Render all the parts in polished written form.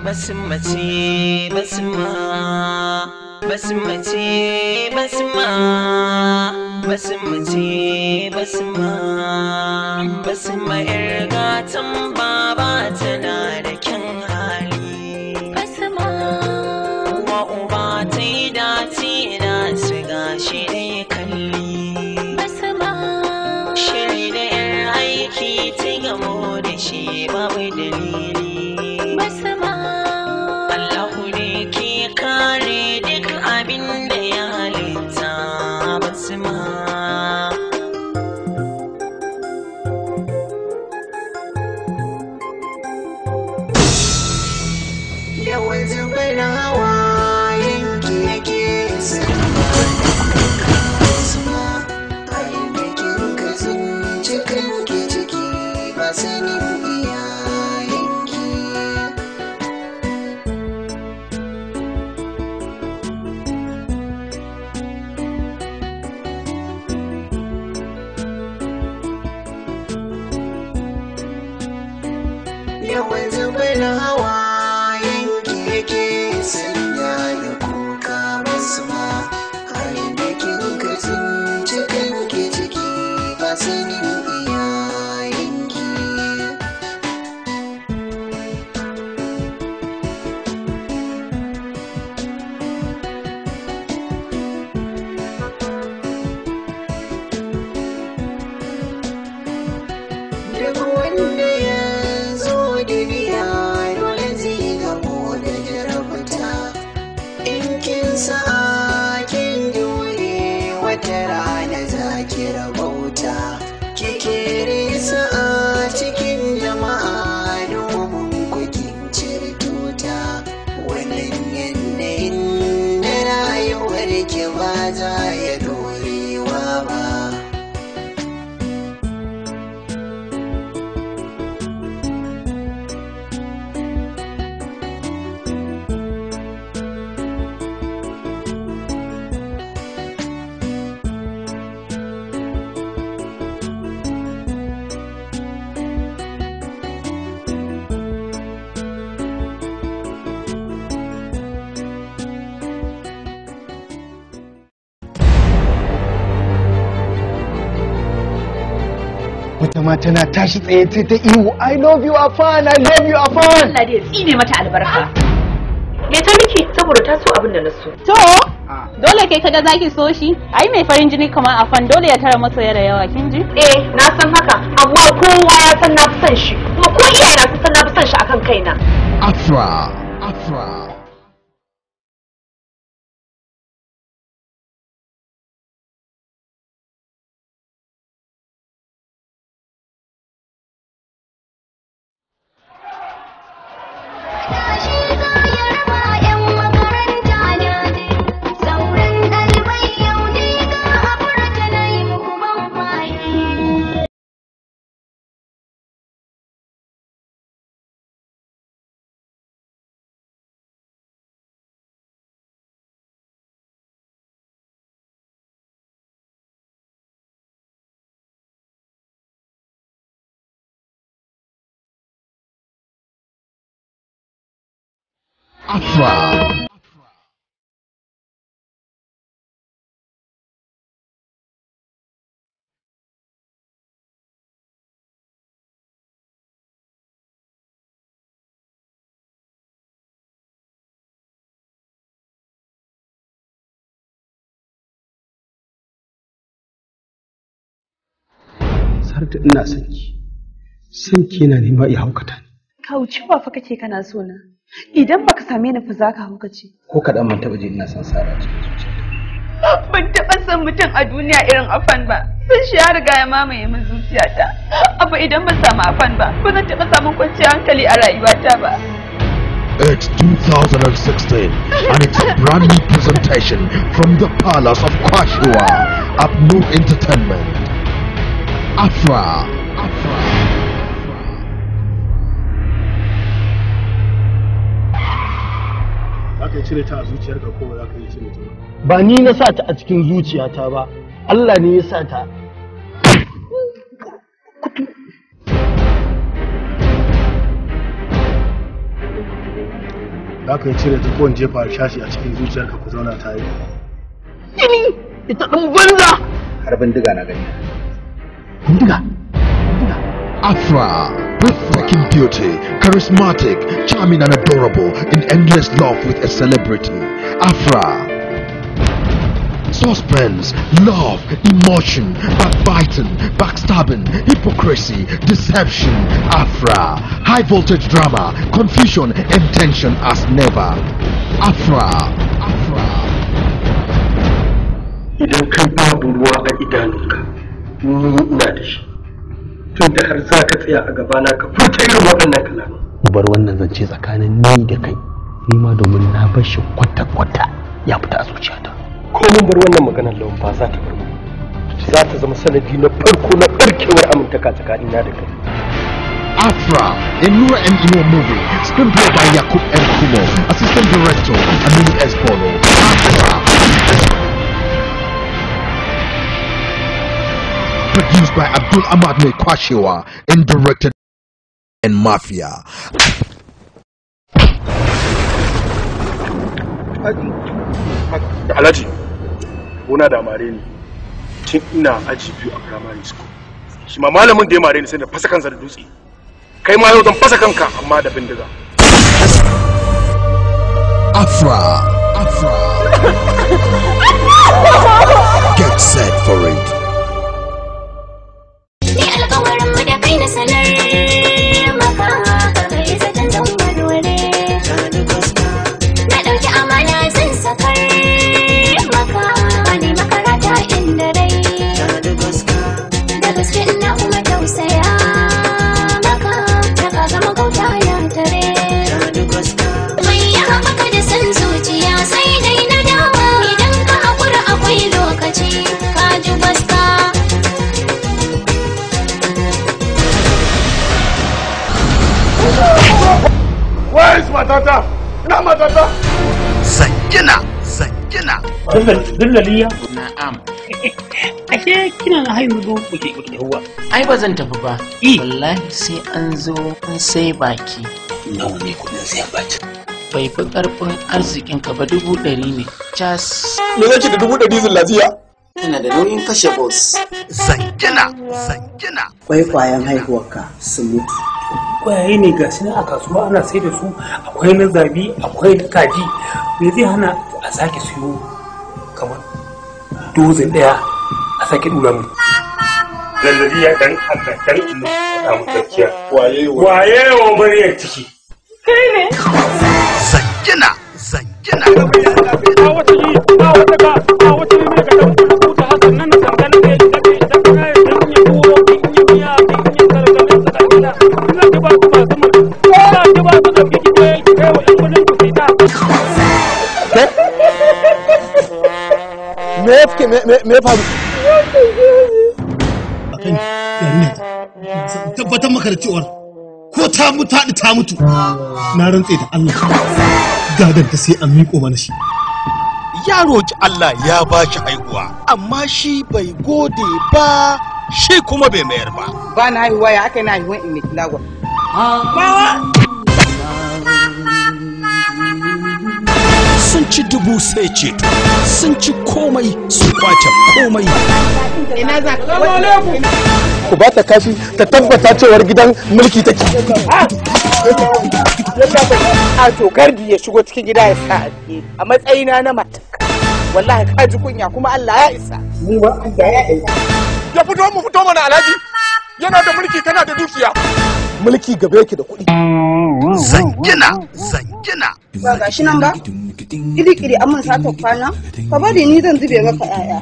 Basmace basma basmace basma basmace basma basma yar gatan baba tana da kyan hali basma wa uba ta yi dace na shiga shi ne kalli basma shiri da yar aiki ta gamo da shi babu dalili basma Allahu ne ke kare duk abin da ya halitta basma yawan zubar hawayen ki yake sama basma a yadda kin kasance kanki ciki ba sanin iyayenki yawan zubar hawayen ki yake sanya da kuka basma har da kin kasance kanki ciki ba sanin iyayenki duk wanda ya zo duniya dole zai gamo da jarabta in kin sa'a kin jure wata rana za ki rabauta kike sa'a cikin jama'a domin kukin cirtuta wannan yanayin na rayuwar ki ba za ya dorewa ba wata ma tana tashi tsaye sai ta ihu I love you Afan I love you Afan Allah dai tsine mata albarka me ta miki saboda ta so abin da na so To, dole kai kaga zaki so shi? Ai mai farin jini kamar Afan dole ya tara masoya da yawa, kin ji? na san haka amma kowa ya san na fi son shi kuma ko iyaye na san na fi son shi akan kaina Afra. Sarta ina son ki. Son ki yana nema ya haukata ni. Kaucewa fa kake kana so na. Idan baka same ni fa zaka haukace. Ko kaɗan ban taɓa ji ina son Sara cikin zuciyata. Ban taɓa son mutum a duniya irin Afan ba. San shi ya riga ya mamaye min zuciyata. Abu idan ban samu Afan ba, ba zan taɓa samun kwanciyar hankali a rayuwata ba. It's 2016 and it's a brand new presentation from the Palace of Kwashiwa at New Entertainment. Afra. Za ka yi cire ta a zuciyarka ko ba za ka yi cire ta ba? Ba ni na sa ta a cikin zuciyata ba, Allah ne ya sa ta. za ka yi cire ta kowane jefa shashi a cikin zuciyarka ku zauna tare. Ini ita ɗin banza. Har bindiga na gani. Bindiga? Afra, breathtaking beauty, charismatic, charming and adorable, in endless love with a celebrity. Afra. Suspense, love, emotion, backbiting, backstabbing, hypocrisy, deception. Afra. High voltage drama, confusion and tension as never. Afra. Idan kai babu ruwa a idanunka, ni ina da shi. Tun da har za ka tsaya a gabana ka furta irin waɗannan kalaman. Mu bar wannan zance tsakanin ni da kai, ni ma domin na bar shi kwata-kwata ya fita a zuciyata. Ko mun bar wannan maganar lawan ba za ta bar mu. Za ta zama sanadi na farko na barkewar amintaka tsakanina da kai. Afra, a Nura M. Ino movie, screenplay by Yakub M. Kumo, assistant director Amini S. Polo. Afra. Produced by Abdul Ahmad Kwashiwa and directed and Mafia. Alhaji, gona da mare ni tun ina aji 2 a primary school. Shi ma malamin da ya mare ni sai da fasa kansa da dutse. Kai ma yau zan fasa kanka amma da bindiga. Afra. Get set for it. Ni alƙawarin mu da kai na sanar maka kai zaton zan warware. Na ɗauki amana zan sakar maka wani makarata inda rai. Da gaske ina kuma tausaya maka da ka zama gauta ya tare. Mai ya haɓaka da san zuciya sai dai na dawa idan ka haƙura akwai lokaci ka ji baska. Where is matata? Ina matata? Sakina. Dillaliya? Na'am. Ashe kina na haihu zo kuke yawa. Ai ba zan tafi ba. Wallahi sai an zo an sai baki. Nawa ne kudin sai baki? Bai fi karfin arzikin ka ba 100 ne. Cas. Me zaki da 100 zillaziya? Ina da nauyin kashe boss. Sakina. Kwaikwayen haihuwarka sun mutu. Kwayaye ne ga shi a kasuwa ana sai da su, akwai na zabi, akwai na kaji. Me zai hana a sake siyo kamar dozin daya a sake dura mu? Lallari ya dan Allah dan Allah mu tsakiya. Waye wa bariyar ciki. Kai ne. Sakina. Me faru? Akan yarinya tabbatar maka da cewar ko ta mutu na rantse da Allah gadon ta sai an miƙo mana shi. Ya roki Allah ya ba shi haihuwa amma shi bai gode ba shi kuma bai mayar ba. Ba na haihuwa ya aka yi na haihuwan in kilagwa. Sun ci dubu sai ceto, sun ci komai sun kwace komai. Ina za ka ku ba ta kashi ta tabbata cewar gidan mulki take. a to gardi ya shigo cikin gida ya sa a matsayina na mataka. Wallahi ka ji kunya kuma Allah ya isa. Ni ba Allah ya isa. Ya mu fito mana Alhaji. Yana da mulki kana da dukiya. Mulki gaba yake da kuɗi. Zangina. Ba ga shi nan ba? Kiri-kiri an mun sata kwana? Ka bari ni zan zube maka 'ya'ya.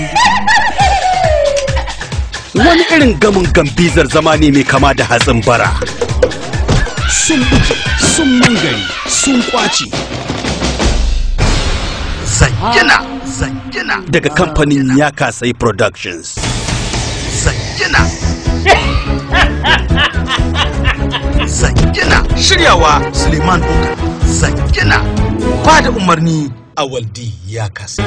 Wani irin gamin gambizar zama ne mai kama da hatsin bara. Sun buge, sun mangari, sun kwaci. Zangina. Daga kamfanin Yakasai Productions. Zangina. Shiryawa Suleiman Bukar. Zangina. Ba da umarni a Waldi Yakasai.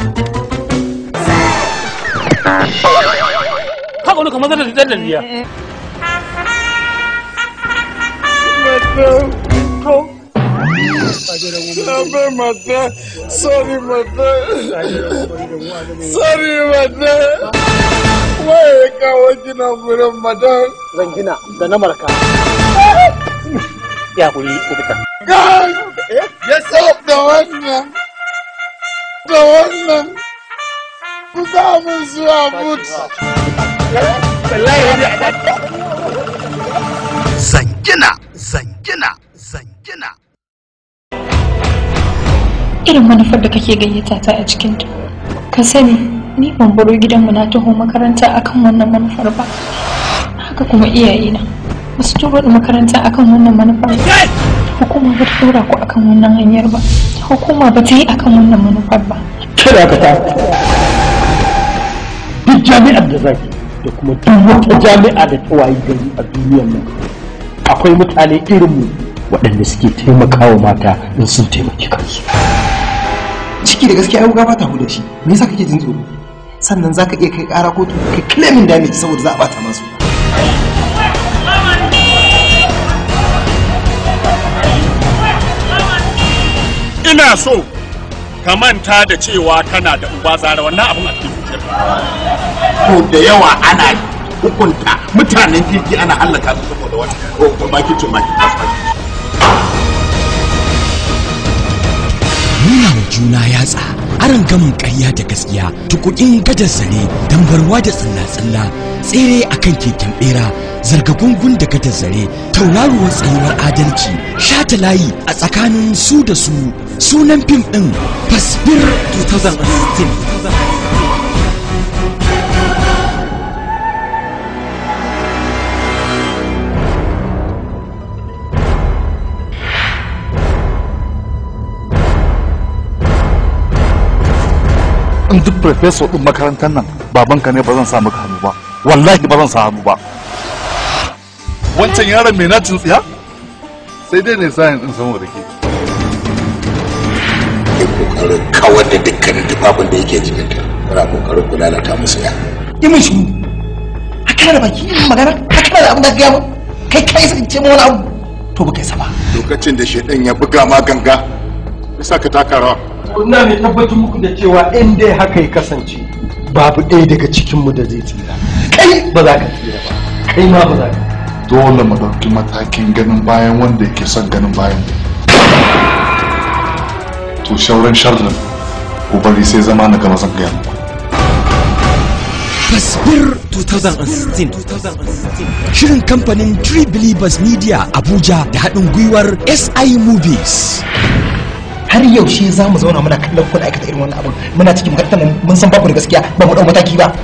Haka wani kamar zan da daliya. Abe mata, sorry mata. Sorry mata. Waye kawo gina gurin mata? Zan gina da na marka. Ya kuri kubuta. Guys, ya stop da wannan. Da wannan. Ku samu zuwa mutu. Zangina, zangina, zangina. Irin manufar da kake gayyata ta a cikinta. Ka sani, ni ban baro gidanmu na taho makaranta akan wannan manufar ba. Haka kuma iyayena ba su turo da makaranta akan wannan manufar ba. Hukuma ba ta tura ku akan wannan hanyar ba. Hukuma ba ta yi akan wannan manufar ba. Kada ka ta. Duk jami'ar da zaki da kuma duk wata jami'a da ta wayi gari a duniyar nan akwai mutane irinmu waɗanda suke taimakawa mata in sun taimaki kansu. Ciki da gaskiya ai ba ta huda shi. Me yasa kake jin tsoro? Sannan zaka iya kai ƙara kotu kai claiming damage saboda za a bata masu. Ina so ka manta da cewa kana da uba zara wannan abin a cikin zuciyarka. Ko da yawa ana hukunta mutanen kirki ana hallaka su saboda wata makicin nuna wa juna yatsa aron gamin ƙarya da gaskiya tukukin gadar zare dambarwa da tsilla-tsilla tsere akan keken bera zargagungun da gadar zare tauraruwar tsayuwar adalci shata layi a tsakanin su da su sunan fim ɗin fasbir 2016. in duk professor din makarantar nan babanka ne ba zan sa maka hannu ba wallahi ba zan sa hannu ba wancan yaron mai nacin tsiya sai dai ne sayin din saboda ke kokarin kawar da dukkanin tufafin da yake jikinta muna kokarin ku lalata musu ya yi min shiru haka da baki yin magana haka da abin da gaya ba kai kai sai ce mu wani abu to ba kai sa ba lokacin da shedan ya buga ma ganga bisa ka taka rawa ina mai tabbatar muku da cewa in dai haka ya kasance babu ɗaya daga cikinmu da zai tsira kai ba za ka tsira ba kai ma ba za ka dole mu ɗauki matakin ganin bayan wanda yake son ganin bayan to shauran sharrin ku bari sai zama na gaba zan gaya muku Fasbir 2016 shirin kamfanin Tree Believers Media Abuja da haɗin gwiwar SI Movies. har yaushe za mu zauna muna kallon kuna aikata irin wannan abun muna cikin makarantar mun san babu da gaskiya ba mu dau mataki ba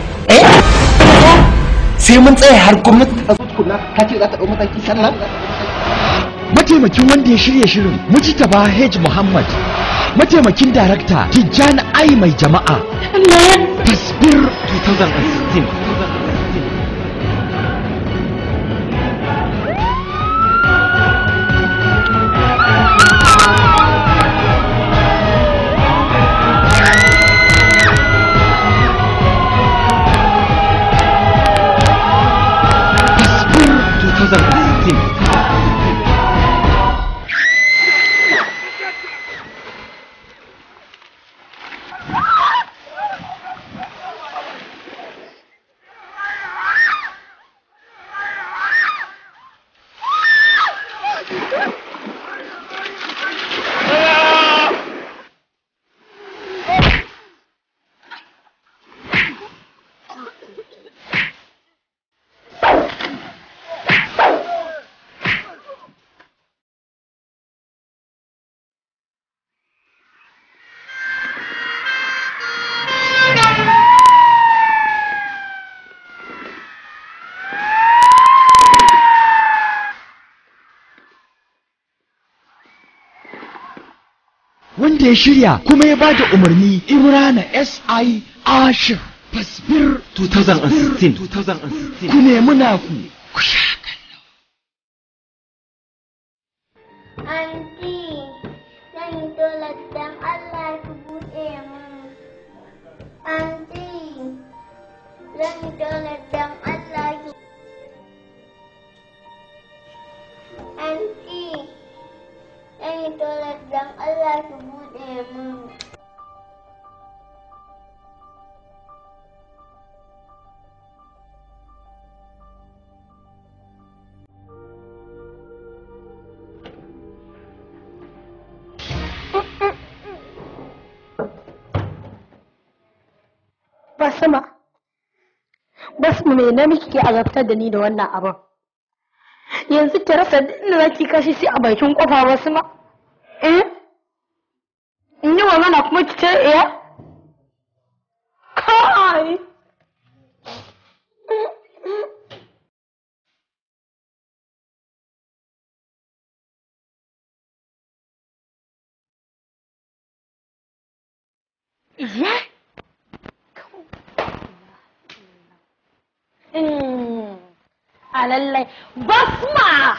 sai mun tsaya har gwamnati ta zo tukuna ta ce za ta dau mataki sannan mataimakin wanda ya shirya shirin Mujtaba H Muhammad mataimakin darakta Tijjani Ai mai jama'a Fasbir 2016 wanda ya shirya kuma ya bada umarni Imrana SI Ashir Fasbir 2016 ku nemi naku ku sha kallo. Anti, zan yi dole dan Allah ki buɗe mun. Anti, zan yi dole dan Allah ki. Anti, zan yi dole dan Allah ki Basma me na miki ke azabtar da ni da wannan abin? Yanzu ki rasa inda zaki kashi sai a bakin kofa Basma. In yi magana kuma ki ce kai. A lallai Basma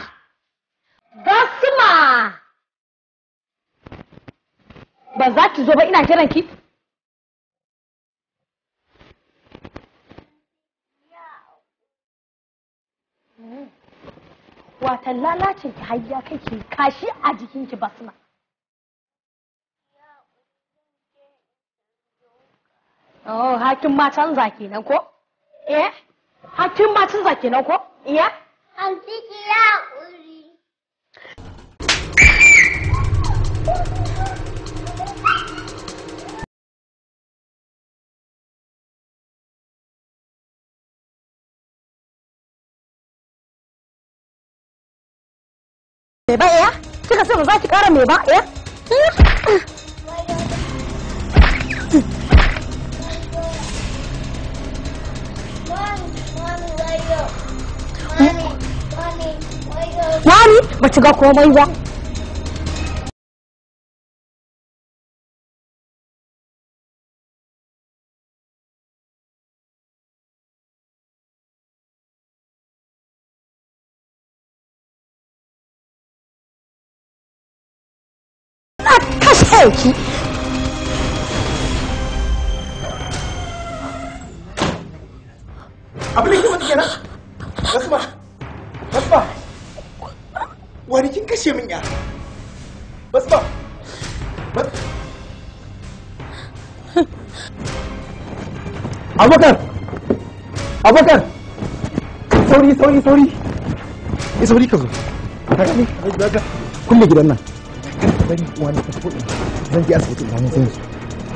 ba za ki zo ba, ina kiran ki. Watan lalacin ki har ya kai ki kashi a jikin ki Basma. Oh, hakin ma canza kenan ko? Hakin ma canza kenan ko? Anti ki haƙuri. Me ba kika ce ba za ki ƙara me ba Mami, ba ci ga komai ba. Na kashe ki. Abin da ke wata kenan? Basma. Wani kin kashe min ya? Basma. Abubakar. Sauri. Sauri ka zo. Ka gani? Kulle gidan nan. Bari wani ta fito. Zan je asibiti idan sai su.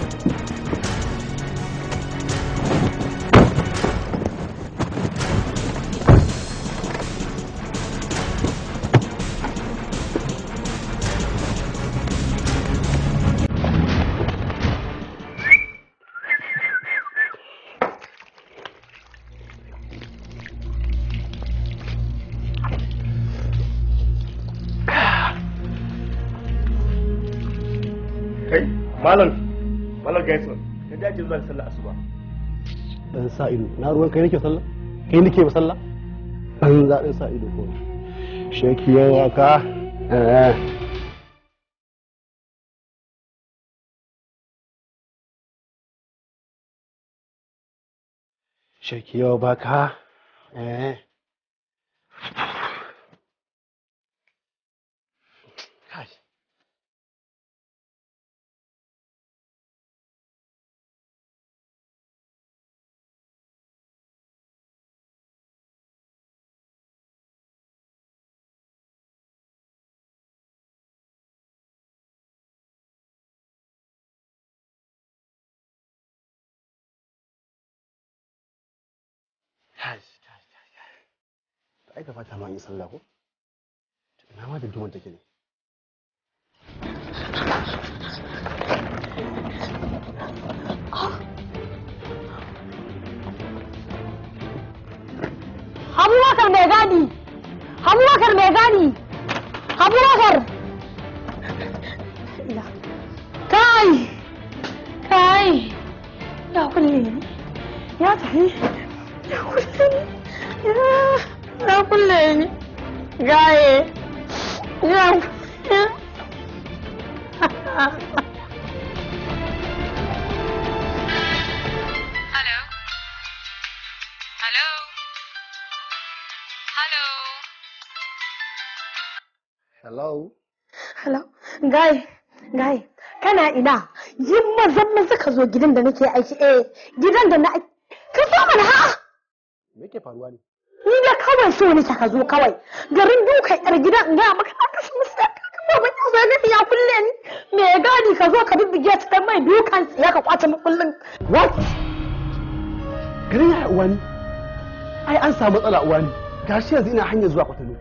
Malam Gaisu, ka dace zuwa sallar asuba. Dan sa ido, na ruwan kai nake sallah? Kai nake ba sallah? Dan zaɗin sa ido ko. Sheki yawa ka. Sheki yawa ba ka. Ai ka fata ma yi sallah ko? Ina ma da duman take ne? Abubakar mai gadi! Abubakar! Kai! Ya kulle ni. Ya tafi. Ya kulle ni. Ya kulle ni. Gaye. Ya kulle. Hello. Guy, kana ina? Yin maza ka zo gidan da nake aiki. Gidan da na aiki. Ka so mana ha? Me yake faruwa ne? Ni da kawai so nake ka zo kawai. Garin dukan yar gidan in ga maka aka shi musu ka ba ya zo ne ya kulle ni. Me ya gadi ka zo ka bibbige ta dan mai dukan ya ka kwace makullin. What? garin ya uwani ai an samu matsala uwani gashi yanzu ina hanyar zuwa Kwatano.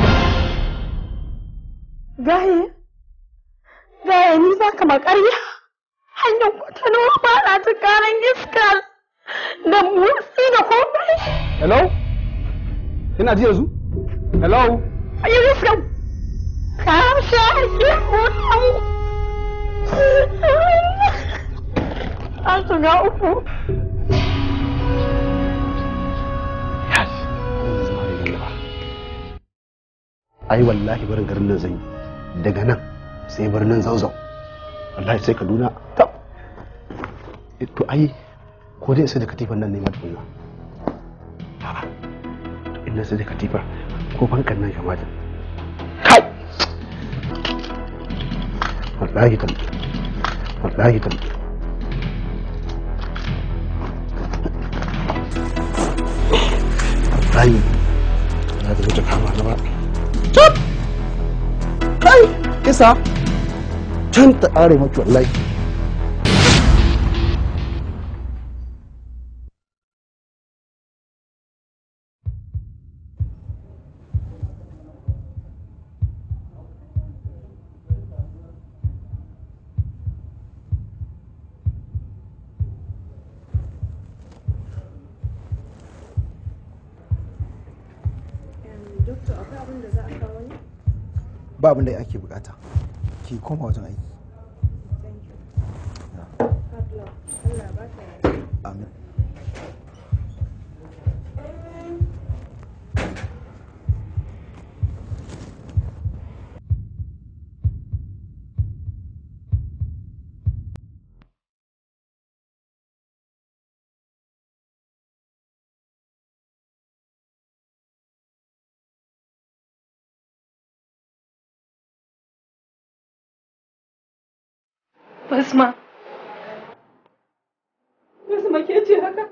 Gaye ni za ka makarya hanyar Kwatano ba na ta karan iska da motsi da komai. Hello? Ina ji yanzu? Hello? Ayi iska ka sha ake hoton an shiga uku. Ai wallahi barin garin nan zan yi daga nan sai birnin Zauzau wallahi sai Kaduna tab to ai ko dai sai da katifan nan ne ma tukunna a'a to ina sai da katifa ko bankan nan kamata kai wallahi kam wallahi na da wuce kama na ba kai kisa can ta ƙare maki wallahi. ba abin da ake bukata ki koma wajen aiki. Amin. Basma ke ce haka?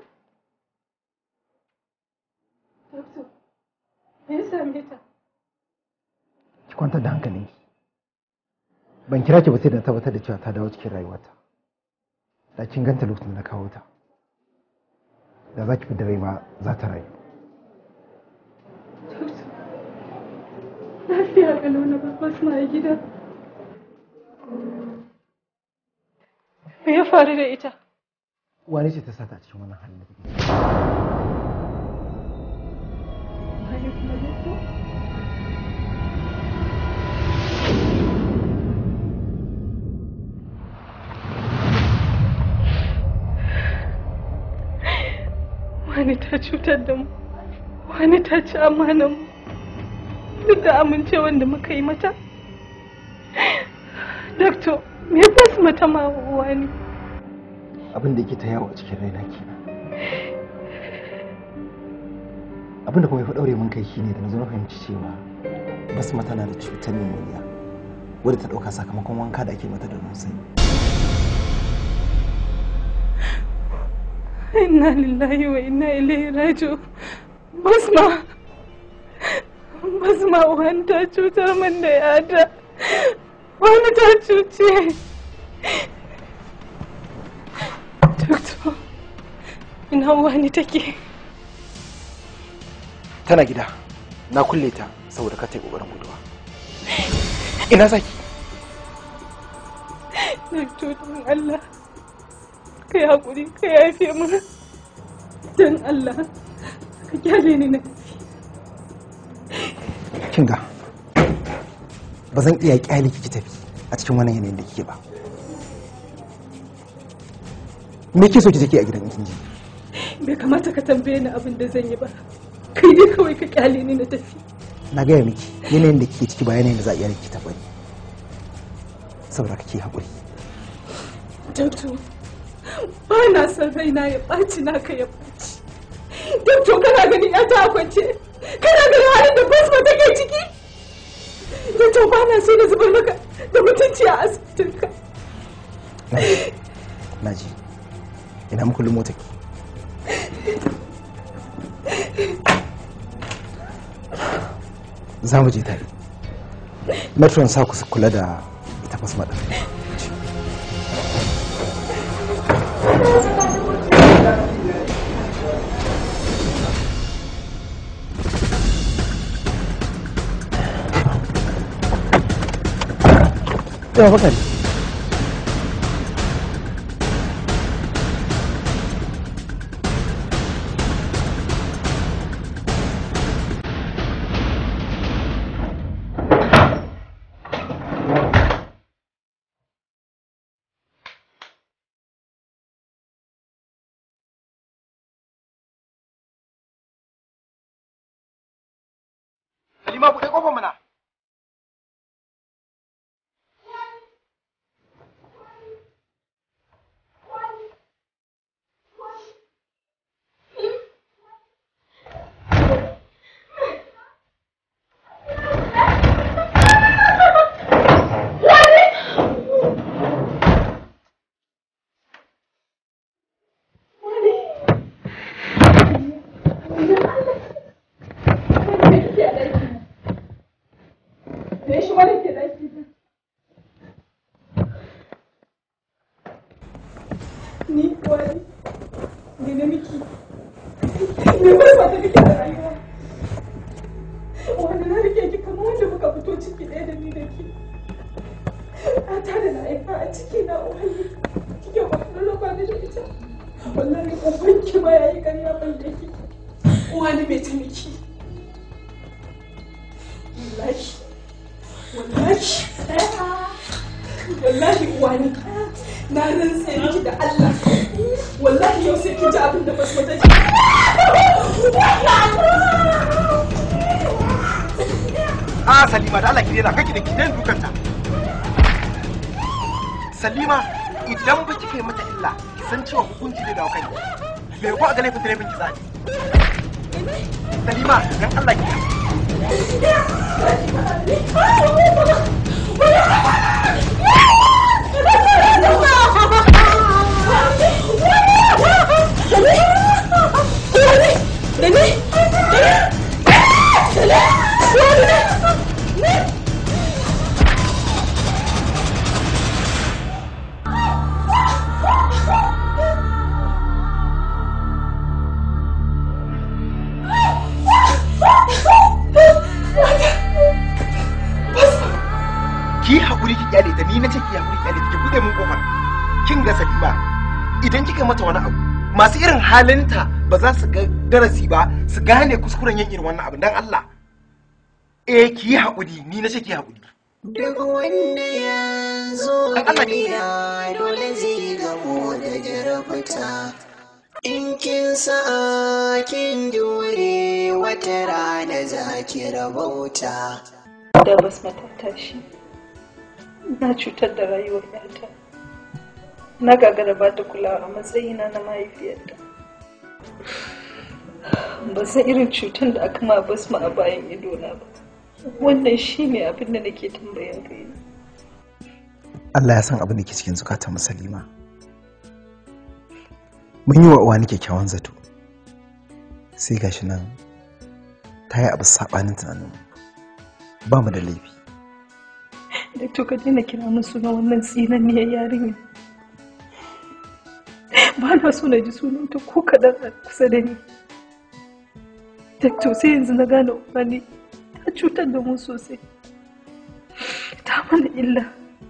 Doktor, me ya same ta? Ki kwantar da hankalinki. Ban kira ki ba sai da tabbatar da cewa ta dawo cikin rayuwarta. Da kin ganta lokacin da na kawo ta. Da za ki fi da rai ma za ta rayu. Doktor, lafiya kalau na Basma a gida. Me ya faru da ita? Wani ce ta sata cikin wannan halin da take ciki? Wani kuma doktor? Wani ta cutar da mu, wani ta ci amanan mu, duk da amincewan da muka yi mata. Doktor, me ya su mata ma wani? Abin da yake ta yawo a cikin raina kenan. Abin da kuma ya fi daure mun kai shine da na zo na fahimci cewa Basma tana da cutar pneumonia wadda ta dauka sakamakon wanka da ake mata da ruwan sanyi. Inna lillahi wa inna ilaihi raji'un. Basma wani ta cutar min da yata. Wani ta cuce. Doktor, ina wani take? Tana gida. Na kulle ta saboda ka ta yi kokarin guduwa. Ina zaki? Doktor, don Allah, ka yi haƙuri, ka yafe mana. Don Allah, ka kyale ni na. Kinga, ba zan iya kyale ki tafi a cikin wannan yanayin da kike ba. Me ke so ki take a gidan kin ji? Bai kamata ka tambaye ni abin da zan yi ba. Kai dai kawai ka kyale ni na tafi. Na gaya miki yanayin da kike ciki ba yanayin da za a iya ki tafi. Saboda kake haƙuri. Doktor, ba na son raina ya ɓaci naka ya ɓaci. Doktor, kana gani ya ta kwance? Kana gani halin da Basma take ciki? Doktor, ba na so na zubar maka da mutunci a asibitinka. Naji, ina muku mota ki. Za mu je tare. Metron sa ku kula da ita Basma ɗin. yawa bakari Halima buɗe kofar mana. Wallahi uwani na rantse miki da Allah wallahi yau sai ki ji abin da basma take Salima da Allah ki daina kake da ki dan dukanta Salima idan ba kike mata illa ki san cewa hukunci da dawo kai me ko a ga laifin laifin ki zaki Salima dan Allah ki ki haƙuri ki kyale ta ni nace ki haƙuri ki kyale ki bude mun kofar kin ga Salima idan kika mata wani abu masu irin halinta ba za su ga darasi ba su gane kuskuren yin irin wannan abu dan Allah ki yi haƙuri ni nace ki haƙuri duk wanda ya zo duniya dole zai gamo da jarabta in kin sa'a kin jure wata rana za ki rabauta da basma ta tashi na cutar da rayuwar yata na gagara ba ta kula a matsayina na mahaifiyarta ba san irin cutar da aka ma basma a bayan idona ba wannan shi ne abin da nake tambayan kai Allah ya san abin da ke cikin zukatan Salima mun yi wa uwa ni kyakkyawan zato sai gashi nan ta yi abu saɓanin tunanin ba mu da laifi da to ka daina kira min suna wannan tsinanniyar yarinya ba na so na ji sunanta ko kaɗan a kusa da ni to sai yanzu na gane wani ta cutar da mu sosai ta mana illa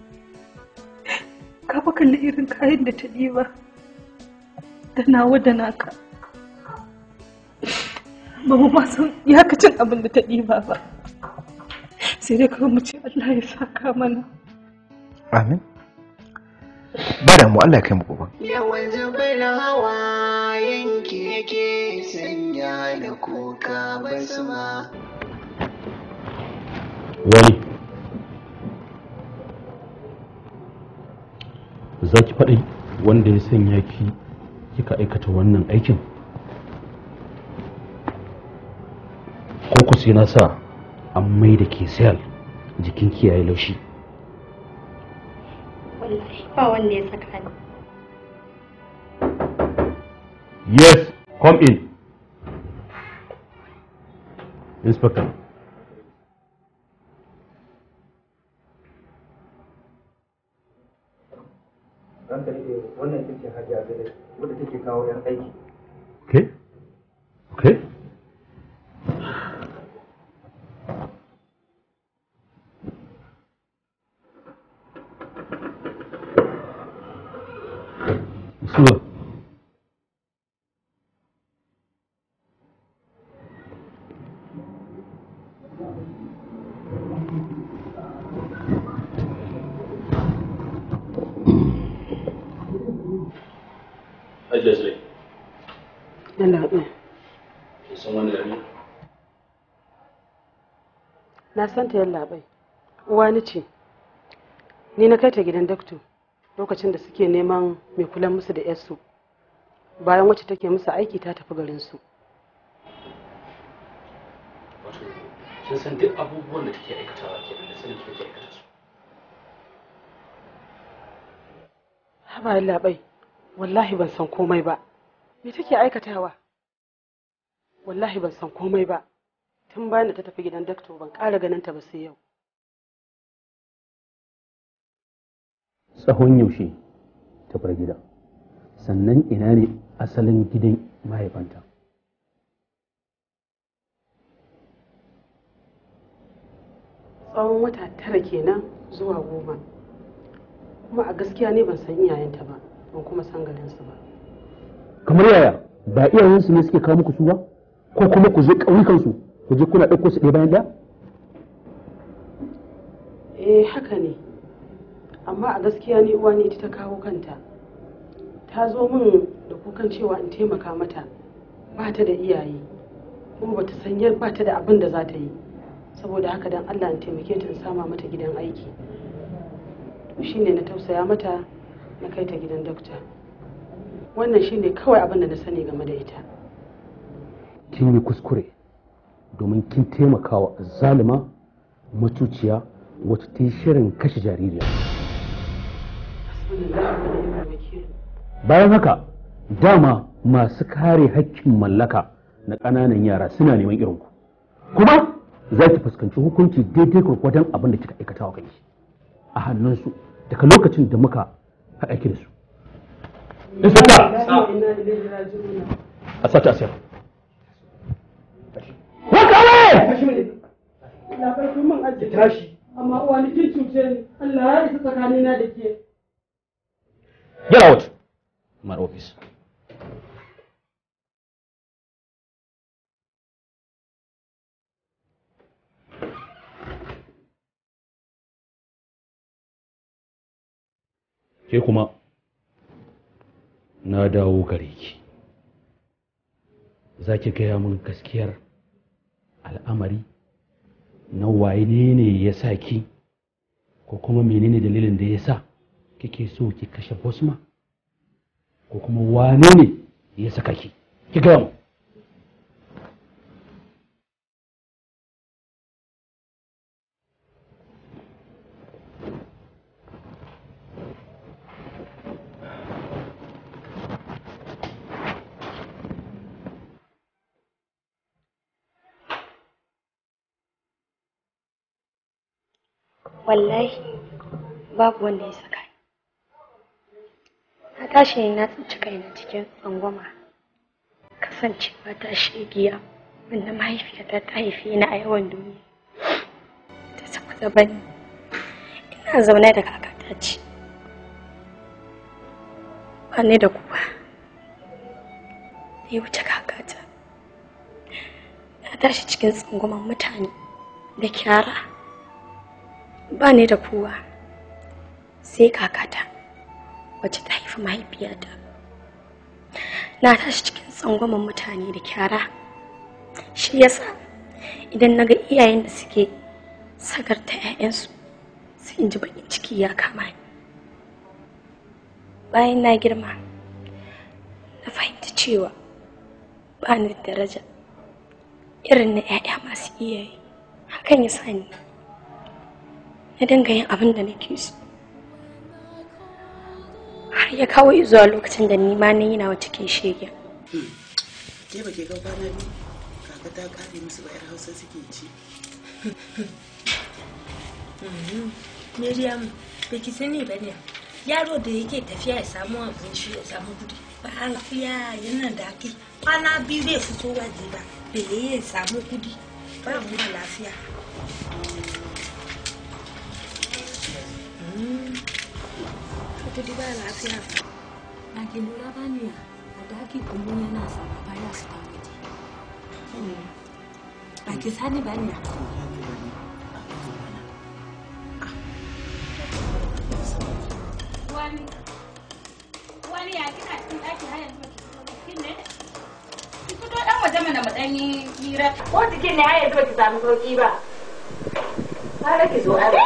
ka fa kalli irin kayan da ta ɗiba da nawa da naka ba mu ma san iyakacin abin da ta ɗiba ba sai dai kawai mu ce Allah ya saka mana amin ba da mu Allah ya kai mu gobe yawan zubar hawa yanki yake sanya da kuka basma wani za ki faɗi wanda ya sanya ki kika aikata wannan aikin ko ku sai na sa an mai da ke sel jikin kiyaye laushi wallahi ba wanda ya saka ni yes come in inspector wannan ita ce hajiya gare wadda take kawo yan aiki okay okay Yalla ɗin. Sun wani yare? Na san ta yalla bai. Uwa ni ce. Ni na kai ta gidan dakto lokacin da suke neman mai kula musu da yarsu. Bayan wacce take musu aiki ta tafi garin su. Wato, kin san duk abubuwan da take aikatawa kenan da sanin take aikata su. Haba yalla bai. Wallahi ban san komai ba. Me take aikatawa? Wallahi ban san komai ba. Tun bayan da ta tafi gidan dakto ban ƙara ganin ta ba sai yau. Tsawon yaushe ta bar gida, sannan ina ne asalin gidan mahaifanta? Tsawon wata 9 kenan zuwa 10. Kuma a gaskiya ne ban san iyayenta ba, ban kuma san garinsu ba. Kamar yaya, ba iyayensu ne suke kawo muku su ba? Ko kuma ku je ƙauyukansu ku je kuna ɗauko su ɗaya bayan ɗaya? Haka ne. Amma a gaskiya ni uwa ne ta kawo kanta. Ta zo min da kukan cewa in taimaka mata. Ba ta da iyaye. Kuma bata san ba ta da abin da za ta yi. Saboda haka dan Allah in taimake ta in sama mata gidan aiki. To shine na tausaya mata na kai ta gidan dokta. Wannan shine kawai abin da na sani game da ita. Kin yi kuskure domin kin taimaka wa zalima matuciya wata ta yi shirin kashe jaririya. Bayan haka dama masu kare haƙƙin mallaka na ƙananan yara suna neman irinku, kuma za ki fuskanci hukunci daidai gwargwadon abin da kika aikata wa kai a hannunsu daga lokacin da muka haɗa ki da su. A sata asiyar. Na farko mun ajiye tashi, amma uwa ni kin cuce ni. Allah ya isa tsakanina da ke. Get out my office. Ke kuma na dawo gare ki. Za ki gaya min gaskiyar al'amari na waye ne ya sa ki, ko kuma menene dalilin da ya sa kike so ki kashe Bosma, ko kuma wane ne ya saka ki gaya mu. Wallahi babu wanda ya saka ni. Na tashi ne na tsinci kaina cikin tsangwama, kasancewa ta shegiya wanda mahaifiyata ta haife ni a yawan duniya. Ta saba gaba ni, ina zaune da kakata ce. Ba ni da kuwa, ya wuce kakata. Na tashi cikin tsangwaman mutane da kyara. Ba ni da kowa sai kakata wacce ta haifi mahaifiyata. Na tashi cikin tsangwaman mutane da kyara. Shi yasa idan naga iyayen da suke sagarta 'ya'yansu sai in ji baƙin ciki ya kama ni. Bayan na girma na fahimci cewa ba ni da daraja irin na 'ya'ya masu iyaye. Hakan ya sa ni na dinga yin abin da nake so, har ya kawo zuwa lokacin da ni ma na yi nawa cikin shege. Ke ba ke ga kwana biyu kaka ta kare musu ba yar Hausa suke ci. Miriam, ba ki sani ba ne, yaro da yake tafiya ya samu abinci ya samu kudi ba lafiya yana da ake kwana biyu bai fito waje ba, bai ya samu kudi ba mu da lafiya. Kudi ba lafiya ba. Na ke lura ba ne a daki kuma yana sama baya su ta waje. Ba ki sani ba ne. Wani ya kina cikin ɗaki har yanzu kin ne? mana mu dan yi hira. Ko jikin ne har yanzu ba ki samu sauki ba. Har ki zo ai.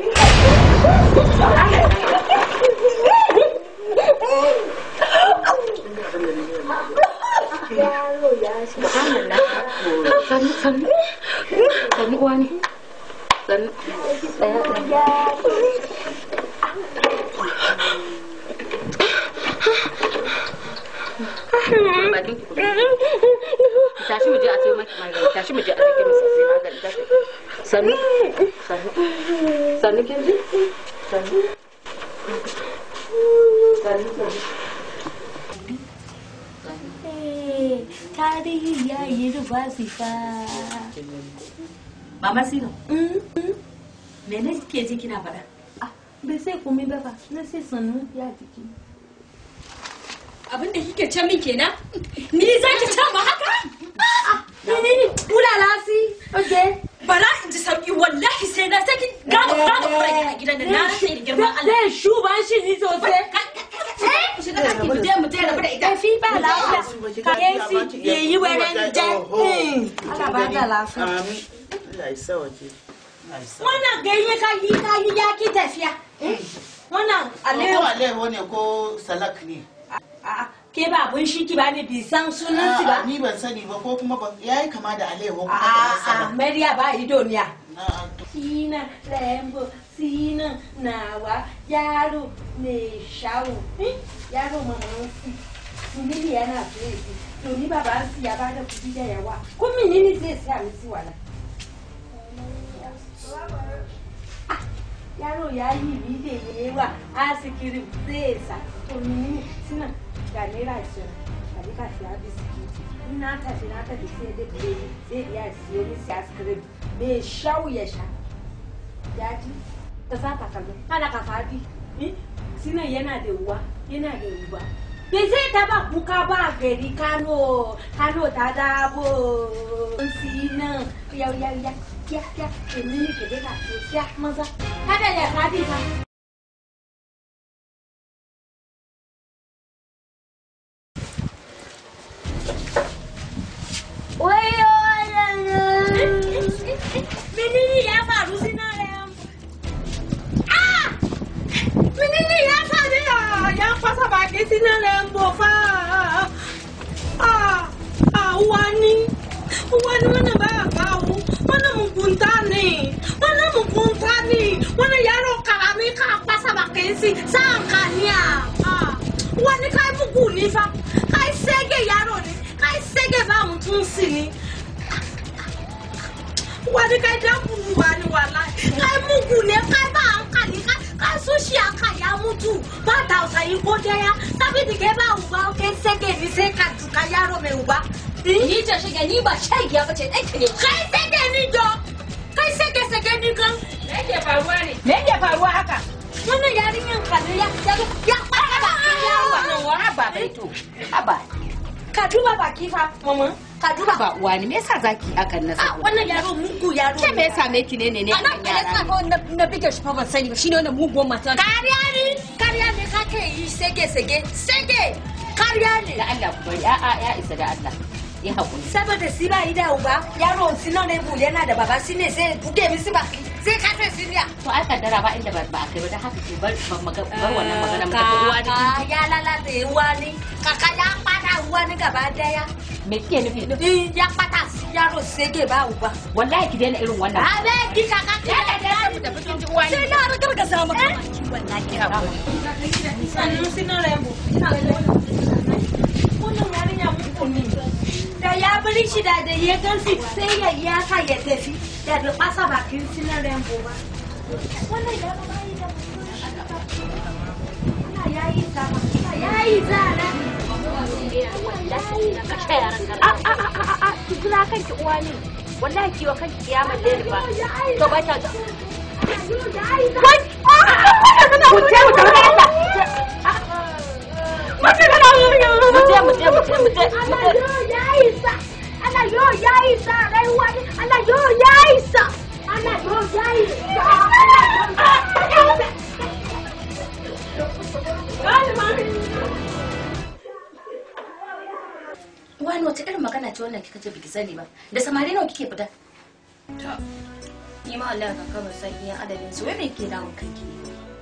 Yaro ya shi. Sannu uwa ne. Sannu. Tashi mu je a sayo maki magani. Tashi mu je a rike masa sai magani. Tashi. Sannu. Sannu. Sannu kin ji? Sannu. Sannu. Tarihi ya yi rubasi fa. Mama Sino. Mene kike ji kina faɗa? Bai sai komai ba fa. Na sai sannu ya jiki. Abin da kike ce min kenan? Ni za ki ce ma haka? Menene? Kula lasi. Okay. Bara in ji sauki wallahi sai na saki gaba fara a gidan da na rasa girman Allah. Zai shuba shi ni sosai. Mu je rabu da ita. Fi ba lafiya. Ka yesi yayi wani je. Allah ba ta lafiya. Amin. Allah ya sauke. Wannan ganye ka yi ya ki tafiya. Wannan alewo ne ko salak ne? Ke ba abun shi ki bani bi san sunan ki ba. Ni ban sani ba ko kuma yayi kama da alewo kuma a Mariya ba idoniya. Sina lembo sina nawa yaro ne shawo. Yaro mama ni yana fesi. To ni baba si ya bada kudi da yawa. Ko menene zai sa misi wala? Yaro ya yi ni da yawa asikirin zai sa. To menene sina ga naira 20 a rika siya biskiti in na tafi sai da biredi zai iya siyo misi askirim mai shau ya sha ya ji ta sa takalmi kada ka fadi sinan yana da uwa bai zai taba kuka ba gari Kano ta dabo sinan ya ni ke da ka maza kada ya fadi ka Menene ya faru Sinarem? Menene ya faru ya fasa baki Sinarem bofa? Wani wannan ba kawo, wannan mugunta ne, wannan yaro karami ka fasa baki si san kaniya. Wani kai mugu ni fa, kai sege yaro ne, kai sege ba mutum si ni. Wani kai dan buruwa ni wallahi kai mugu ne kai ba hankali kai so shi aka ya mutu ba tausayi ko daya tabi dige ba uba kai sege ni sai ka tuka yaro mai uba ni ta shige ni ba shege ba ce dai ne kai sege ni do kai sege ni kan me ke faruwa haka wannan yarinyan kalli ya fara ba wannan wa ba bai to aba ka duba baki fa mama ka duba ba uwa ne me yasa zaki hakan na sa wannan yaro mugu yaro ke me yasa me ki ne akan yara na bige shi fa ban sani ba shine wannan mugun mata kariya ne kake yi sege kariya ne da Allah ku bari ya isa da Allah ya hakuri saboda si ba ida uba yaro sino ne bu yana da baba sine sai buge mi si baki sai ka sai siniya to ai kaddara ba inda ba kai ba dan haka ke bar wannan magana mu tafi uwa ne ya lalata uwa ne kaka ya fada uwa ne gaba daya me kike nufi ya fata yaro sege ba uba wallahi ki daina irin wannan a be ki kaka ya da mu tafi kin ji uwa ne sai na riga za mu kama ki wallahi hakuri sanu sino rembo wannan yarinya mun ne da ya bari shi da ya gansi sai ya yaka ya tafi da bai fasa bakin sinar rembo ba wannan ya ba yi da ya yi sama ya yi zara ki jira kanki uwa ne wallahi kiwa kanki kiyamar da ba to ba ta Wani wata irin magana ce wannan kika ce biki sani ba? Da samari nawa kike fita? Ta. Ni ma Allah ka kama san iya adadin su wai me ke damun kanki ne?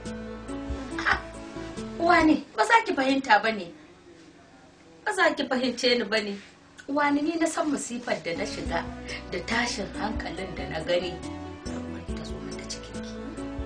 Wani ba za ki fahimta bane. Ba za ki fahimce ni bane. Wani ni na san musifar da na shiga da tashin hankalin da na gani. Kuma ita zo mata cikin ki.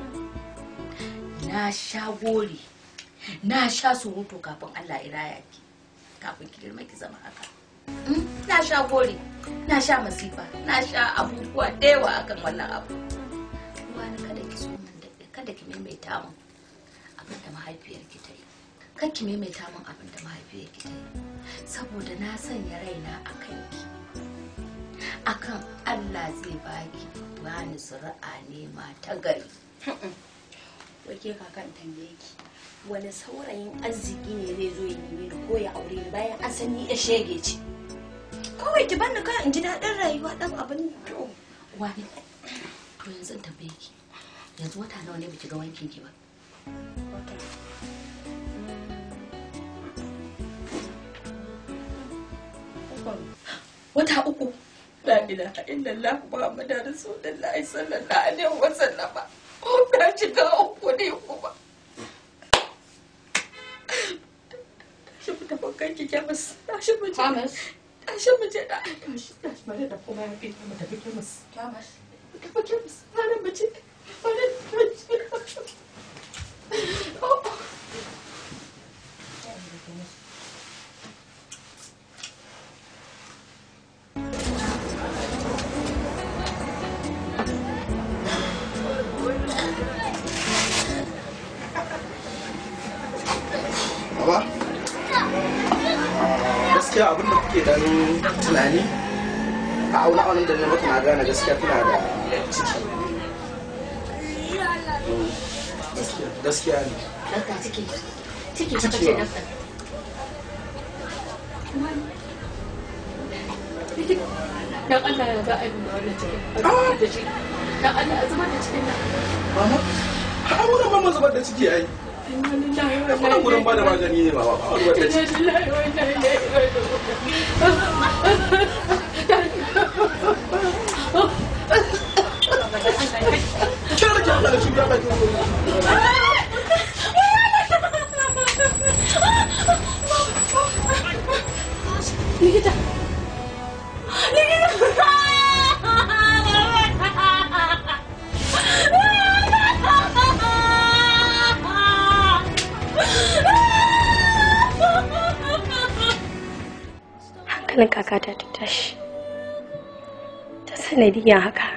Na sha gori. Na sha surutu kafin Allah ya raya ki. Kafin ki girma ki zama haka. Na sha gori, na sha masifa, na sha abubuwa da yawa akan wannan abu. Wani kada ki so min da kada ki maimaita min abin da mahaifiyar ki ta yi. Kar ki maimaita min abin da mahaifiyar ki ta yi. Saboda na sanya raina a kanki. Akan Allah zai baki bani zuri'a ne mata gari. Wake kakan tambaye ki. Wani saurayin arziki ne zai zo ya neme ni ko ya aure ni bayan an san ni ya shege ce. Kawai ki bani ka in ji daɗin rayuwa ɗan abin to. Wani to yanzu in tambaye ki. Yanzu wata nawa ne biki ga wankin ki ba? Wata uku. La ilaha illallah Muhammadur Rasulullahi sallallahu alaihi wasallam. Na shiga uku ne kuma. Tashi mu tafi kanki kemis. Tashi mu je. Tashi mu je da. Tashi mu da kuma ya fi mu tafi kemis. Kemis. Tafi kemis. Bana mu je. Bana mu je. Baba, gaskiya abin da kuke dan tunani a auna da na maka na gane gaskiya tana da ciki. Gaskiya ne. Dakta ciki. Ciki ta kace dakta. Dan Allah ya za a yi wannan cikin. Dan Allah ya zubar da cikin nan. Mama, a wurin mama zubar da ciki ai. Wannan gurin ba da magani ne baba. Ba zubar da ciki. Kira da Allah shi biya baki. Likita. Hankalin kakata ta tashi ta sanadiyar haka.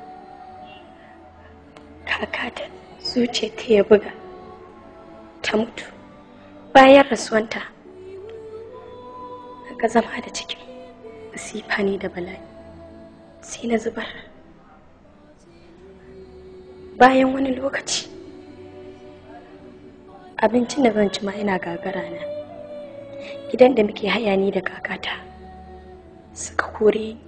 Kakata zuciya ta ya buga ta mutu. Bayan rasuwanta aka zama da cikin masifa ne da bala'i sai na zubar. Bayan wani lokaci abincin da zan ci ma ina gagara na. Gidan da muke haya ni da kakata suka kore ni.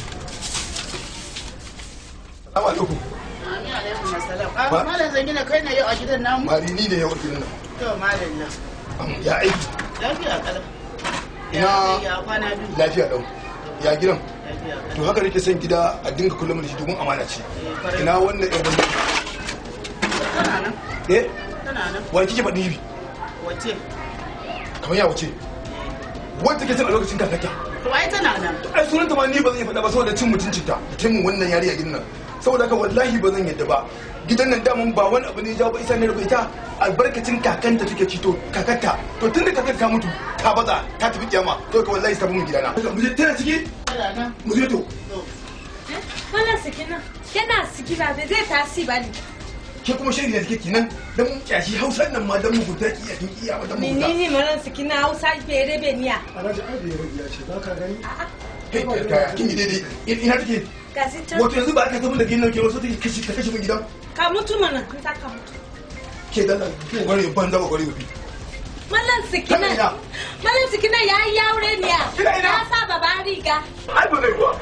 Assalamu alaikum. Amin alaikum assalam. Malam Zangina kai ne yau a gidan namu? Mari ni ne yau a gidan nan. To malam nan. Ya aiki. Lafiya kalam. Ya kwana biyu. Lafiya dau. Ya gidan. Lafiya. To haka nake son gida a dinga kula da shi domin amana ce. Ina wannan ɗan wani. Tana nan. Tana nan. Wani kike faɗi bi? Wace? Kamar ya wace? Wanda take cin a lokacin kakata. To ai tana nan. Ai sunanta ma ni ba zan yi faɗa ba saboda cin mutuncinta. Ta mun wannan yari a gidan nan. Saboda haka wallahi ba zan yadda ba. Gidan nan daman ba wani abu ne ya jawo ba isa ne rubuta albarkacin kakanta take ci to kakarta. To tun da kakar ta mutu ta baza ta tafi kiyama to ka wallahi ta mun gidana. Mu je tana ciki? Tana nan. Mu je to. Wannan sikina. Yana sikina bai zai tasi ba ne. Ke kuma shiri da kike kenan dan mun kyashi Hausan nan ma dan mu guda ki kin iya ba dan mu guda. Menene maran sikina Hausa ke rebe niya? Alhaji ai bai rabiya ce ba ka gani? Kai ka kin yi daidai. Ina take? Wato yanzu ba ka tafi da gidan ke wasu take kashi ta kashi mun gidan. Ka mutu mana, in ta ka mutu. Ke dalla ko gare ban da gare ku. Mallan sikina. Mallan sikina yayi yaure niya. Ya sa baba riga. Ai ba zai kuwa.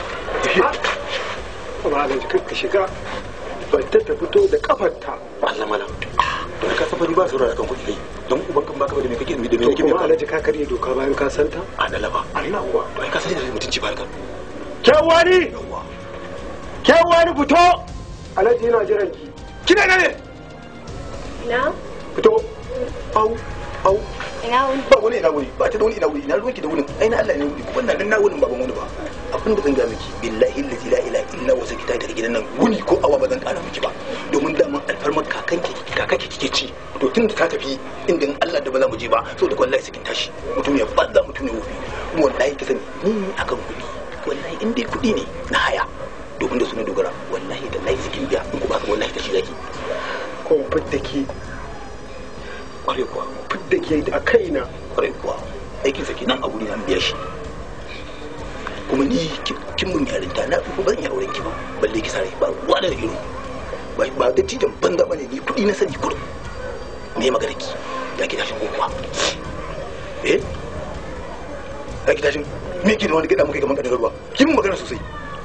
Ba ga ka shiga. Ba ta fito da kafarta. Allah malam. Don ka safari ba su rara kan kuɗi kai. don uban kan baka da me kake da me kake kuma alhaji ka karye doka bayan ka santa a dalaba Allah uwa to ai ka sani da mutunci barka kyawani kyawani fito alhaji yana jiran ki kina ne na fito au ina wuni ba wani ina wuni ba ta da wani ina wuni ina ruwanki da wunin ai na Allah ne wuni kuma nan na wunin baban wani ba abin da zan ga miki billahi la ilaha illa huwa sakita daga gidan nan wuni ko awa ba zan kara miki ba domin daman alfarmar kakake kike ci to tun da ta tafi inda Allah da ba za mu je ba so da wallahi sakin tashi mutum ya banza mutum ya wofi wallahi ka sani ni akan kuɗi wallahi in dai kuɗi ne na haya domin da su na dogara wallahi da lai sakin biya in ku ba ka wallahi tashi zaki ko fidda ke kware kuwa fidda ke a kaina kware kuwa aikin sa kenan a guri na biya shi kuma ni kin mun yarinta na fi ban ya auren ki ba balle ki sare ba ruwa da ido ba da tijan banza bane ni kudi na sani kurum me magana ki ya ki tashin kokuwa ya ki tashin me ki da wani gida muka gaban kadar ruwa kin mun magana sosai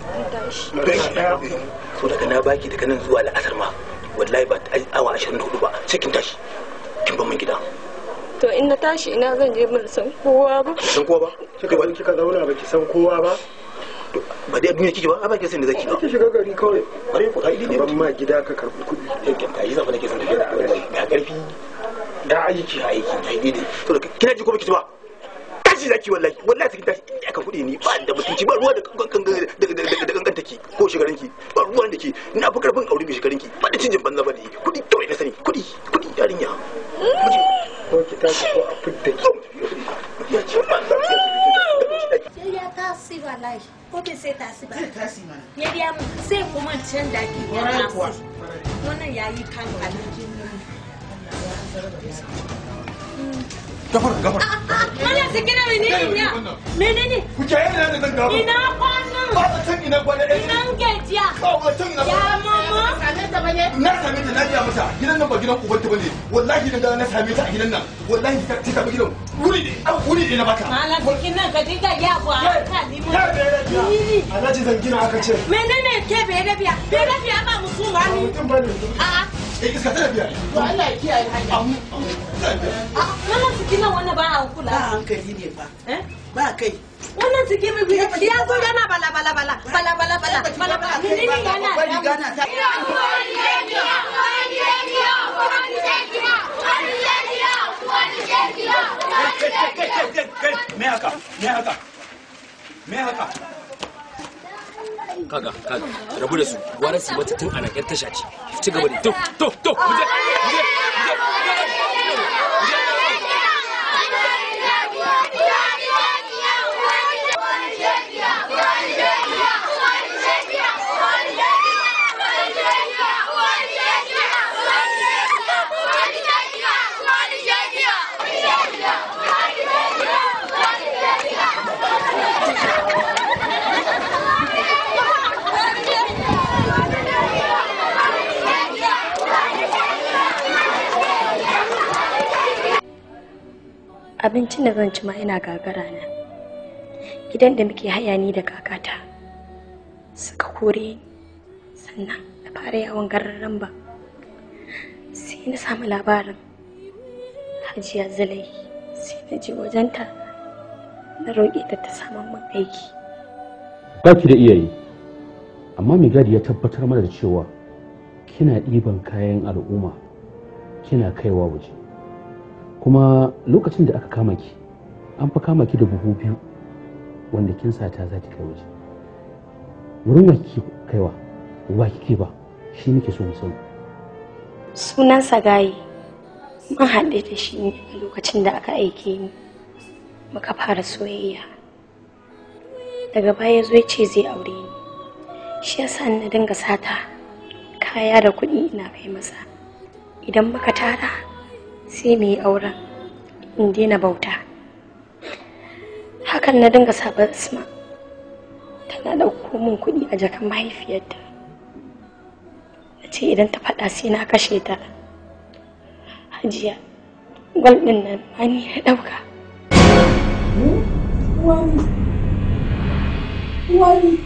so daga na baki daga nan zuwa la'asar ma wallahi ba awa 24 ba sai kin tashi kin ban min gida to in na tashi ina zan je ban san kowa ba san kowa ba kika wani kika zauna ba ki san kowa ba ba dai duniya kike ba a ba ki san da zaki ba ki shiga gari kawai bare ku kai ne ban ma gida ka karbi kudi yake kai zafa nake san da gida da karfi da aiki ai dai to kina ji ko baki ba tashi zaki wallahi cikin tashi aka kudi ni ba da mutunci ba ruwa da kankan take ko shigaranki ba ruwan da ke ina fi karfin aure mai shigaranki ba da cinjin banza ba da kudi kawai na sani kudi yarinya ko ki tashi ko a fidda ki ya ce banza ya tasi wallahi ko bai sai tasi ba zai tasi mana ya biya mu sai kuma can da ki ya tasi wannan yayi kan alhaji gafar mana sakina menene ku ce yana da zan gafar ina kwana ba ta san ina kwana ina gajiya ya mama same ta bane na same ta na biya mata gidan nan ba gidan ubanta bane wallahi idan na same ta a gidan nan wallahi ta tafi gidan wuri ne na bata malam sakina ka dinga ya kwa ka limu alhaji zan gina aka ce menene ke bai rabiya ba musu ba ni a'a iska ta biya to Allah ya kiyaye hanya wannan sakina wannan ba a kula ba hankali ne fa ba kai wannan suke mai biya ya zo yana bala menene yana bari gana ta me haka kaga rabu da su gwara su mata tun ana yar tasha ce ci gaba da to muje abincin da zan ci ma ina gagara na gidan da muke haya ni da kakata suka kore sannan na fara yawon gararren ba sai na samu labarin hajiya zalai sai na je wajenta na roƙe ta ta samun min aiki baki da iyaye amma mai gadi ya tabbatar mana da cewa kina ɗiban kayan al'umma kina kaiwa waje kuma lokacin da aka kama ki an fa kama ki da buhu 2 wanda kin sata za ki kai waje wurin wa kike kaiwa wa kike ba shi nake so mu sani sunan Sagaye mun haɗe da shi ne a lokacin da aka aike ni muka fara soyayya daga baya zo ya ce zai aure ni shi yasa na dinga sata kaya da kuɗi ina kai masa idan muka tara sai mu yi auren in daina bauta hakan na dinga saba Asma tana ɗauko min kuɗi a jakan mahaifiyarta na ce idan ta faɗa sai na kashe ta hajiya gwal ɗin nan ma ni na ɗauka wani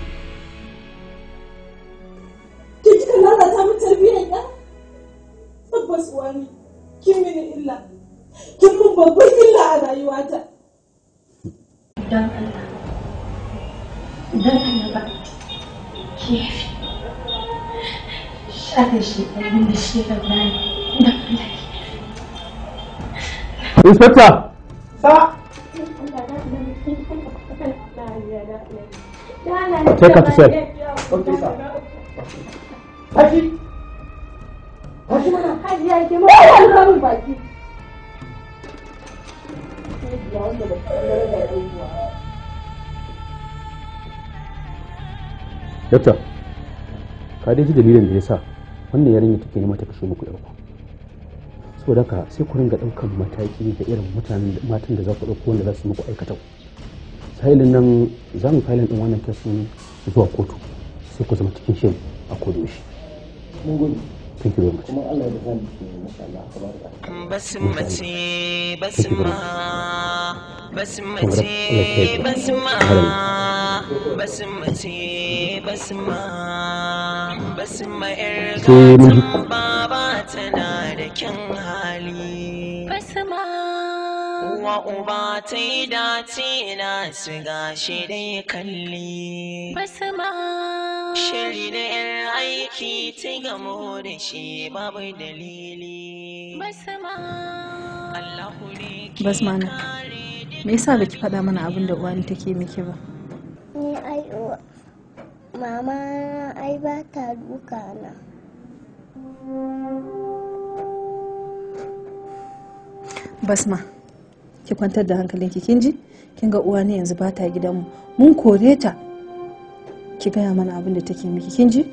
ke kika lalata mu tarbiyyar ɗa tabbas wani kin mini illa babban illa a rayuwata. Don Allah, don Allah ba, ki yafi. Shafe shi ɗarin da shi ga bayan don Allah ki yafi. Inspector! Sa! Take her to cell. Okay, sir. Tashi! Tashi mana! Hajiya ke ma ya samun baki. Dokta, ka dai ji dalilin da ya sa wannan yarinya take nema ta kashe muku yarku. Saboda haka sai ku ringa ɗaukan mataki da irin matan da za ku ɗauko wanda za su muku aikata. Sahilin nan za mu filin ɗin wannan kesin zuwa kotu sai ku zama cikin shin a kodayaushe. Mun gode. Thank you very much. Kuma Allah ya zama masha Allah. Basmace basma basmace basma basmace basma basma yar baba tana da kyan hali basma wa uba ta yi dace na siga shi dai kalli basma shiri da yar aiki ta gamo da shi babu dalili Basmana, me yasa baki faɗa mana abin da uwani take miki ba? Ni ai mama ai ba ta duka na. Basma, ki kwantar da hankalinki kin ji? Kin ga uwani yanzu ba ta gidanmu. Mun kore ta. Ki gaya mana abin da take miki kin ji?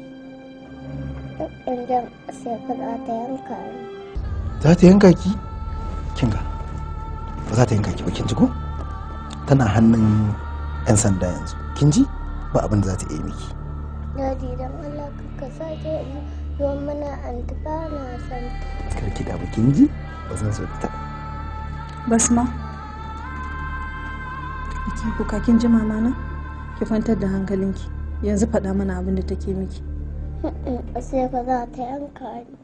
Idan sai kada ta yanka ni. Za ta yanka ki? Kin ga ba za ta yanka ki ba kin ji ko? Tana hannun 'yan sanda yanzu. Kin ji? Ba abin da za ta yi miki. Dadi dan Allah ka sake yi don mana antiba na san. Karki da ba kin ji? Ba zan so ta. Basma. Ki kuka kin ji mama na? Ki kwantar da hankalinki. Yanzu faɗa mana abin da take miki. Sai ka za ta yanka ni.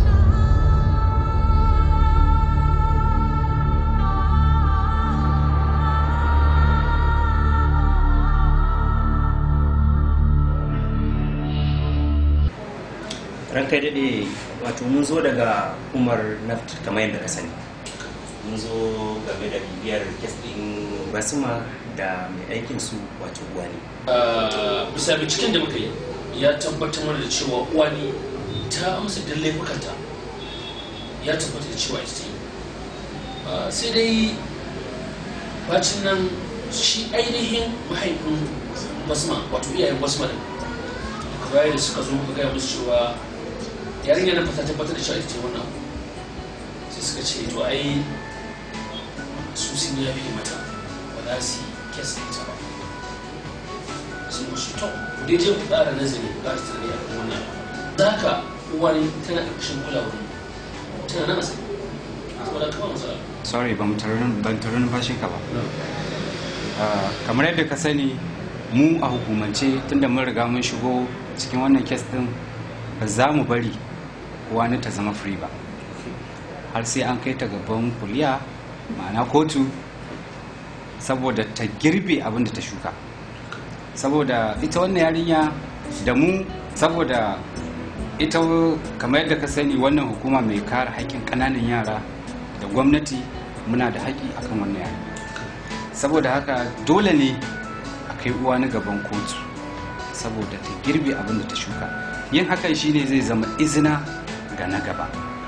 Ranka daɗe wato mun zo daga Umar Naft kamar yadda ka sani. Mun zo game da bibiyar kes ɗin Basma da mai aikin su wato Uwani. Bisa binciken da muka yi ya tabbatar mana da cewa Uwani ta amsa duk laifukanta, ya tabbatar da cewa ita ta yi. Sai dai bacin nan shi ainihin mahaifin Basma wato iyayen Basma din bayan da suka zo muka gaya musu cewa yarinya nan ta tabbatar da cewa ita ce wannan sai suka ce to ai su sun yafe mata ba za su yi kes da ita ba sun musu to ku dai je ku ƙara nazari ku ƙara tunani a kan wannan za ka uwani tana ƙarƙashin kulawar tana nan a sai saboda kama matsala sorry ban tarin numfashinka ba kamar yadda ka sani mu a hukumance tunda mun riga mun shigo cikin wannan kes din ba za mu bari wani ta zama free ba har sai an kai ta gaban kuliya ma'ana kotu saboda ta girbe abin da ta shuka saboda ita wannan yarinya da mu saboda ita kamar yadda ka sani wannan hukuma mai kare haƙƙin ƙananan yara da gwamnati muna da haƙƙi akan wannan yarinya saboda haka dole ne a kai uwa na gaban kotu saboda ta girbe abin da ta shuka yin hakan shine zai zama izina ga na gaba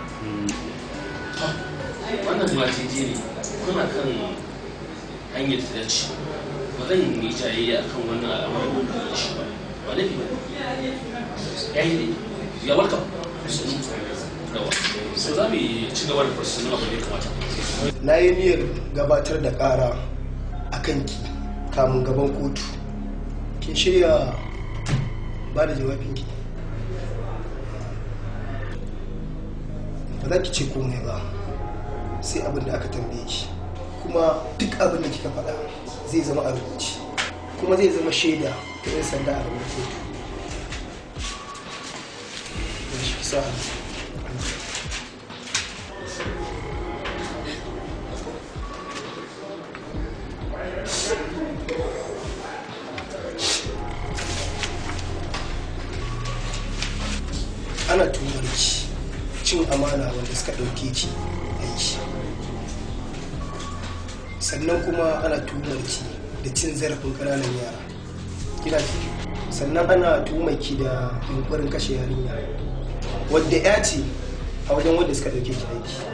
wannan matiji ne kuna kan hanyar da dace ba zan yi jayayya akan wannan al'amarin da shi ba ba laifi ba ya yi ne ya warka so za mu yi ci gaba da fasirin abin da ya kamata na yi niyyar gabatar da ƙara a kanki kamun gaban kotu kin shirya ba da jawabinki ba za ki ce komai ba sai abin da aka tambaye ki kuma duk abin da kika faɗa zai zama a rubuce kuma zai zama shaida ta 'yan sanda a gaban kotu ana tuhumar ki cin amana wanda suka ɗauke ki aiki, sannan kuma ana tuhumar ki da cin zarafin ƙananan yara kina ji, sannan ana tuhumar ki da yunkurin kashe yarinya wadda ya ce a wajen wanda suka ɗauke ki aiki.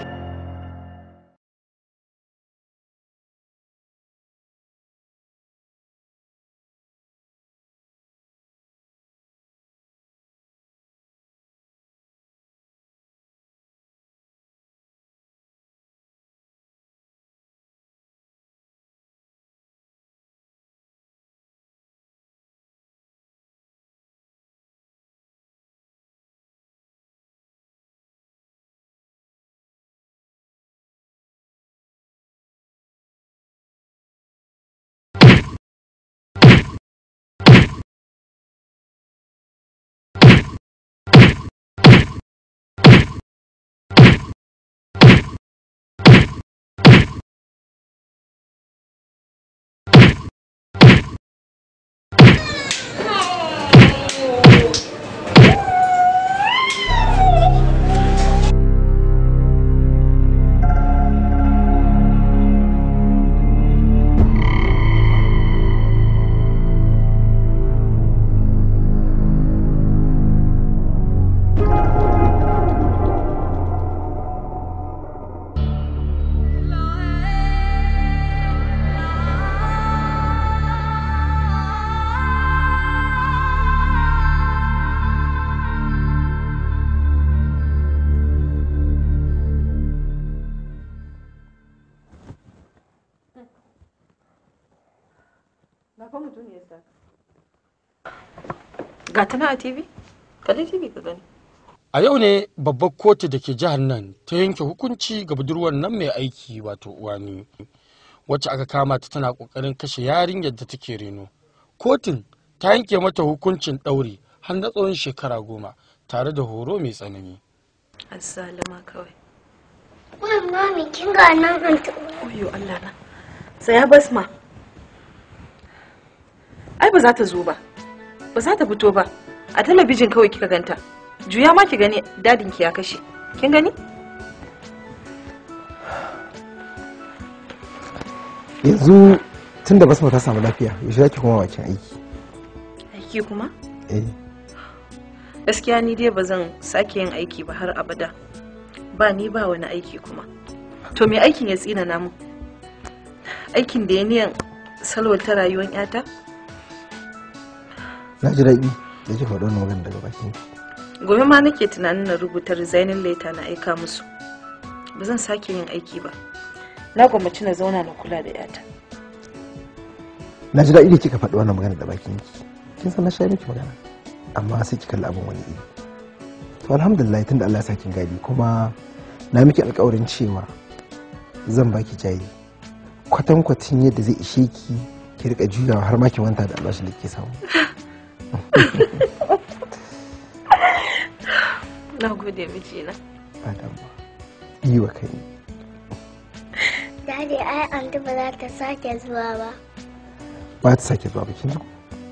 Ga tana a TV? Kalli TV ka gani. A yau ne babbar kotu da ke jihar nan ta yanke hukunci ga budurwar nan mai aiki wato uwani wacce aka kama ta tana kokarin kashe yarinyar da take reno. Kotun ta yanke mata hukuncin ɗauri har na tsawon shekara 10 tare da horo mai tsanani. Assalama kawai. Wai mami kin ga nan an Oyo Allah na. Saya basma. Ai ba za ta zo ba. Ba za ta fito ba. A talabijin kawai kika ganta. Juya ma ki gani dadin ki ya kashe. Kin gani? Yanzu tunda basma ta samu lafiya, yaushe zaki koma bakin aiki? Aiki kuma? Eh. Gaskiya ni dai ba zan sake yin aiki ba har abada. Ba ni ba wani aiki kuma. To me aikin ya tsina namu? Aikin da ya niyan salwata rayuwar yata? Na ji daɗi da ki faɗo wannan magana daga bakin ki. Gobe ma nake tunanin na rubuta resigning letter na aika musu. Ba zan sake yin aiki ba. Na gwammaci na zauna na kula da yata. Na ji daɗi da kika faɗi wannan magana da bakin ki. Kin san na sha miki magana. Amma sai ki kalli abin wani iri. To alhamdulillah tunda Allah ya sa kin gadi kuma na miki alƙawarin cewa zan baki jari kwatankwacin yadda zai ishe ki rika juyawa har ma ki wanta da albashin da kike samu. Na gode mijina. Adama. Yi wa kai. Daddy ai anti ba za ta sake zuwa ba. Ba ta sake zuwa ba kin ji?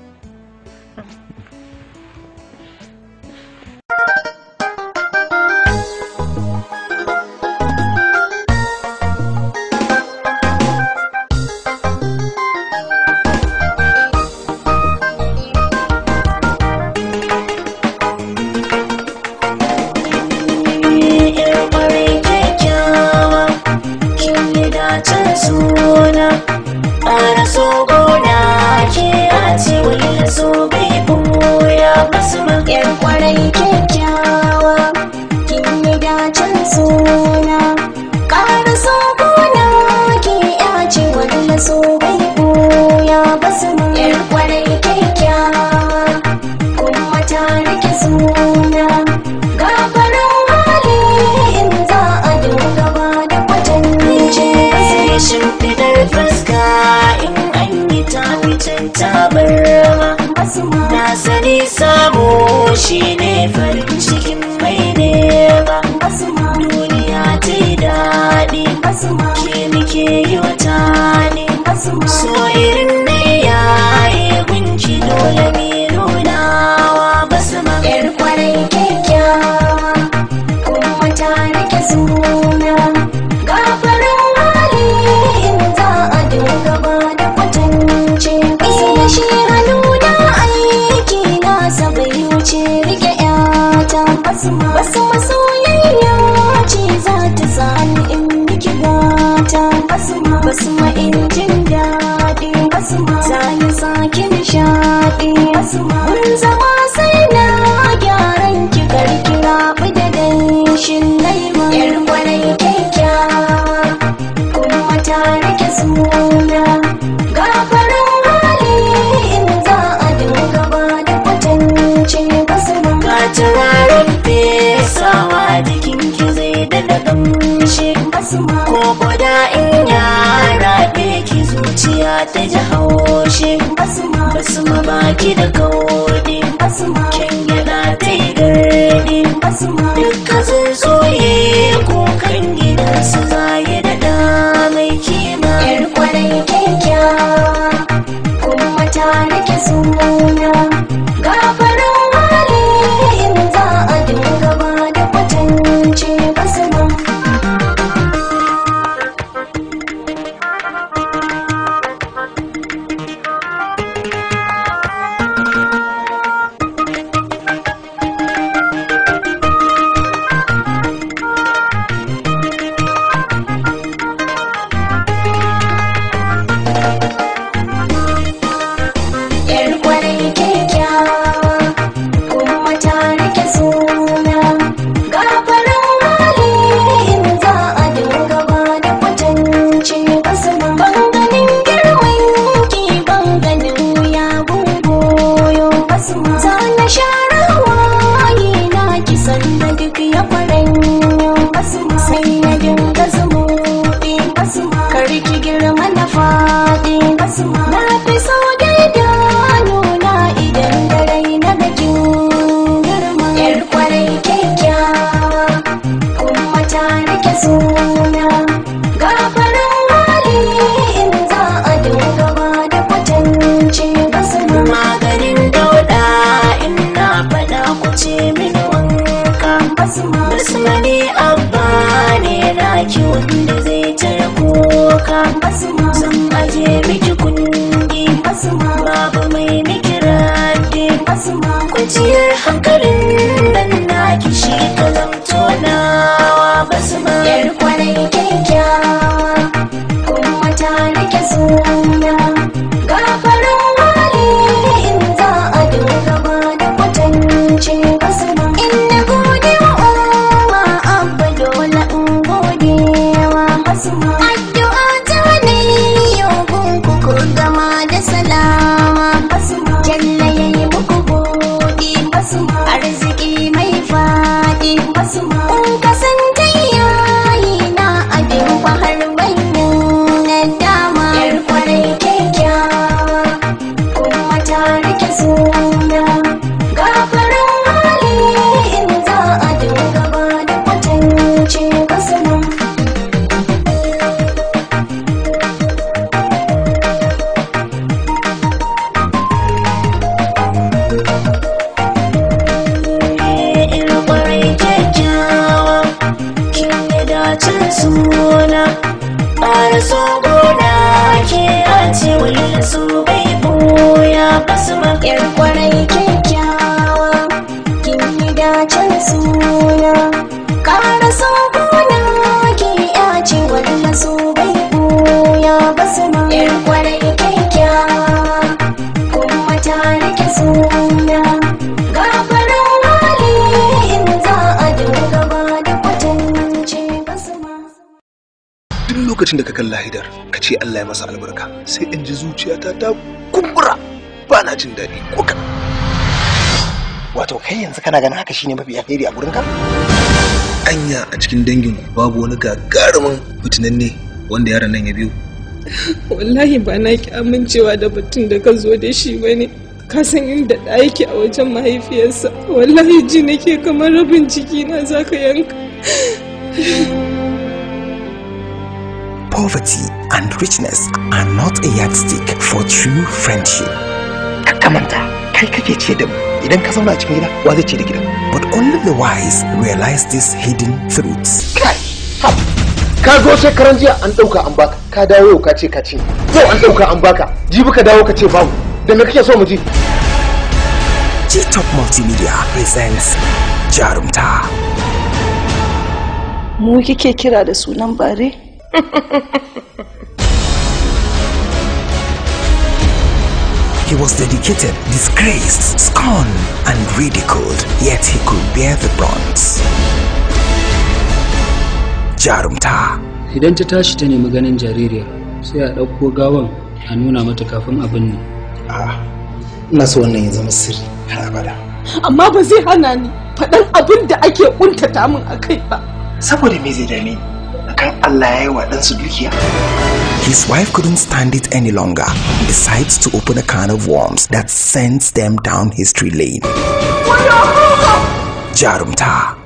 Na sani samu shi ne farin cikin mai nema. Duniya ta yi daɗi, ke nike yi wata ne. So irin na yaye gunki dole mi nunawa basma. 'Yar kwarai kyakkyawa. daɗi. Mun zama sai na gyaran ki karkira da danshin laima. Yar kwarai kyakkyawa kuma ta rike suna. Gafarin hali in za a dinga ba da kwatance basma. Ka turaren fesawa jikinki zai daɗa ƙamshi basma. Ko guda in yara ki zuciya ta ji haushi basma. Basma baki da kaudi basma. Kyan yana ta yi gardi basma. Dukka tsuntsoye kukan gidansu zaye da ɗa mai kima. Yar kwarai kyakkyawa kuma ta rike suna. Gafarin hali in za a dinga ba da kwatance basma. Lokacin da ka kalla Haidar ka ce Allah ya masa albarka sai in ji zuciyata ta kumbura ba na jin daɗi ko ka. Wato kai yanzu kana ganin haka shine mafi alheri a gurin ka? Anya a cikin dangin babu wani gagarumin fitinanne wanda yaron nan ya biyo. Wallahi ba na ki amincewa da batun da ka zo da shi bane. Ka san inda da yake a wajen mahaifiyarsa. Wallahi ji nake kamar rabin ciki na zaka yanka. Poverty and richness are not a yardstick for true friendship. Kakamanta, kai kake ce da mu idan ka zauna a cikin gida wa zai ce da gidan. But only the wise realize these hidden truths. Kai, ka zo shekaran jiya an dauka an baka, ka dawo yau ka ce ka ci. Yau an dauka an baka, jibi ka dawo ka ce babu. Da me kake so mu ji? G-Top Multimedia presents Jarumta. Mu kike kira da sunan bare? He was dedicated, disgraced, scorned, and ridiculed, yet he could bear the brunt. Jarumta. Idan ta tashi ta nemi ganin jaririya, sai a ɗauko gawan a nuna mata kafin abin ne. Ina so wannan ya zama sirri har abada. Amma ba zai hana ni faɗan abin da ake ƙuntata min a kai ba. Saboda me zai dame ni? Akan Allah ya yi wa ɗansu dukiya. His wife couldn't stand it any longer and decides to open a can of worms that sends them down history lane. Jarumta.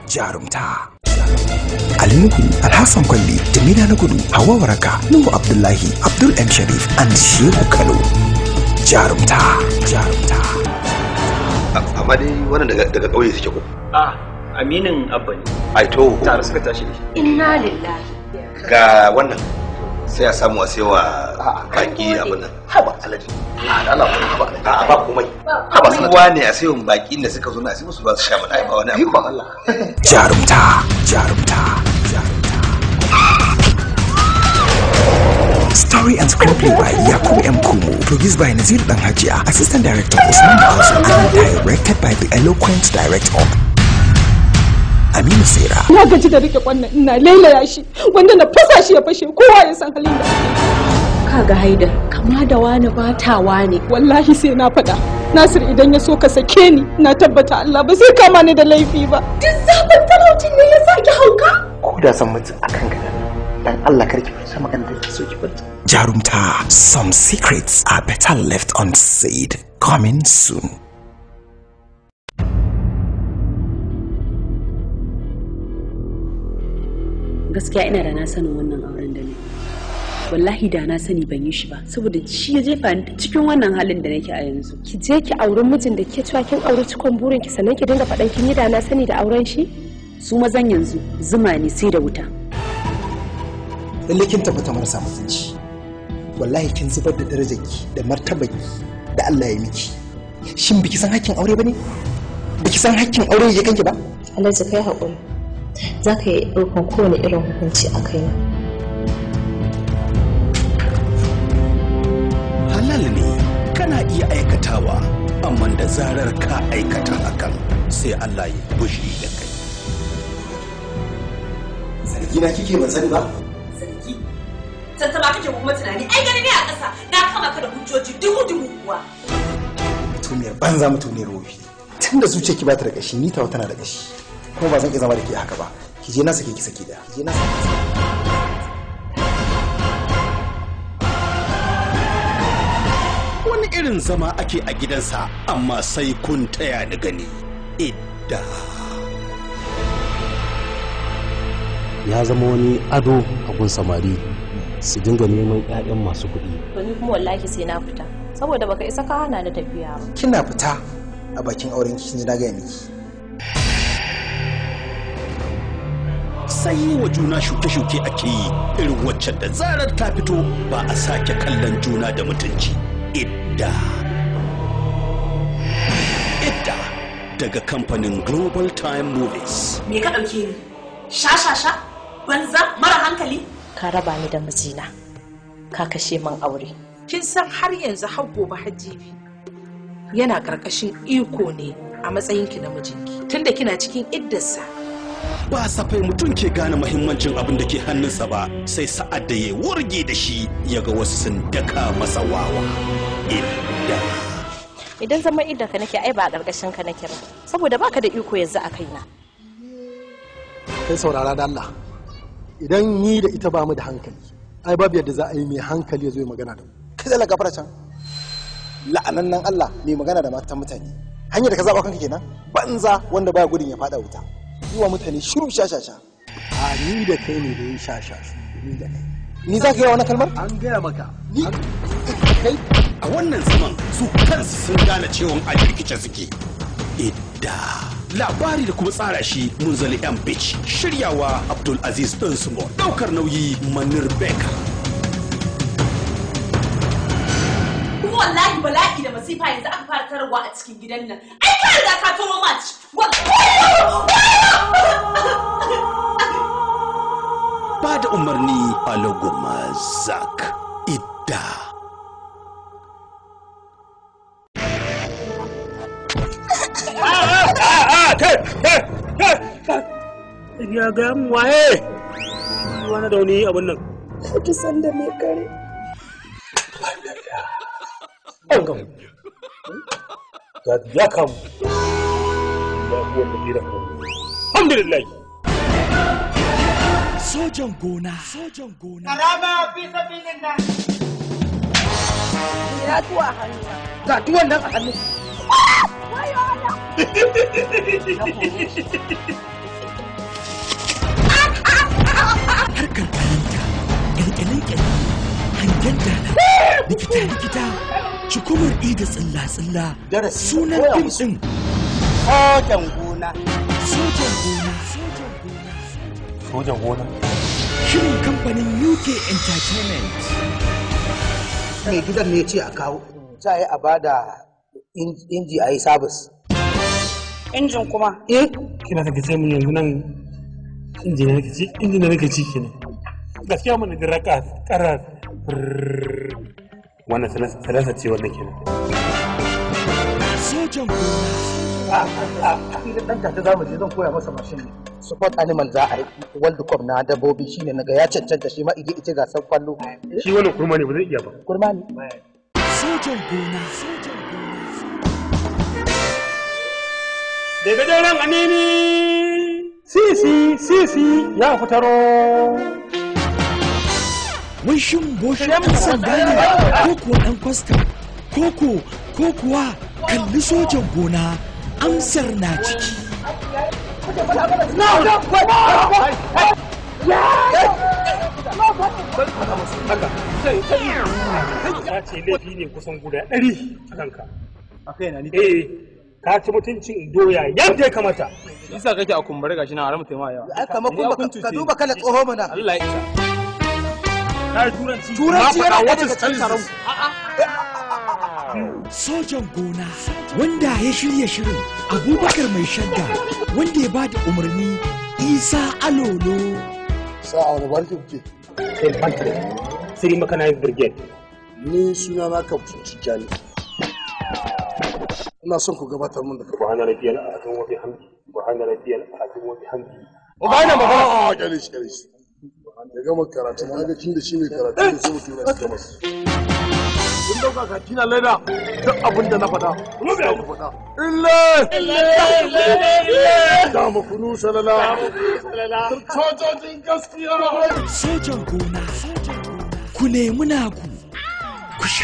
Ali Nuhu, Alhassan Kwalli, Jamila Nagudu, Hawa Waraka, Nuhu Abdullahi, Abdul M. Sharif, and Shehu Kano. Jarumta. Amma dai wannan daga ƙauye suke ko? Aminin Abba ne. Ai to. Tare suka tashi ne. Inna lillahi. Ga wannan sai a samu a sayawa baki abin nan. Haba alaji. Allah ba komai. Haba sanuwa ne a sayawan baki da suka zo na sai musu ba su sha mana ai ba wani abu. Allah. Jarumta. Story and screenplay by Yakubu M. Kumu, produced by Nazir Danghajia, assistant director Usman Basu, and directed by the eloquent director Aminu Sera. Na gaji da rike kwannan ina lailaya shi wanda na fasa shi ya fashe kowa ya san halin da kaga Haidar kama da wani bata wani wallahi sai na faɗa Nasir idan ya so ka sake ni na tabbata Allah ba zai kama ni da laifi ba duk zaban talaucin ne ya saki hauka ko da san mutu akan ka dan Allah karki fita magana da so ki fita. Jarumta, some secrets are better left unsaid. Coming soon. Gaskiya ina da na sanin wannan auren da ne. Wallahi da na sani ban yi shi ba saboda shi ya jefa ni cikin wannan halin da nake a yanzu. Ki je ki auri mijin da ke cewa kin auri cikon burin ki sannan ki dinga faɗan kin yi da na sani da auren shi? Su mazan yanzu zuma ne sai da wuta. Lalle kin tabbata marasa mutunci. Wallahi kin zubar da darajarki da martabarki da Allah ya miki. Shin biki san hakkin aure bane? Biki san hakkin aure yake kanki ba? Alhaji kai haƙuri. Za ka yi ɗaukan kowane irin hukunci a kaina. Halal ne kana iya aikatawa, amma da zarar ka aikata hakan sai Allah ya fushi da kai. Zargi na kike ban sani ba? Zargi. Tattaba kake kuma tunani ai gani ne a ƙasa na kama ka da hujjoji dubu kuwa. Mutumiyar banza mutumiyar wofi. Tunda zuciyarki ba ta da ƙashi ni tawa tana da ƙashi. Kuma ba zan iya zama da ke haka ba. Ki je na sake ki saki da. Ki je na sake. Wani irin zama ake a gidansa amma sai kun taya ni gani. Idda. Ya zama wani ado a gun samari su dinga neman 'ya'yan masu kuɗi. To ni kuma wallahi sai na fita saboda baka isa ka hana ni tafiya ba. Kina fita a bakin auren ki ne na ga miki. Sai wa juna shuke-shuke ake yi irin wacce da zarar ta fito ba a sake kallon juna da mutunci. Idda daga kamfanin Global Time Movies. Me ka ɗauke ni? Sha banza mara hankali? Ka raba ni da mijina, ka kashe min aure. Kin san har yanzu har gobe hajjibi yana ƙarƙashin iko ne a matsayinki na mijinki tunda kina cikin iddarsa. Ba safai mutum ke gane mahimmancin abin da ke hannunsa ba sai sa'ad da ya wurge da shi ya ga wasu sun daka masa wawa. Idda. Idan zaman iddarka nake ai ba a ƙarƙashin ka nake ba saboda baka da iko yanzu a kaina. Kai saurara da Allah. Idan ni da ita ba mu da hankali ai babu yadda za a yi mai hankali ya zo ya magana da mu. Kai zalla gafara can. La'anannan Allah mai magana da matan mutane. Hanyar da ka zaba kanka kenan banza wanda baya gudun ya fada wuta. Yi wa mutane shiru shashasha. A ni da kai ne da yi shashasha. Ni da kai. Ni za ka yi wani kalmar? An gaya maka. Ni kai a wannan zaman su kansu sun gane cewa a jirkice suke. Idda. Labari da kuma tsara shi Munzali M. Beach. Shiryawa Abdul Aziz Ɗansumo. Ɗaukar nauyi Manir Beka. Wallahi bala'i da masifa yanzu aka fara tarwa a cikin gidan nan. Ai ka riga ka turo match. Ba da umarni Alogoma Zak. Idda. ya ga mu waye wani da wani abin nan ta sanda mai kare an gamu ya kamu ya kuwa da gira alhamdulillah sojan gona karama fi sabilillah ya tuwa a hannu ga tuwon nan a hannu wayo Allah harkar karanta ƙyalƙyalin hangen dala likita cikumar ida tsilla sunan fim ɗin sojan gona shirin kamfanin UK Entertainment. Mai gidan ne ce a kawo za a yi a bada inji a yi sabis. Injin kuma? Kina ka ce min yanzu nan injin da nake ci kenan. Gaskiya mun da raka karar wannan salasa ce wannan kenan. Sojan gona. Idan ɗan tata za mu je zan koya masa mashin ne. Support animal za a yi World Cup na dabbobi shine naga ya cancanta shi ma ije gasar kwallo. Shi wannan kurma ne ba zai iya ba. Kurma ne. Sojan gona. Daga daren anini sisi ya fitaro. Wai shin boshin ɗan sanda ne ko kuwa ɗan kwastam ko kuwa kalli sojan gona amsar na ciki. Ya ce laifi ne kusan guda 100 a kanka. A kai na ni? Ka ci mutuncin doya yadda ya kamata. Isa kake a kumbare gashi na haramu taimaka yawa. Ai kamar kuma ka duba kala tsoho mana. Allah ya isa. Kai turanci. Turanci yana daga cikin taron. Sojan gona wanda ya shirya shirin Abubakar mai shadda wanda ya bada umarni Isa Alolo. Sa'a wani barki kuke? Infantry, Siri Mechanized Brigade. Ni suna na Kaftin Tijjani. Ina son ku gabatar mun da Subhana rabbiyal azim wa bihamdi. Subhana rabbiyal azim wa bihamdi. Ubana baba. Galis. Ya gama karatu kaga tun da shi ne karatu da sai mutum ya gama. Kun dauka ka kina leda duk abin da na faɗa. Sai ku faɗa. Illa. Da mu kunu salala. Sojojin gaskiya. Sojan gona. Ku nemi naku. Ku sha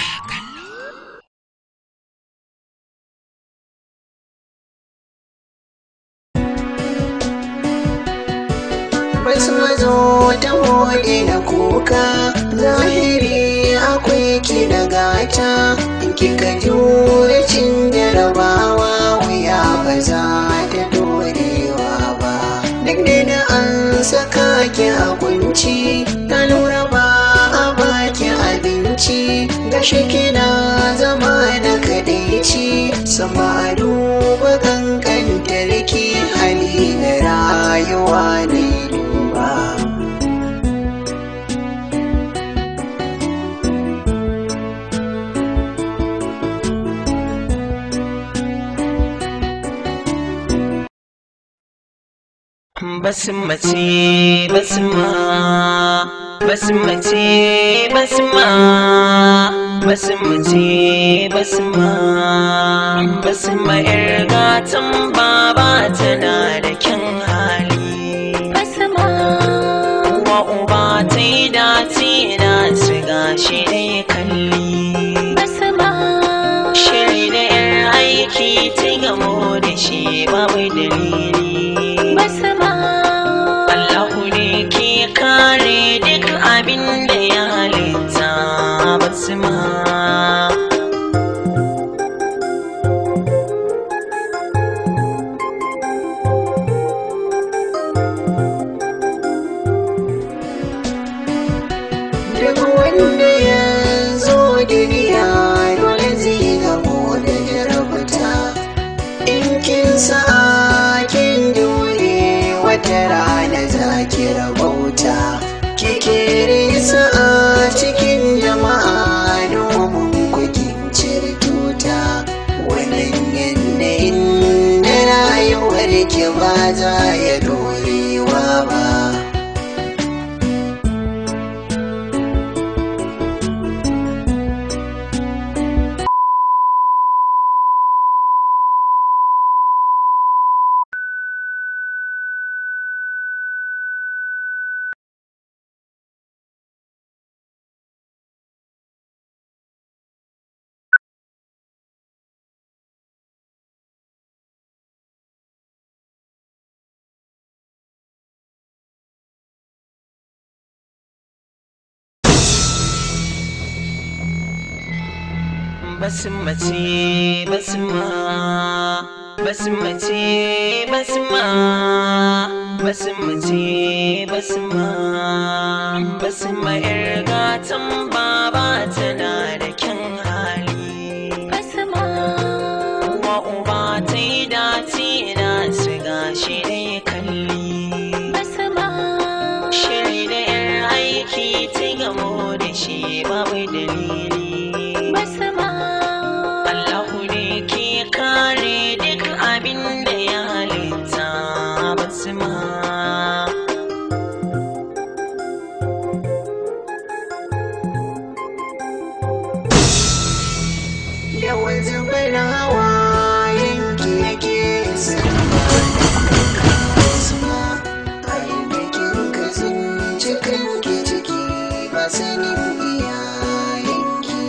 zo ta hode da kuka zahiri akwai ki da gata kika jure cin jarabawa wuya ba za ta dorewa ba duk da an saka ki a kunci ka lura ba a baki abinci gashi kina zama da kadaici sama a duba kankantar ki hali na rayuwa ne Basmati basma basmati basma basmati basma basma yar gatan baba tana da kyan hali basma wa uba ta yi dace na shiga shi ne kalli basma shiri da yar aiki ta gamo da shi babu dalili basma kare duk abin da ya halitta basma duk wanda ya zo duniya dole zai gamo da jarabta in kin sa'a kin jure wata rana za ki rabauta kikiri sa'a cikin jama'a domin kukin cirtuta wannan yanayin da rayu rayuwar ki ba za ya dorewa ba. Basmati basma basmati basma basmati basma basma yar gatan baba tana da kyan hali basma wa uba ta yi dace na su gashi ne kalli basma shiri da yar aiki ta gamo da shi babu dalili basma kare duk abin da ya halitta basma. Yawan zubar hawayenki yake sama basma. Ayin da kin ka tsinci kanki ciki ba sanin iyayenki.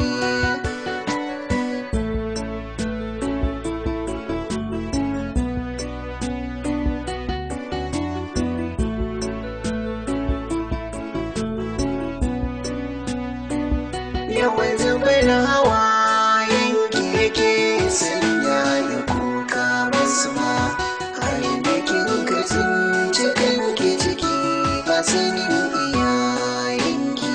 Yawan zubar hawayenki yake sanya ni kuka basma. Har da kin ka tsinci kanki ciki ba sanin iyayenki.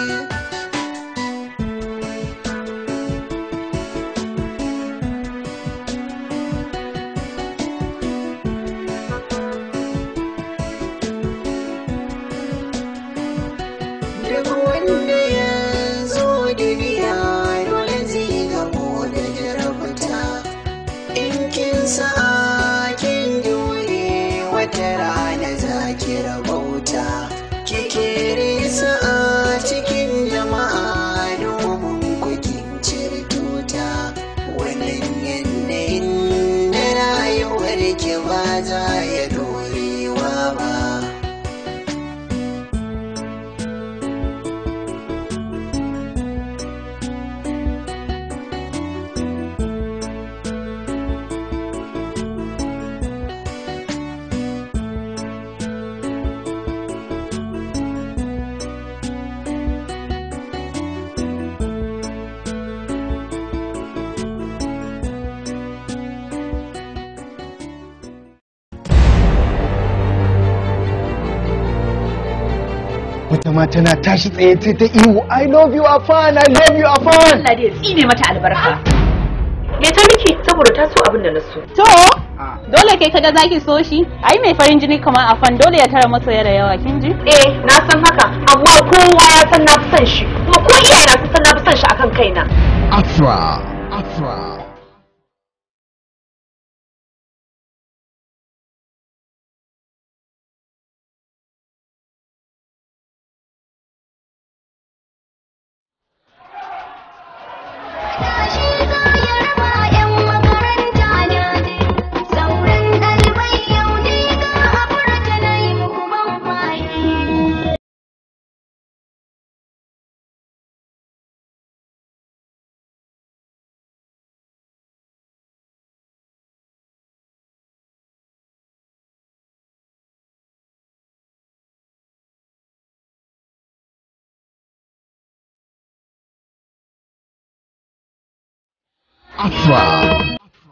Duk wanda ya duniya dole zai gamo da jarabta. In kin sa kin jure wata rana za ki rabauta. Kike sa'a cikin jama'a domin kukin cirtuta. Wannan yanayin da rayuwar ki ba za ya dorewa ba. Wata ma tana tashi tsaye sai ta ihu I love you Afan, I love you Afan. Allah dai tsine mata albarka. Me ta miki saboda ta so abin da na so. To, dole kai kaga zaki so shi? Ai mai farin jini kamar Afan dole ya tara masa da yawa kin ji? Na san haka, amma kowa ya san na fi son shi. Kuma ko iyaye na san na fi son shi akan kaina. Afra. Afra.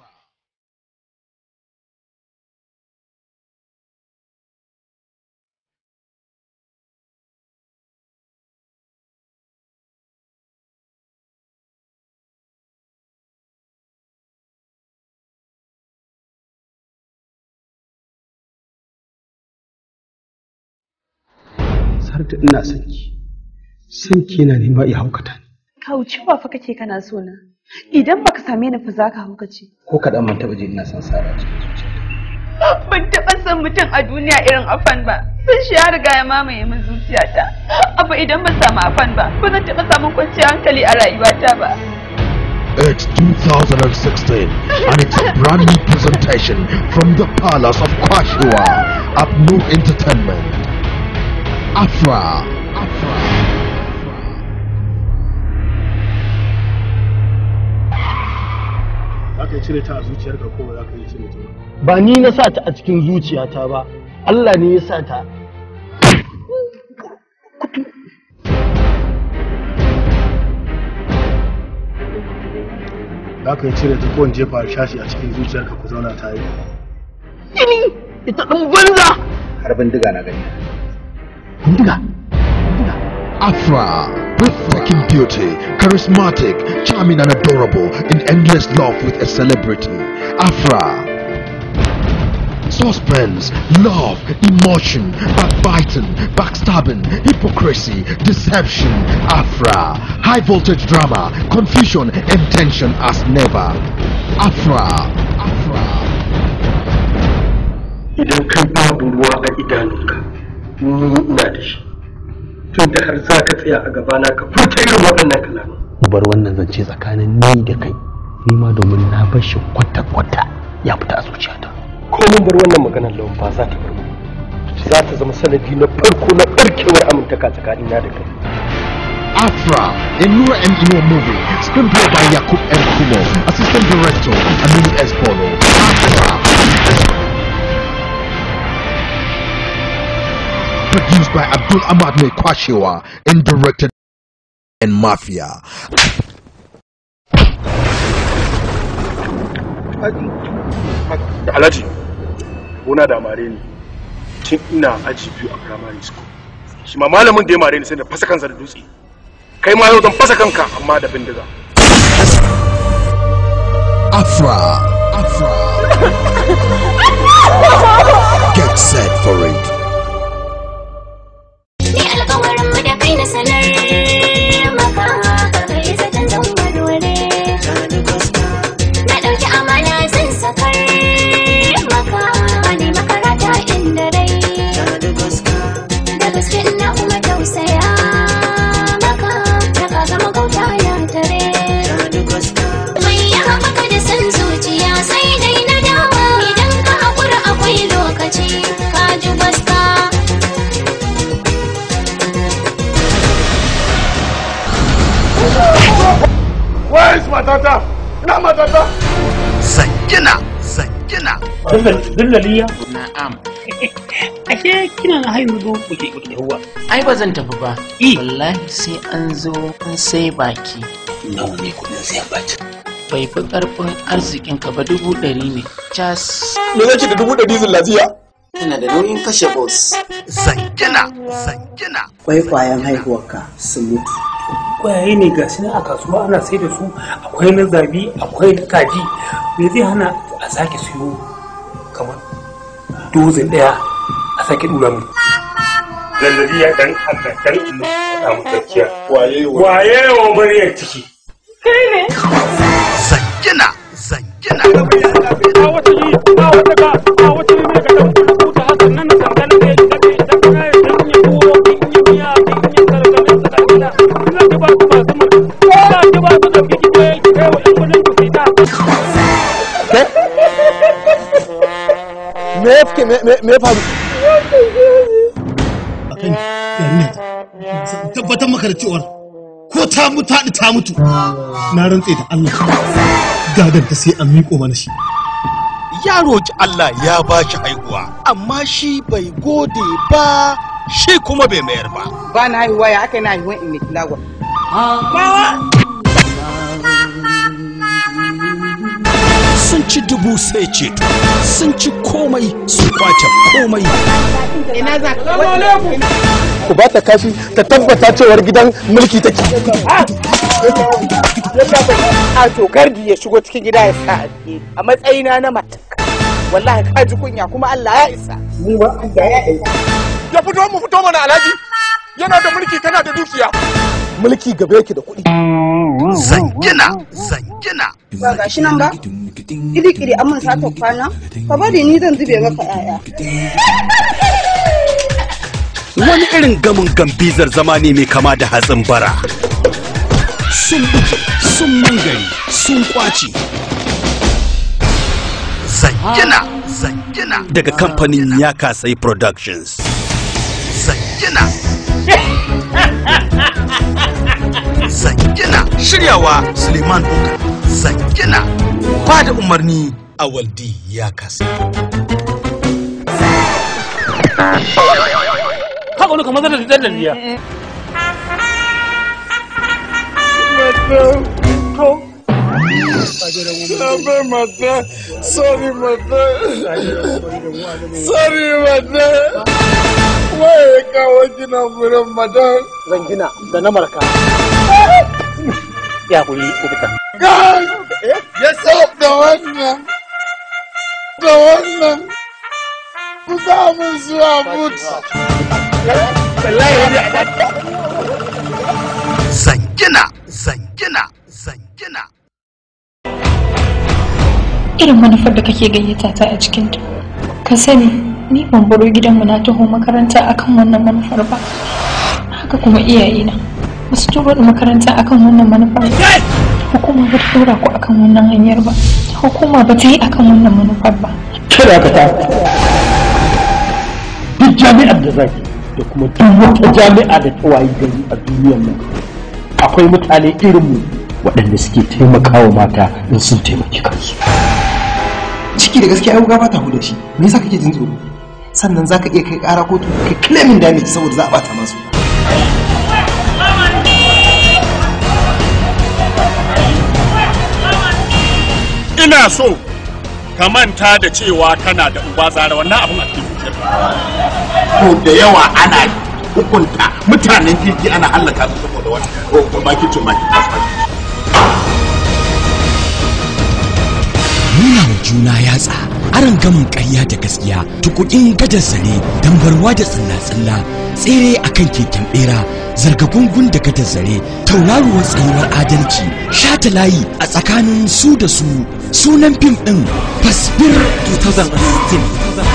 Sarta ina son ki. Son ki yana nema ya haukata ni. Kauce ba fa kake kana so na. Idan baka same ni fa zaka haukace. Ko kaɗan man taɓa ji ina son Sara cikin zuciyata. Ban taɓa son mutum a duniya irin Afan ba. Sun shi ya riga ya mamaye min zuciyata. Abu idan ban samu Afan ba, ba zan taɓa samun kwanciyar hankali a rayuwata ba. It's 2016 and it's a brand new presentation from the palace of Kwashiwa at New Entertainment. Afra. Za ka yi cire ta a zuciyarka ko za ka yi cire ta ba ni na sa ta a cikin zuciyata ba, Allah ne ya sa ta. za ka yi cire ta kowane jefa shashi a cikin zuciyarka ku zauna tare. Ini ita ɗin banza. Har bindiga na gani. Bindiga? Afra, breathtaking beauty, charismatic, charming and adorable, in endless love with a celebrity. Afra. Suspense, love, emotion, backbiting, backstabbing, hypocrisy, deception. Afra. High voltage drama, confusion and tension as never. Afra. Idan kai babu ruwa a idanunka, ni ina da shi. Tunda har za ka tsaya a gabana ka furta irin waɗannan kalaman. Mu bar wannan zance tsakanin ni da kai, ni ma domin na bar shi kwata-kwata ya fita a zuciyata. Ko mun bar wannan maganar lawan ba za ta bar mu. Za ta zama sanadi na farko na barkewar amintaka tsakanina da kai. Afra, a Nura M. Ino movie, screenplay by Yakub M. Kumo, assistant director Aminu S. Polo. Afra. Produced by Abdul Ahmad Kwashiwa and directed and Mafia. Alhaji, gona da mare ni tun ina aji biyu a primary school. Shi ma malamin da ya mare ni sai da fasa kansa da dutse. Kai ma yau zan fasa kanka amma da bindiga. Afra. Get set for it. Ni alƙawarin mu da kai na sanar maka kai zaton zan warware na ɗauki amana zan sakar maka ne makarata inda rai da gaske ina kuma tausaya maka da ka zama kauta na tare mai ya haɓaka da san zuciya sai dai na dawa idan ka haƙura akwai lokaci ka ji gaska. Where is matata? Na matata? Zangina. Dillaliya? Na'am. Ashe kina na haihu zo kuke huwa. Ai ba zan tafi ba. Wallahi sai an zo an sai baki. Nawa ne kudin sai baki? Bai fi karfin arzikin ka ba 100 ne. Cas. Me yake da 100 zillaziya? Ina da nauyin kashe boss. Zangina. Kwaikwayen haihuwarka sun mutu. Kwayaye ne ga shi a kasuwa ana sai da su, akwai na zabi akwai na kaji. Me zai hana a sake siyo kamar dozin daya a sake dura mu? Lallabi ya dan Allah dan Allah mu gaskiya. Waye wa Maryam ciki. Kai ne? Zangina. A wata ne ga dan kullu da hakan nan da dan da da kana dan ya ko in ya biya in ya kargalin sakina. Ina ki ba ku masu mutu. Ina ki ba ku da kike kai wa kudin ku fita. Me faru? Akan yarinya tabbatar maka da cewar ko ta mutu na rantse da Allah gadanta sai an miƙo mana shi. Ya roki Allah ya ba shi haihuwa amma shi bai gode ba shi kuma bai mayar ba. Ba na haihuwa ya aka yi na haihuwan in ne kilagwa. Sun ci dubu sai ceto, sun ci komai su kwace komai. Ina za ka Ku ba ta kashi ta tabbata cewar gidan mulki take. a to gardi ya shigo cikin gida ya sa a matsayina na matarka. Wallahi ka ji kunya kuma Allah ya isa. Mu ba Allah ya isa. Ya fito mana Alhaji. Yana da mulki kana da dukiya. Mulki gaba yake da kuɗi. Zangina. Ba ga shi nan ba? Kiri-kiri an mun sata kwana? Ka bari ni zan zube maka 'ya'ya. Wani irin gamin gambizar zama ne mai kama da hatsin bara. Sun buge, sun mangari, sun kwace. Zangina daga kamfanin Yakasai Productions. Zangina shiryawa Suleiman Bukar. Zangina ba da umarni a Waldi Yakasai. Haka wani kamar zata da daliya. Sabe mata, sorry mata, sorry mata. Waye kawo gina gurin mata? Zangina da na marka. Ya kuri kubita. Ya stop da wannan. Da wannan. Ku samu zuwa mutu. Zangina. Irin manufar da kake gayyata ta a cikinta. Ka sani, ni ban baro gidanmu na taho makaranta akan wannan manufar ba. Haka kuma iyayena ba su turo da makaranta akan wannan manufar ba. Hukuma ba ta tura ku akan wannan hanyar ba. Hukuma ba ta yi akan wannan manufar ba. Kada ka ta. Duk jami'ar da zaki da kuma duk wata jami'a da ta wayi gari a duniyar nan akwai mutane irinmu waɗanda suke taimakawa mata in sun taimaki kansu. Ciki da gaskiya ayyuka ba ta huda shi, me yasa kake jin tsoro? Sannan zaka iya kai ƙara kotu kai claiming damage saboda za a bata masu. Ina so ka manta da cewa kana da uba zara wannan abun a cikin zuciyarka. To da yawa ana hukunta mutanen kirki ana hallaka su saboda wani makicin nuna wa juna yatsa aron gamin ƙarya da gaskiya tukukin gadar zare dambarwa da tsilla-tsilla tsere akan keken bera zargagungun da gadar zare tauraruwar tsayuwar adalci shata layi a tsakanin su da su sunan fim ɗin fasbir 2016.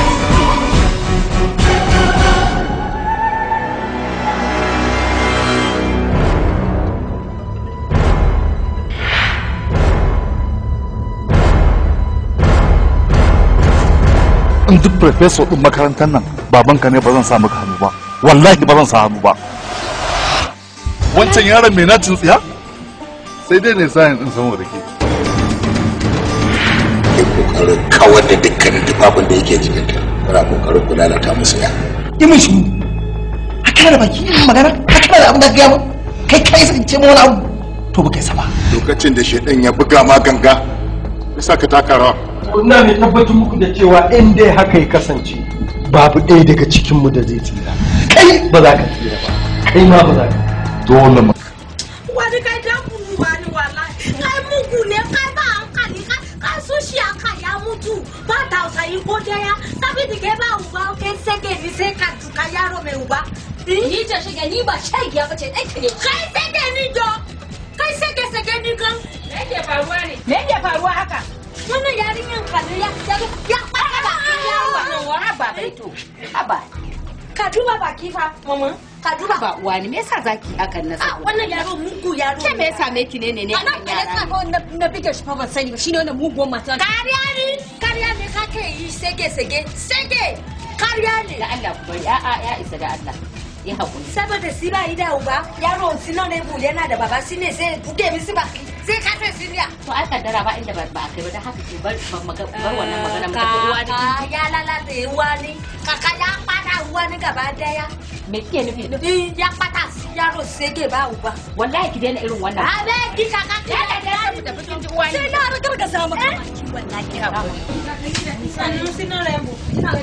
in duk professor din makarantar nan babanka ne ba zan sa maka hannu ba wallahi ba zan sa hannu ba wancan yaron mai nacin tsiya sai dai ne sayan din saboda ke kokarin kawar da dukkanin tufafin da yake jikinta muna kokarin ku lalata musu ya yi mun shi a kana da baki yin magana a kana da abin da gaya mun kai sai ce mu wani abu to ba kai sa ba lokacin da shedan ya buga ma ganga bisa ka taka rawa ina mai tabbatar muku da cewa in dai haka ya kasance babu ɗaya daga cikinmu da zai tsira kai ba za ka tsira ba kai ma ba za ka dole ma wani kai ta kunu wani wallahi kai mugu ne kai ba hankali kai so shi aka ya mutu ba tausayi ko daya saboda ke ba uba kai sake ni sai ka tuka yaro mai uba ni ce shige ni ba shagiya ba ce ɗan ne kai sake ni jo kai sake ni kan me yake faruwa ne me yake faruwa haka wannan yarinyan kanu ya kwata bakin yaro wannan wa haba baito haba ka duba baki fa mama ka duba ba uwa ne me yasa zaki hakan na sabo wannan yaro mugu yaro ke me yasa me ki ne ana yara na bige shi fa ban sani ba shine wannan mugun mata kariya ne kake yi sege kariya ne da Allah ku bari ya isa da Allah ya hakuri saboda si ba yi da uba yaro sino ne bule yana da baba shine sai buge misi baki sai ka sai siniya to ai kaddara ba inda ba kai ba dan haka ke bar wannan magana mu tafi uwa ne ya lalata uwa ne kaka ya fada uwa ne gaba daya me kike nufi ya fata yaro sege ba uba wallahi ki daina irin wannan a be ki kaka ya da mu tafi kin uwa ne sai na garga za maka wallahi ha sanu sino rembo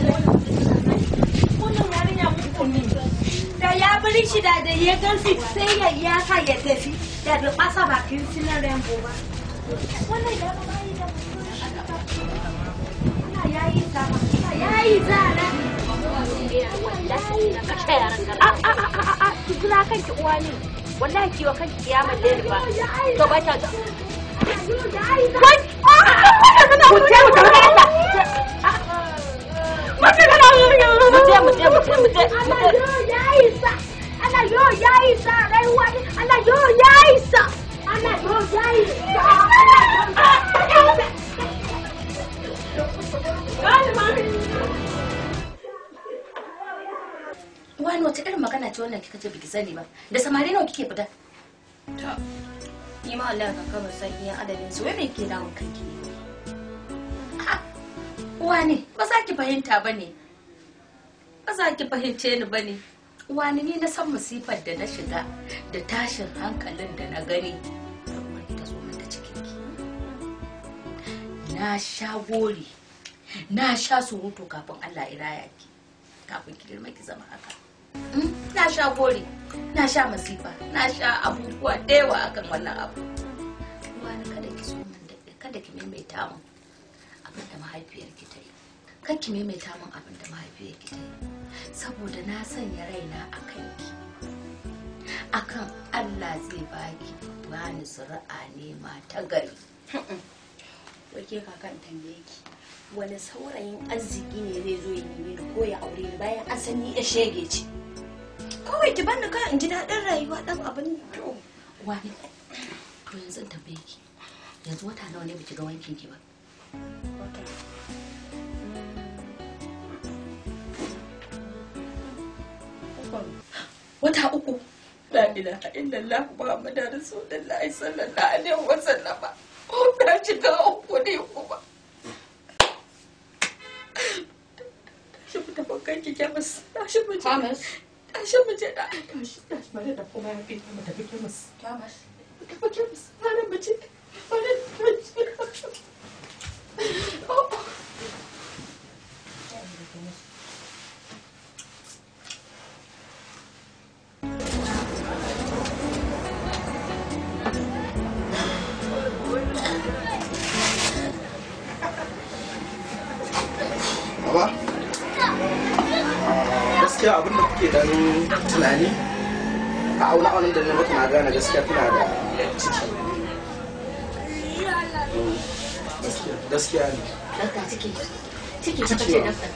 wannan yarinya mun ne da ya bari shi da ya gansi sai ya yaka ya tafi da da masa bakin sinar rembo ba wannan ya ba yi da yayi sama yayi zara ki kula kanki uwa ne wallahi kiwa kanki kiyamar lele ba to ba ta Wani wace irin magana ce wannan kika ce biki sani ba? Da samari nawa kike fita? Ni ma Allah kan kama san iya adadin su, wai me ke damun kanki ne? Wani ba za ki fahimta ba ne, ba za ki fahimce ni ba ne. Wani ni na san masifar da na shiga da tashin hankalin da na gani ta zo min da cikinki. Na sha gori, na sha surutu kafin Allah ya raya ki, kafin ki girma ki zama haka. Na sha gori, na sha masifa, na sha abubuwa da yawa akan wannan abu. Wani kada ki so min da kada ki maimaita min abin da mahaifiyarki ta yi. Kan ki maimaita min abin da mahaifiyarki ta yi. Saboda na sanya raina a kanki. Akan Allah zai baki bani zuri'a ne ma ta gari. Wake kakan tambaye ki. Wani saurayin arziki ne zai zo ya neme ni ko ya aure ni bayan an san ni ya shege ce. Kawai ki bani ka in ji daɗin rayuwa ɗan abin to. Wani to yanzu in tambaye ki. Yanzu wata nawa ne biki ga wankin ki ba? Wata uku. La ilaha illallah Muhammadu Rasulullahi sallallahu alaihi wasallam. Na shiga uku ne kuma. Tashi mu tafi kanki kemis. Tashi mu je. Tashi mu je da. Tashi mu da kuma ya fita mu tafi kemis. Kemis. Mu tafi kemis. Bari mu je. Bari mu je. Baba, gaskiya abin da kuke dan tunani a auna da na maka na gane gaskiya tana da ciki. Gaskiya ne. Dakta ciki. Ciki ta ce dakta.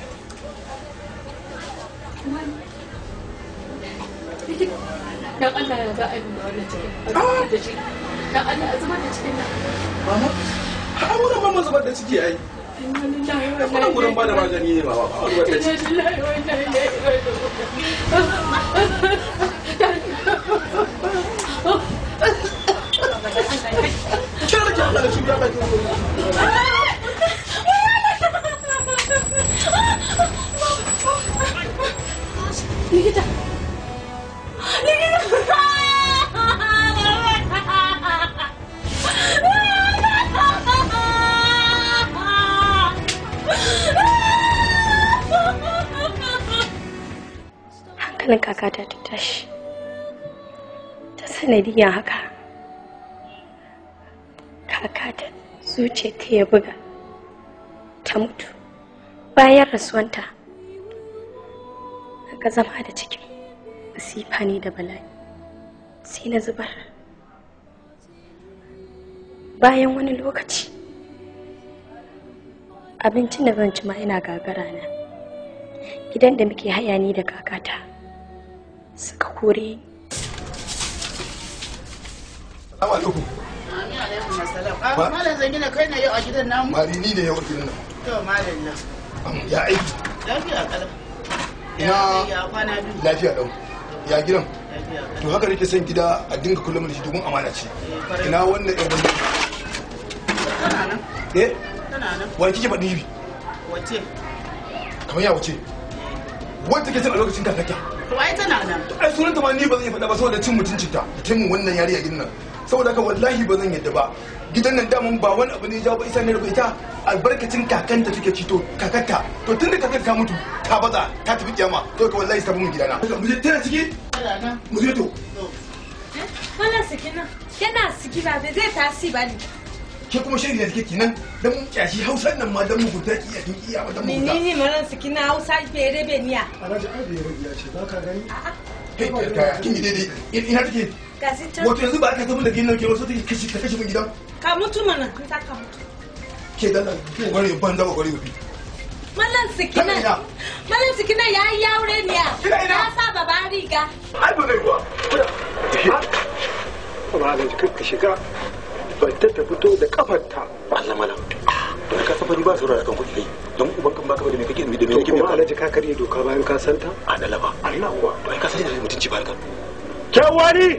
Dan Allah ya ga abin da wannan cikin. Da shi. Dan Allah ya zubar da cikin nan. Mama, har mun ba mu zubar da ciki ai. Wannan gurin ba da magani ne ba ba. Likita. Hankalin kakata ta tashi ta sanadiyar haka kakata zuciya ta ya buga ta mutu bayan rasuwanta aka zama da cikin masifa ne da bala'i sai na zubar bayan wani lokaci abincin da zan ci ma ina gagara na gidan da muke haya ni da kakata suka kore ni. Salamu alaikum. Malam Zangina kai na yau a gidan namu? Mari ni ne yau a gidan nan. To malam nan. Ya aiki. Lafiya kalam. Ya kwana biyu. Lafiya dau. Ya gidan. To haka nake son gida a dinga kullum da shi domin amana ce. Ina wannan ɗan wani. Tana nan. Tana nan. Wani kike faɗi bi? Wace? Kamar ya wace? Wanda take cin a lokacin kakakya. To ai tana nan. Ai sunanta ma ni ba zan yi faɗa ba saboda cin mutuncinta. Ta min wannan yari a gidan nan. Saboda haka wallahi ba zan yadda ba. Gidan nan daman ba wani abu ne ya jawo ba isa ne da ita albarkacin kakanta take ci to kakarta. To tunda kakar ta mutu ta baza ta tafi kiyama to ka wallahi ta mun gidana. Mu je tana ciki? Mu je to. Wannan sikina. Yana sikina da zai tasi ba ne. Ke kuma shirin da kike nan dan kyashi Hausar nan ma dan mugunta ki iya ba dan mugunta. Menene maran sikina Hausa bai rabe niya. Alhaji ai bai rabe ya ce ba ka gani? Kai kin yi daidai ina take wato yanzu ba aka tafi da gidan ke wasu take kashe min gidan ka mutu mana za ka mutu ke da nan ko gare ban da gare ku Malam Sikina ya yi aure ne ya sa baban riga ai ba zai ba ba da ka shiga ba ta fito da kafarta Allah malam to ka safari ba saurara kan kuɗi kai don uban kan baka da me kake da me kake kuma alaji ka karye doka bayan ka santa a dalaba Allah kuwa to ai ka sani da mutunci barka Kyawani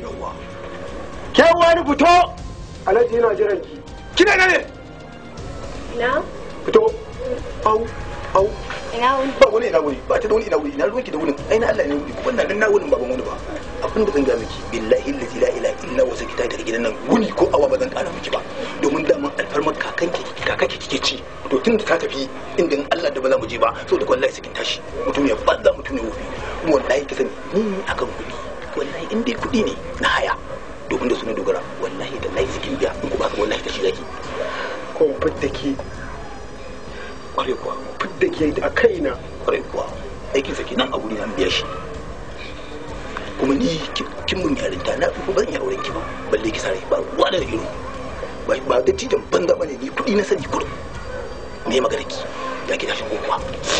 fito alaji yana jiran ki kina ne na fito au ina wuni ba wani ina wuni ba ta da wani ina wuni ina ruwanki da wurin ai na Allah ne wuni kuma nan na wurin baban wani ba abin da zan ga miki billahi allazi la ilaha illa huwa sai kita daga gidan nan wuni ko awa ba zan kara miki ba domin da mun alfarmar kakake kike ci to tun da ta tafi inda Allah da ba za mu je ba saboda wallahi sai kin tashi mutum ya banza mutum ya wofi kuma wallahi ki sani ni akan kuɗi wallahi in dai kuɗi ne na haya domin da su na dogara wallahi da lai sikin biya in ku ba ka wallahi ta shi zaki ko fidda ki kware kuwa fidda ki a kaina kware kuwa aikin sa kenan a guri na biya shi kuma ni kin mun yarinta na ba zan yi auren ki ba balle ki sare ba ruwa da ido ba da tijan banza bane ni kuɗi na sani kuɗin me magana ki ya ki tashin kuma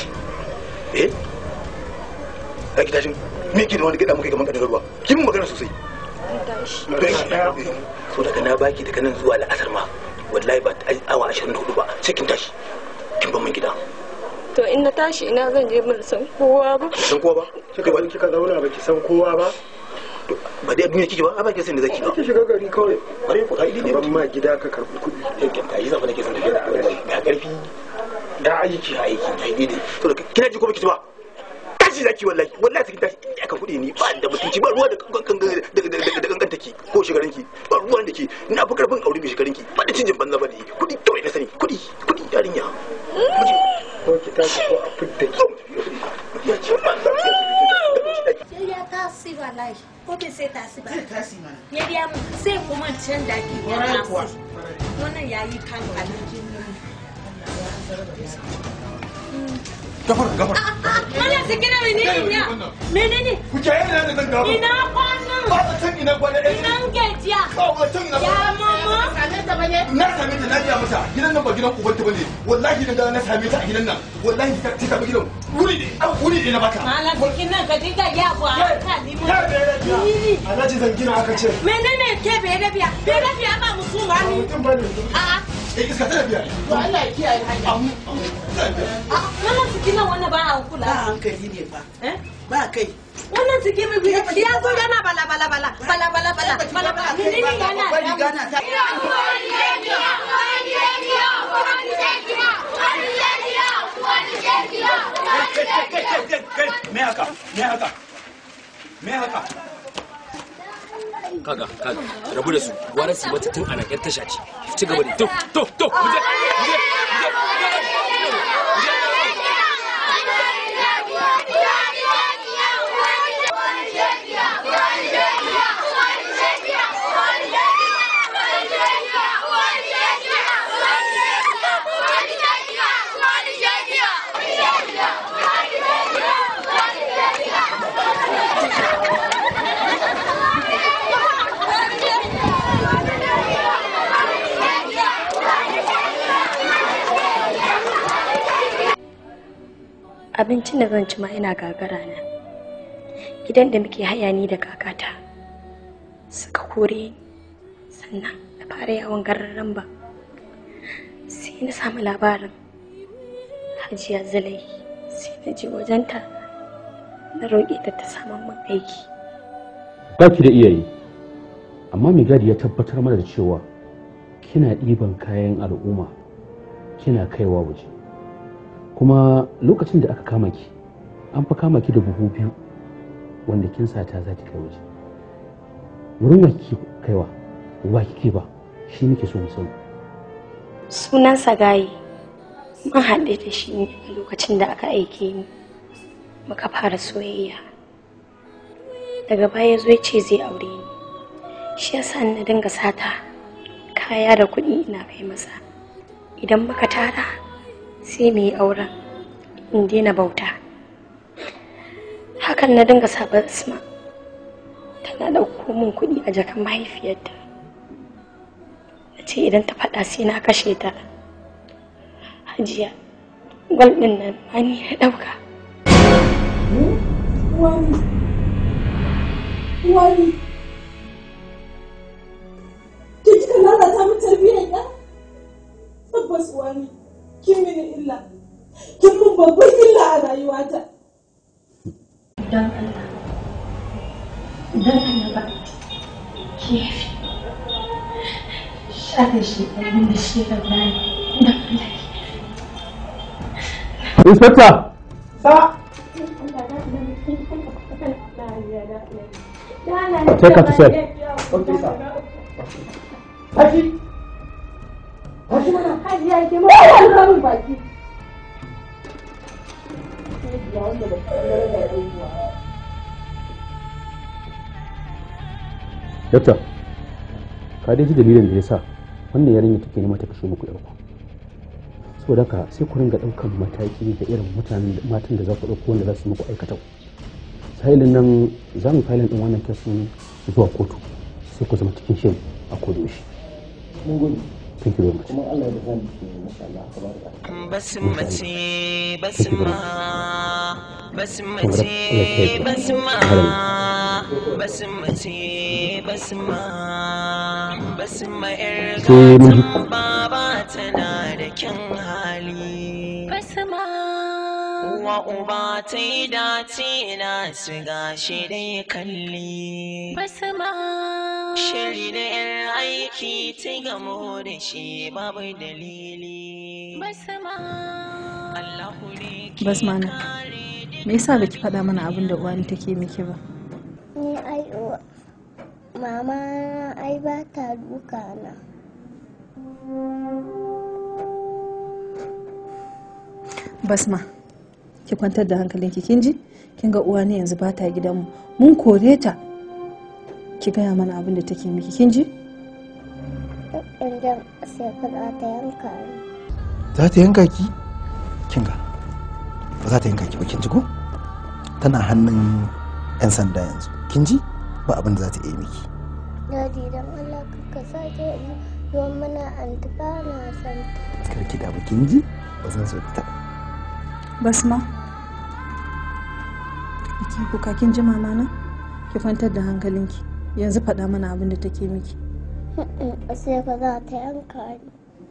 ya ki tashin me ki da wani gida muka gaban kadar ruwa kin magana sosai so daga na baki daga nan zuwa la'asar ma wallahi ba awa 24 ba sai kin tashi kin ban min gida to in na tashi ina zan je mun san kowa ba san kowa ba kika wani kika zauna baki san kowa ba ba dai duniya kike ba a baki san da zaki ba kike shiga gari kawai bare ku kai ne ban ma gida ka karbi kuɗi kai yi zafa nake san da gida ga karfi da aiki ai daidai to kina ji ko baki ba tashi zaki wallahi cikin tashi in aka kuɗi ni ba da mutunci ba ruwa da kankantaki ko shigaranki ba ruwan da ke na fi karfin aure mai shigaranki ba da cinjin banza ba da kuɗi kawai na sani kuɗi yarinya ko ki tashi ko a fidda ki ya ci banza ya tasi wallahi ko bai sai tasi ba ya biya mu sai kuma can da ke ya tasi wannan yayi kano a cikin gafar Mana Sikina menene? Ku kiyaye da nan gaba. Ina kwana. Ba ta can ina kwana ɗaya. Ina gajiya. Ba ta can ina kwana. Ya mama. Same ta bane? Na same ta na biya mata. Gidan nan ba gidan uban ta bane. Wallahi da na same ta a gidan nan. Wallahi ta tafi gidan. Wuri ne na baka. Mana Sikina ka dinga yawa. Ka ni mu. Alhaji zangina aka ce. Menene ke bai rabiya? Bai rabiya ba mutum ba ni. Mutum bane. A'a. Iska ta biya. To Allah ya kiyaye hanya. Wannan Sikina wannan ba a kula. Ba hankali ne fa. Ba kai. Wannan Sikina ya zo yana bala. Menene yana da? Me haka? Kaga rabu da su gwara su mata tun ana tasha ce ci gaba da to muje abincin da zan ci ma ina gagara na. Gidan da muke haya ni da kakata suka kore sannan na fara yawon gararren ba sai na samu labarin Hajiya Zulai sai na je wajenta na roƙe ta ta samu min aiki. Baki da iyaye amma mai gadi ya tabbatar mana da cewa kina ɗiban kayan al'umma kina kaiwa waje. Kuma lokacin da aka kama ki an fa kama ki da buhu 2 wanda kin sata za ki kai waje. Wurin wa kike kaiwa wa kike ba shi nake so mu sani. Sunan Sagaye mun haɗe da shi ne a lokacin da aka aike ni muka fara soyayya daga baya zo ya ce zai aure ni shi yasa na dinga sata kaya da kuɗi ina kai masa idan muka tara sai mu yi auren in daina bauta hakan na dinga saba Asma ta tana ɗauko min kuɗi a jakan mahaifiyarta. Na ce idan ta faɗa sai na kashe ta. Hajiya, gwal ɗin nan ba ni na ɗauka. Wani. Kin kika lalata min tarbiyyar ya? Tabbas wani. Kin mini illa. Kin mun babban illa a rayuwata. Dan Allah. Dan Allah ba. Ki yafi. Shafe shi abin da shi ya bani. Dan Allah. Inspector! Sa. Take her to cell. Okay, sir. Haji. Haji mana. Haji ya ke mana baki. Dokta, ka dai ji dalilin da ya sa wannan yarinya take nema ta kashe muku yarku. Saboda haka sai ku ringa ɗaukan mataki da irin matan da za ku ɗauko wanda za su muku aikata. Sahilin nan za mu filin ɗin wannan kesin zuwa kotu sai ku zama cikin shirin a kodayaushe. Mun gode. Thank you very much. Kuma Allah ya zan ki masha Allah tabaraka. Basmati basma basmati basma basmati basma basma irga baba tana da kyan hali basma wa uba ta yi dace na shiga shi dai kalli basma shiri da yan aiki ta gamo da shi babu dalili basma na me yasa baki faɗa mana abin da uwani take miki ba? Ni ai mama ai ba ta duka na. Basma ki kwantar da hankalinki kin ji? Kin ga uwani yanzu ba ta gidanmu mun kore ta. Ki gaya mana abin da take miki kin ji? Idan sai ka ta yanka ni. Za ta yanka ki? Kin ga ba za ta yanka ki ba kin ji ko? Tana hannun 'yan sanda yanzu kin ji? Ba abin da za ta yi miki. Dadi dan Allah ka sake yi mana antiba na san. Karki da ba kin ji? Ba zan so ta. Basma ki kuka kin ji mama na? Ki kwantar da hankalinki yanzu faɗa mana abin da take miki. Sai ka za ta yanka ni.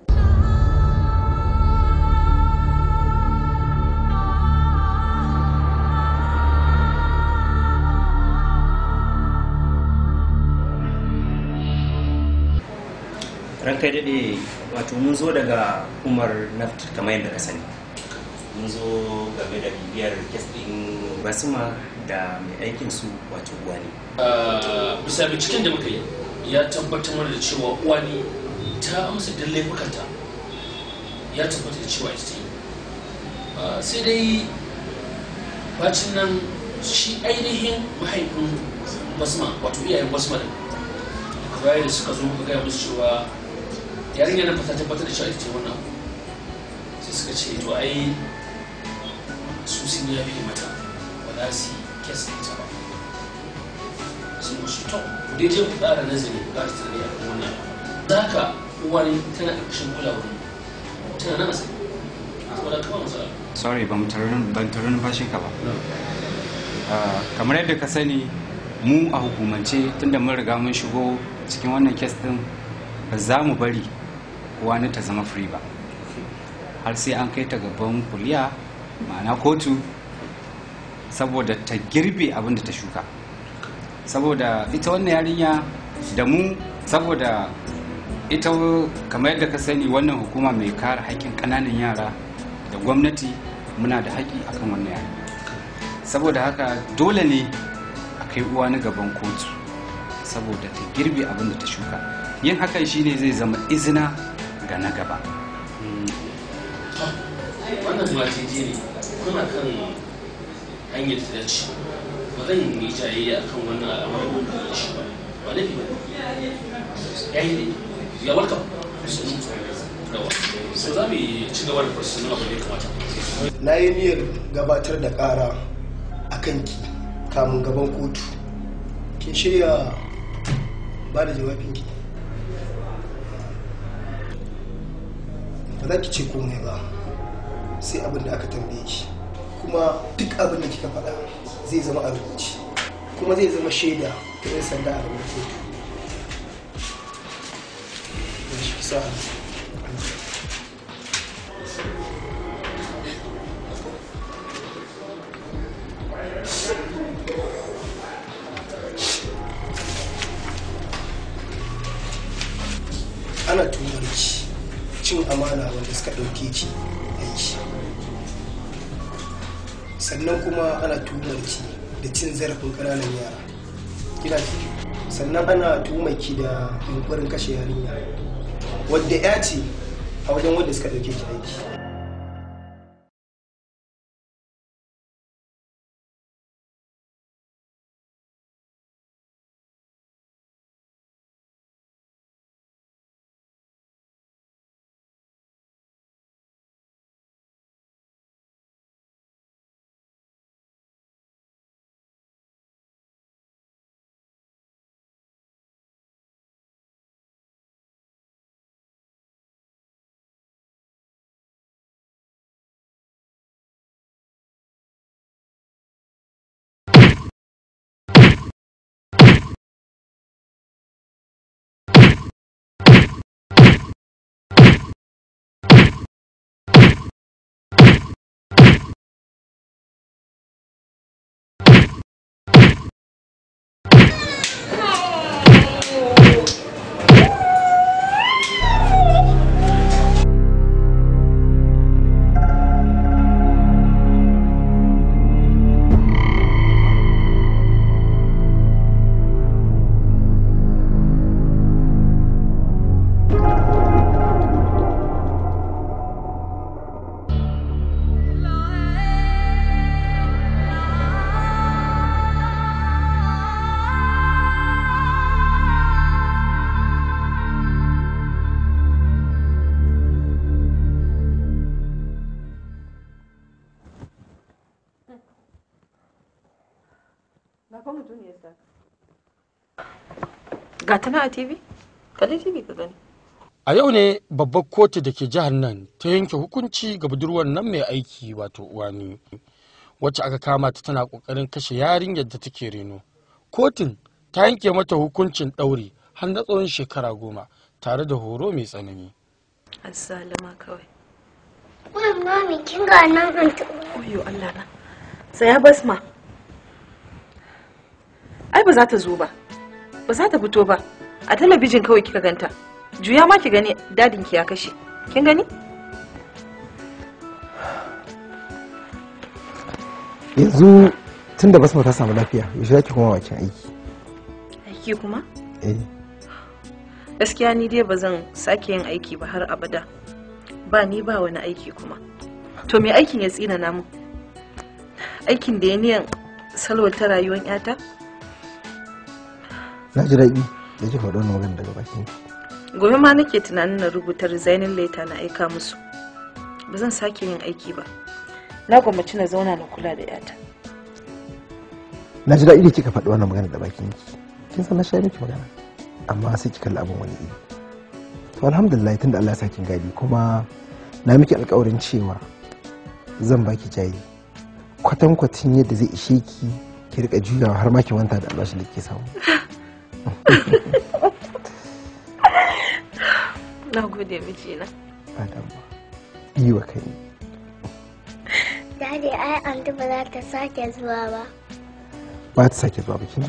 Ranka daɗe wato mun zo daga Umar Naft kamar yadda ka sani. Mun zo game da bibiyar kes ɗin Basma da mai aikin su wato Uwani. Bisa binciken da muka yi ya tabbatar mana da cewa Uwani ta amsa da laifukanta, ya tabbatar da cewa ita yi. Sai dai bacin nan shi ainihin mahaifin Basma wato iyayen Basma da bayan da suka zo muka gaya musu cewa yarinya nan ta tabbatar da cewa ita ce wannan sai suka ce to ai su sun yafe mata ba za su yi kes da ita ba sun musu to ku dai je ku ƙara nazari ku ƙara tunani a kan wannan za ka uwani tana ƙarƙashin kulawar tana nan asali saboda kawai matsala sorry ban taru numfashin ka ba kamar yadda ka sani mu a hukumance tunda mun riga mun shigo cikin wannan kes din ba za mu bari wani ta zama free ba har sai an kai ta gaban kuliya ma'ana kotu saboda ta girbe abin da ta shuka saboda ita wannan yarinya da mu saboda ita kamar yadda ka sani wannan hukuma mai kare haƙƙin ƙananan yara da gwamnati muna da haƙƙi akan wannan yara saboda haka dole ne a kai uwa na gaban kotu saboda ta girbe abin da ta shuka yin hakan shine zai zama izina ga na gaba wannan matiji ne kuna kan hanyar da ta dace ba zan yi jayayya akan wannan al'amarin da shi ba ba laifi ba ya yi ne ya warka so za mu ci gaba da fursunan abin da ya kamata na yi niyyar gabatar da ƙara a kanki kamun gaban kotu kin shirya ba da jawabinki? Ba za ki ce komai ba sai abin da aka tambaye ki, kuma duk abin da kika faɗa zai zama a rubuce kuma zai zama shaida ta 'yan sanda a gaban kotu. Shi kisa ana tuhumar ki cin amana wanda suka ɗauke ki aiki, sannan kuma ana tuhumar ki da cin zarafin ƙananan yara kina ji, sannan ana tuhumar ki da yunkurin kashe yarinya wadda ya ce a wajen wanda suka ɗauke ki aiki. Ga tana a TV? Kalli TV ka gani. A yau ne babbar kotu da ke jihar nan ta yanke hukunci ga budurwar nan mai aiki wato uwani wacce aka kama ta tana kokarin kashe yarinyar da take reno. Kotun ta yanke mata hukuncin ɗauri har na tsawon shekara 10 tare da horo mai tsanani. Assalama kawai. Mami kin ga nan antu. Oyo Allah na. Saya basma. Ai ba za ta zo ba. Ba za ta fito ba. A talabijin kawai kika ganta. Juya ma ki gani dadin ki ya kashe. Kin gani? Yanzu tunda basma ta samu lafiya, yaushe zaki koma bakin aiki? Aiki kuma? Eh. Gaskiya ni dai ba zan sake yin aiki ba har abada. Ba ni ba wani aiki kuma. To me aikin ya tsina namu? Aikin da ya niyan salwata rayuwar yata? Na ji daɗi da ke faɗo na magana daga bakin. Gobe ma nake tunanin na rubuta resigning letter na aika musu. Ba zan sake yin aiki ba. Na gwammaci na zauna na kula da yata. Na ji daɗi da kika faɗi wannan magana da bakin ki. Kin san na sha miki magana. Amma sai ki kalli abin wani iri. To alhamdulillah tunda Allah ya sa kin gadi kuma na miki alƙawarin cewa zan baki jari. Kwatankwacin yadda zai ishe ki rika juyawa har ma ki manta da albashin da ke samu. Na gode mijina. Adama. Yi wa kai. Daddy ai antu ba za ta sake zuwa ba. Ba ta sake zuwa ba kin ji?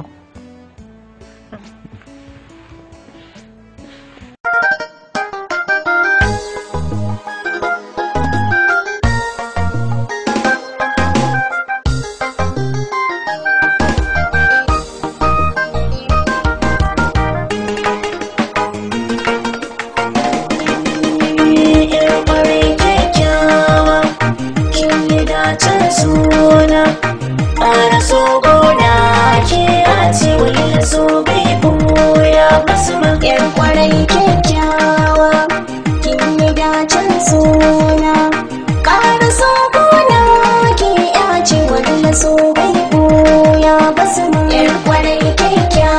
So bai ya basu yar kwarai kyakkyawa.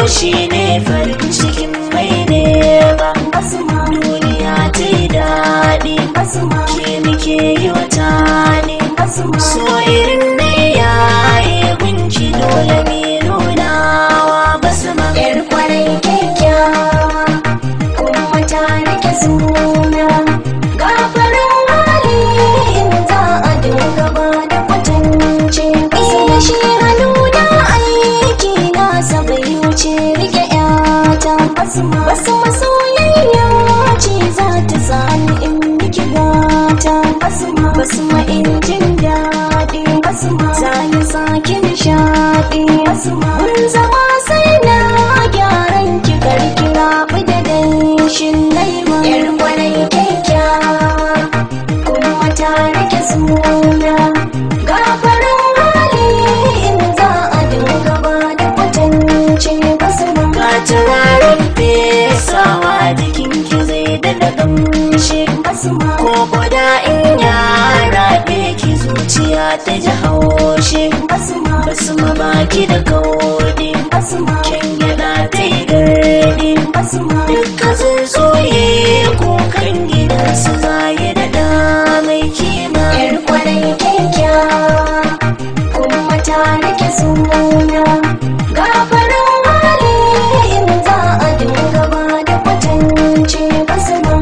shine farin cikin mai nema. Duniya ta yi daɗi, ke muke yi wata ne. So irin na yaye gunki dole ne nunawa basma. Yar kwarai kyakkyawa kuma ta rike suna, gafarin hali in za a dinga ba da kwatance. Shi hannu da aiki nasa bai wuce rike yata. Wasu masoyayya ce za ta sani in miki gata. Basma in jin daɗi, zani sake nishaɗi. Mun zama sai na gyaran ki karkira da danshin laima. Yar kwarai kyakkyawa kuma ta rike suna, gafarin hali in za a dinga ba da kwatance. Ka turaren fesawa jikin ki zai daɗa ƙamshi. Ko guda in yara ki zuciya ta ji haushi. Basma baki da kaudi, kyan gyaɗa ta yi gardi. Dukka tsuntsoye kukan gidansu zaye da ɗa mai kima. Yar kwarai kyakkyawa kuma ta rike suna, gafarin hali in za a dinga ba da kwatance. Basma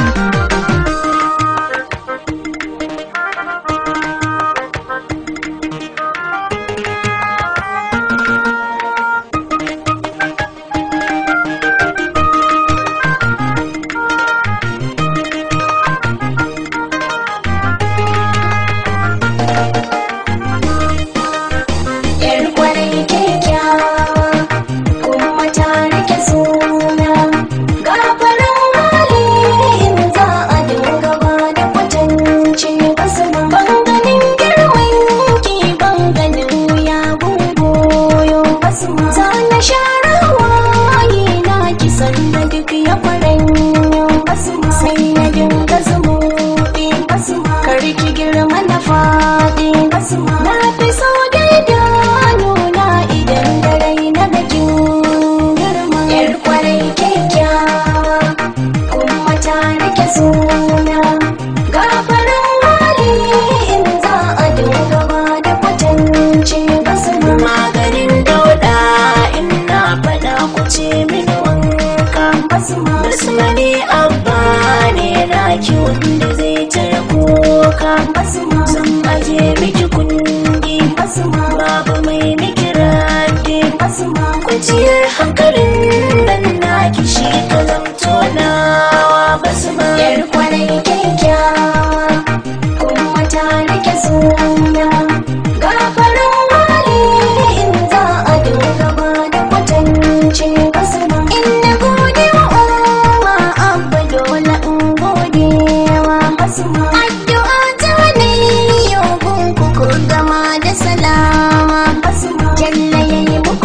kwanciyar hankalin nan naki shi ka zamto nawa. Basma yar kwarai kyakkyawa kuma ta rike suna, gafarin hali in za a dinga ba da kwatance. Basma in na gode wa umma abba dole in gode wa. Addu'a ta ne yau gunku ku gama da salama. Jalla yayi muku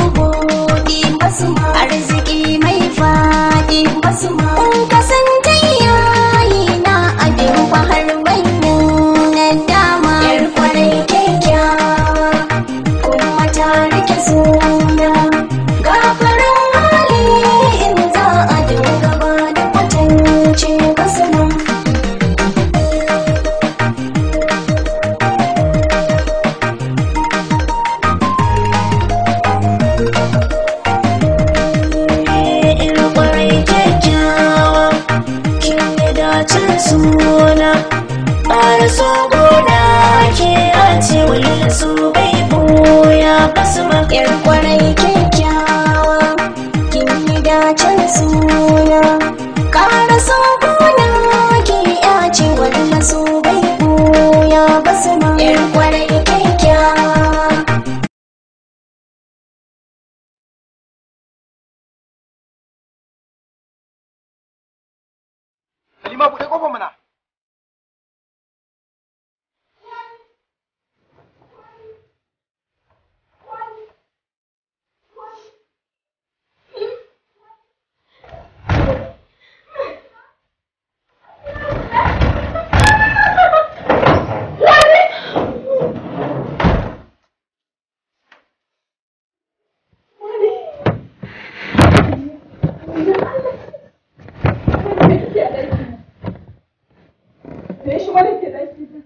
arziki mai faɗi. Kun kasance yayi na abin har bayan na dama. Yar kwarai kyakkyawa kuma ta rike suna, gafarin hali in za a dinga ba da kwatance. Basma suna ƙara so gona ke a ce wani su bai boya. Basma yar kwarai kyakkyawa kin yi dacen suna, ƙara so gona ke a ce wani su bai boya. Basma yar kwarai kyakkyawa. Halima buɗe ƙofar mana. gida.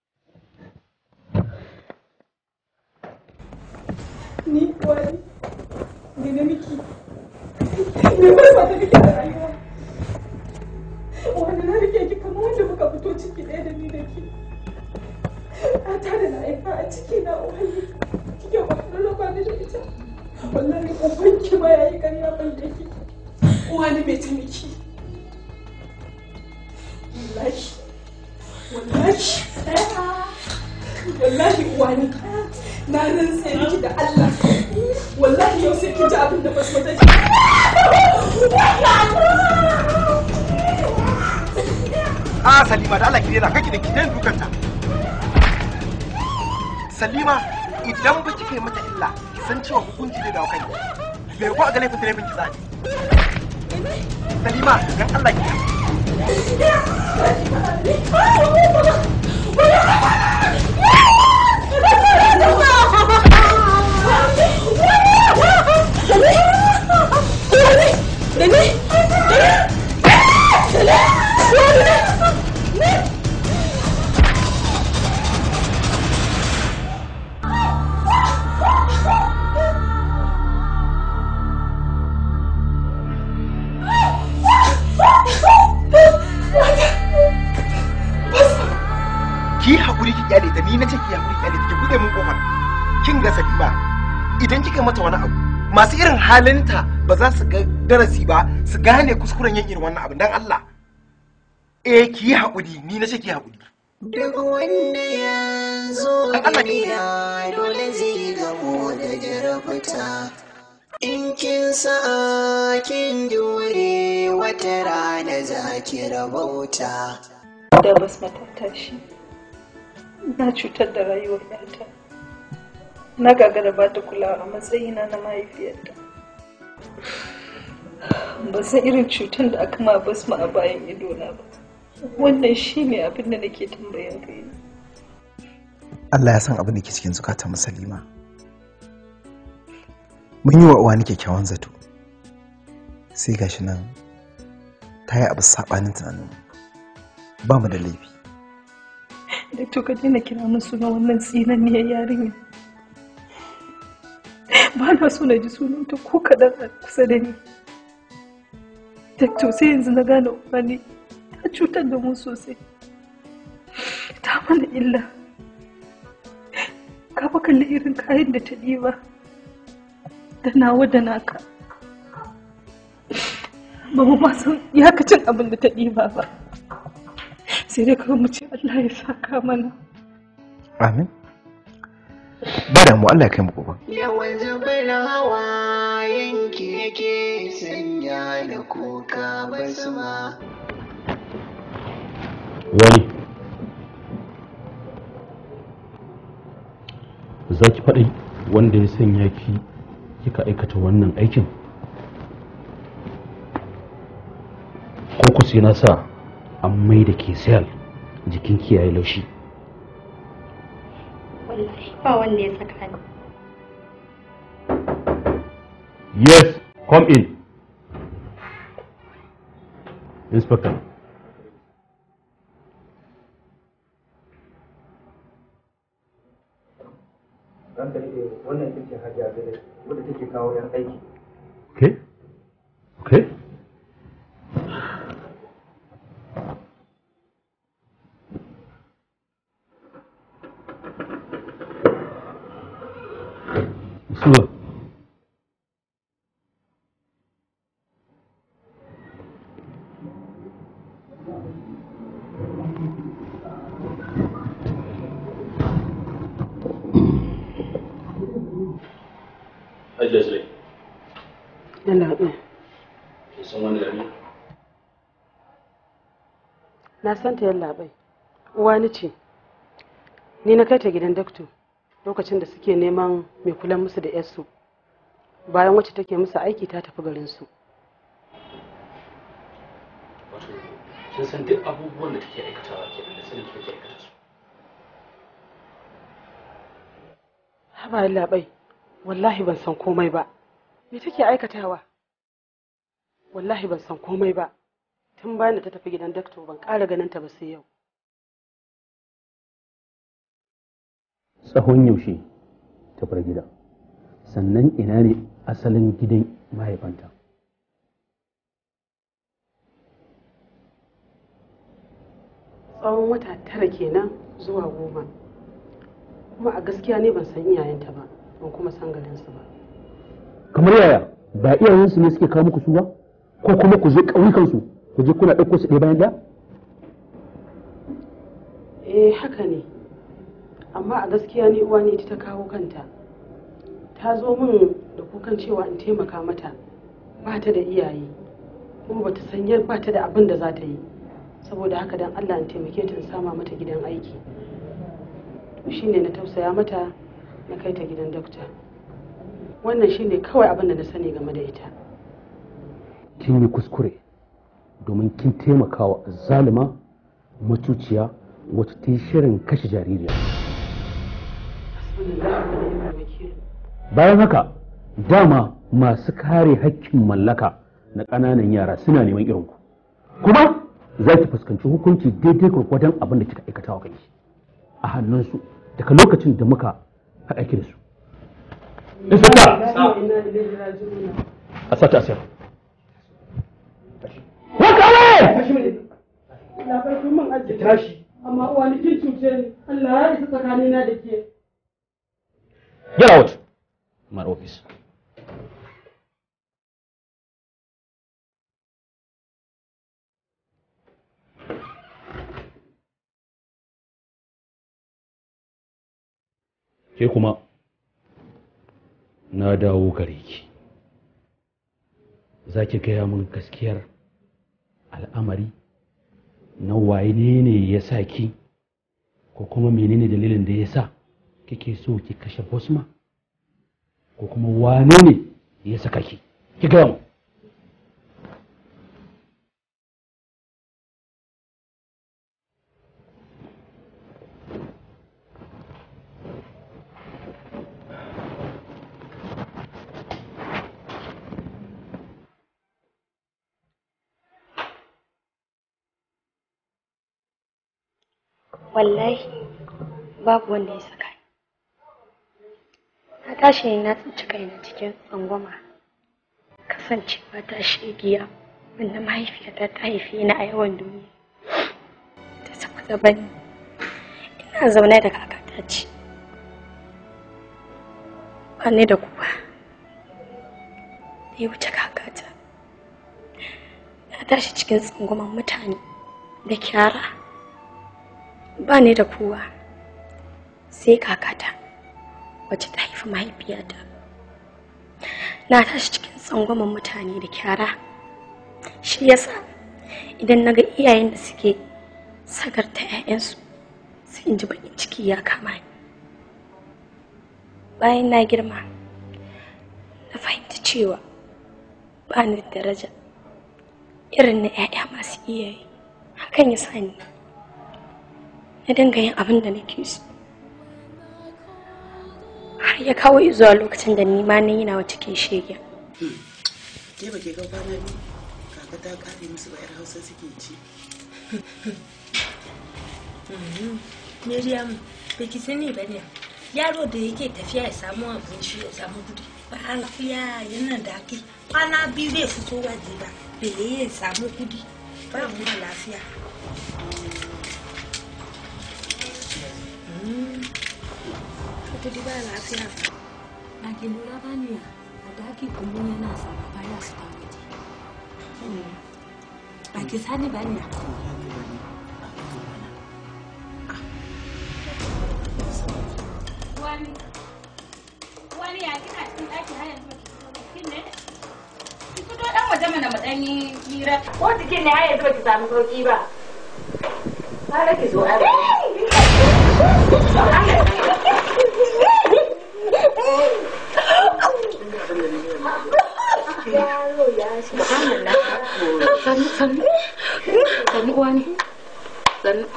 Ni wani ne na miki. Me ba ta miki da rayuwa. Wanda na rike ki kamar wanda muka fito ciki ɗaya da ni da ke. A tare da haifa a ciki na wani. Kike kwakwar lokacin da ita. Wallahi ubanki ma yayi ƙarya ban da ke. Wani mai ta miki. Wallahi wani na rantse miki da Allah wallahi yau sai kin ji abin da Basma ta ji. Salima da Allah ki daina kake da ki daina dukanta. Salima idan ba kika yi mata illa ki san cewa hukunci zai dawo kanki. Bai ko a ga laifin ki zaki. Salima dan Allah ki ki haƙuri ki kyale ta ni na ce ki haƙuri ki kyale ta ki bude mun kofar kin ga Salima idan kika mata wani abu masu irin halinta ba za su ga darasi ba su gane kuskuren yin irin wannan abin dan Allah ki yi haƙuri ni na ce ki haƙuri duk wanda ya zo duniya dole zai gamo da jarabta in kin sa kin jure wata rana za ki rabauta da Basma ta tashi na cutar da rayuwar ‘yata na gagara ba ta kulawa a matsayina na mahaifiyarta ba san irin cutar da aka ma Basma a bayan idona ba wannan shi ne abin da nake tambayan kai. Allah ya san abin da ke cikin zukatan Salima mun yi wa uwa nake kyakkyawan zato sai gashi nan ta yi abu saɓanin tunanin ba mu da laifi. Da to ka daina kira min sunan wannan tsinanniyar yarinya. Ba na so na ji sunanta ko kaɗan a kusa da ni. Da to sai yanzu na gane wani ta cutar da mu sosai. Ta mana illa. Ka fa kalli irin kayan da ta ɗiba. Da nawa da naka. Ba mu ma san iyakacin abin da ta ɗiba ba. Sai dai kawai mu ce Allah ya saka mana. Amin. Ba da mu Allah ya kai mu gobe. Yawan zubar hawa yanki yake sanya da kuka Basma. Wani za ki faɗi wanda ya sanya ki kika aikata wannan aikin? Ko ku sai na sa an mai da ke sel jikin kiyaye laushi? Wallahi ba wanda ya saka ni. Yes, come in. Inspector. Ranka ne wannan ita ce Hajiya Zainab wadda take kawo 'yan aiki. Okay. Okay. Bismillah. Leslie. Yalla ɗin. Ki san wani gari? Na san ta yalla bai. Uwa ni ce. Ni na kai ta gidan dakto lokacin da suke neman mai kula musu da yarsu. Bayan wacce take musu aiki ta tafi garin su. Wato kin san duk abubuwan da take aikatawa kenan da sanin take aikata su. Haba yalla bai. Wallahi ban san komai ba. Me take aikatawa? Wallahi ban san komai ba. Tun bayan da ta tafi gidan dakto ban ƙara ganin ta ba sai yau. tsawon yaushe ta bar gida, sannan ina ne asalin gidan mahaifanta. Tsawon wata 9 kenan zuwa 10, kuma a gaskiya ne ban san iyayenta ba, ban kuma san garinsu ba. Kamar yaya, ba iyayensu ne suke kawo muku su ba, ko kuma ku je ƙauyukansu ku je kuna ɗauko su ɗaya bayan ɗaya? Haka ne, amma a gaskiya ne uwa ne ta kawo kanta. Ta zo min da kukan cewa in taimaka mata, ba ta da iyaye kuma ba ta sanyar ba ta da abin da za ta yi, saboda haka dan Allah in taimake ta in sama mata gidan aiki. To shine na tausaya mata na kai ta gidan dokta. Wannan shine kawai abin da na sani game da ita. Kin yi kuskure domin kin taimakawa zalima matuciya wata ta yi shirin kashe jaririya. Bayan haka dama masu kare hakkin mallaka na ƙananan yara suna neman irinku, kuma za ki fuskanci hukunci daidai gwargwadon abin da kika aikata wa kanki a hannunsu daga lokacin da muka haɗa ki da su. A sata asiyar. Labarkin man arziki tashi, amma uwa ni kin cuce ni, Allah ya isa tsakanina da ke. Get out my office. Ke kuma na dawo gare ki. Za ki gaya min gaskiyar al'amari na waye ne ya sa ki, ko kuma menene dalilin da ya sa kike so ki kashe Bosma, ko kuma wane ne ya saka ki gaya mu. Wallahi babu wanda ya saka ni. Na tashi ne na tsinci kaina cikin tsangwama, kasancewa ta shegiya wanda mahaifiyata ta haife ni a yawan duniya. Ta saba gaban ina zaune da kakata ce, ba ni da kuwa da ya wuce kakata. Na tashi cikin tsangwaman mutane da kyara, ba ni da kowa sai kakata wacce ta haifi mahaifiyata. Na tashi cikin tsangwaman mutane da kyara, shi yasa idan naga iyayen da suke sagarta 'ya'yansu sai in ji baƙin ciki ya kama ni. Bayan na girma na fahimta cewa ba ni da daraja irin na 'ya'ya masu iyaye. Hakan ya sa ni na dinga yin abin da nake so, har ya kawo zuwa lokacin da ni ma na yi nawa cikin shege. Ke ba ke ga kwana biyu kaka ta kare musu ba 'yar Hausa suke ci. Miriam, ba ki sani ba ne, yaro da yake tafiya ya samu abinci ya samu kudi ba lafiya yana da ake kwana biyu bai fito waje ba, bai ya samu kudi ba mu lafiya. Kudi ba lafiya ba. Na ke lura ba ne a daki kuma yana sama baya su ta waje. Ba ki sani ba ne. Wani ya kina cikin ɗaki har yanzu kin ne? Ki fito ɗan waje mana mu ɗan yi hira. Ko jikin ne har yanzu ki samu sauki ba. Har ki zo ai. Yaro ya shi. Sannu uwa ne. Sannu.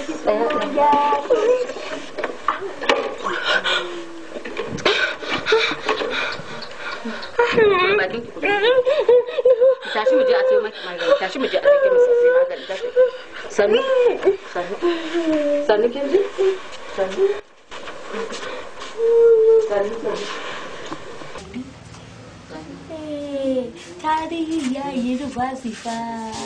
Tashi mu je a sayo maki magani. Tashi mu je a rike masa sai magani. Tashi. Sannu. Sannu. Sannu kin ji? Sannu. Tarihi ya yi rufa sifa.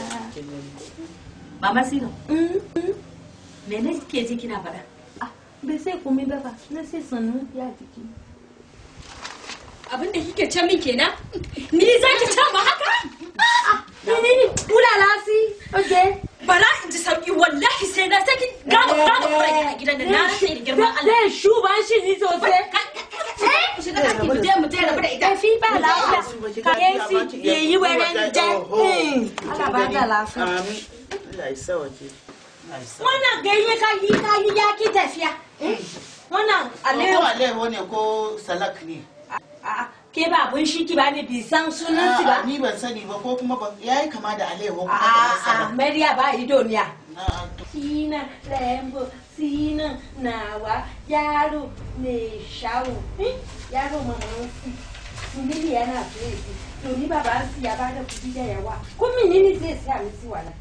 Mama Sino. Me ne ke ji kina faɗa? Bai sai komai ba fa. Na sai sannu ya jiki. Abin da kike ce min kenan? Ni za ki ce ma haka? Ni ulalasi. Okay. Bara in ji sauki wallahi sai na saki gama fara a gidan da na rasa da girman Allah. Zai shuban shi ni sosai. Shiga ɗaki mu je rabu da ita. Fi ba lafiya. Ka yi yayi wani je. Allah ba da lafiya. Allah ya sauke. Wannan ganye ka yi ya ki tafiya. Wannan alewo ne ko salak ne? Ke ba abun shi ki ba ne bi san sunan si ba. Ni ban sani ba ko kuma yayi kama da alewo kuma ba salak. Mariya ba idoniya. Sina lembo sina nawa yaro ne shawo. Yaro mamansi. Mimi yana tsaye. To ni baba si ya ba da kudi da yawa. Ko menene zai sa misi wala?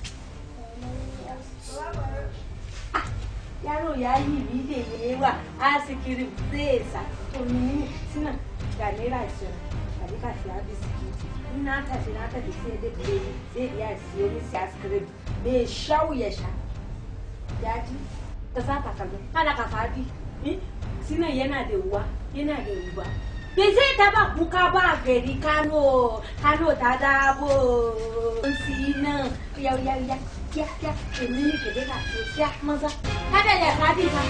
Yaro ya yi bide yawa asikirin zai sa. To menene sina ga naira 20 ka rika siya biskiti na tafi sai da biredi zai iya siyo ni siya askirim mai shau ya sha ya ji ta sa takalmi kana ka fadi sinan yana da uwa bai zai taba kuka ba gari Kano ta dabo sinan ya kemini ke deka ya maza kada ya fadi fa.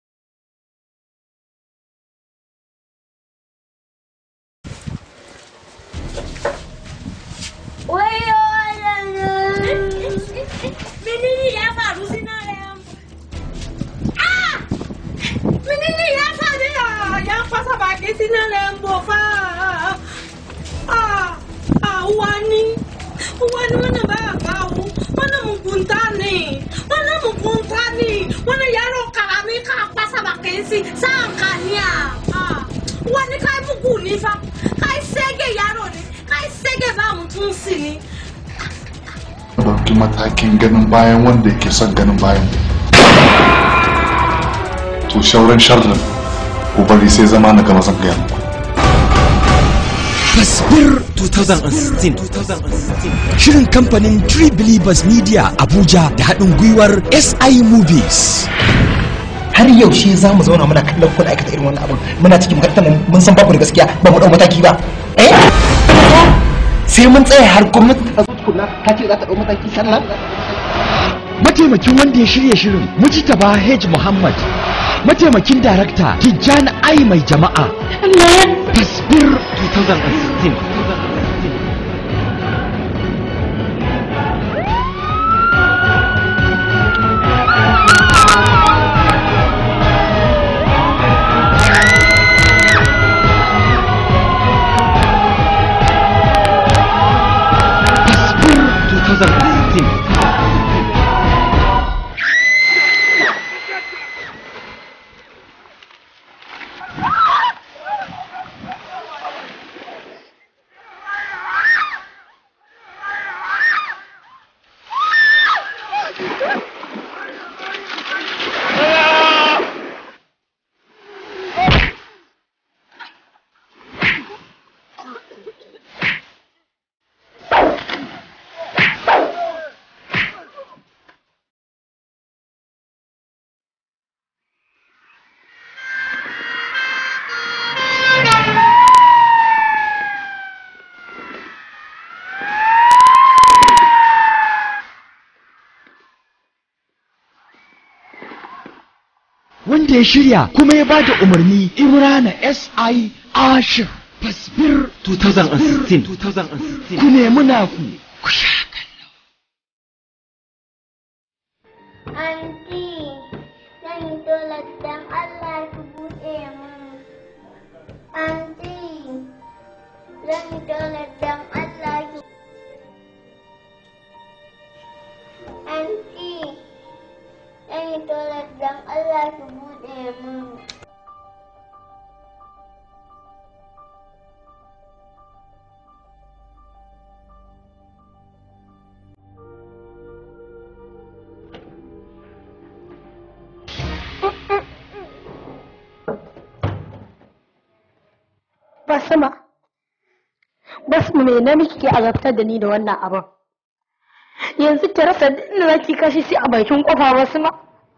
Menene ya faru Sinarem? Menene ya faru ya fasa baki Sinarem bofa? Wani wannan baya kawo, wannan mugunta ne, wannan yaro karami ka fasa baki si san kaniya. Wani kai mugu ni fa, kai sege yaro ne, kai sege ba mutum si ne. Ɗauki matakin ganin bayan wanda yake son ganin bayan to shauran sharrin ku bari sai zama na gama zan gaya muku. Tasbir 2016 shirin kamfanin Tree Believers Media Abuja da haɗin gwiwar SI Movies. Har yaushe za mu zauna muna kallon kuna aikata irin wannan abin muna cikin makarantar mun san babu da gaskiya ba mu ɗau mataki ba. Sai mun tsaya har gwamnati ta zo tukuna ta ce za ta ɗau mataki sannan. Mataimakin wanda ya shirya shirin Mujtaba H Muhammad, mataimakin darakta Tijjani Ai mai jama'a. Tasbir 2016. Wanda ya shirya kuma ya bada umarni Imrana SI Ashir. Tasbir 2016. Ku nemi naku ku sha kallo. Anti, zan yi dole dan Allah ki buɗe min. Anti, zan yi dole dan Allah ki. Anti, zan yi dole dan Allah ki buɗe min. Basma. Basma me na miki ke azabtar da ni da wannan abin? Yanzu ki rasa inda zaki kashi sai a bakin kofa Basma.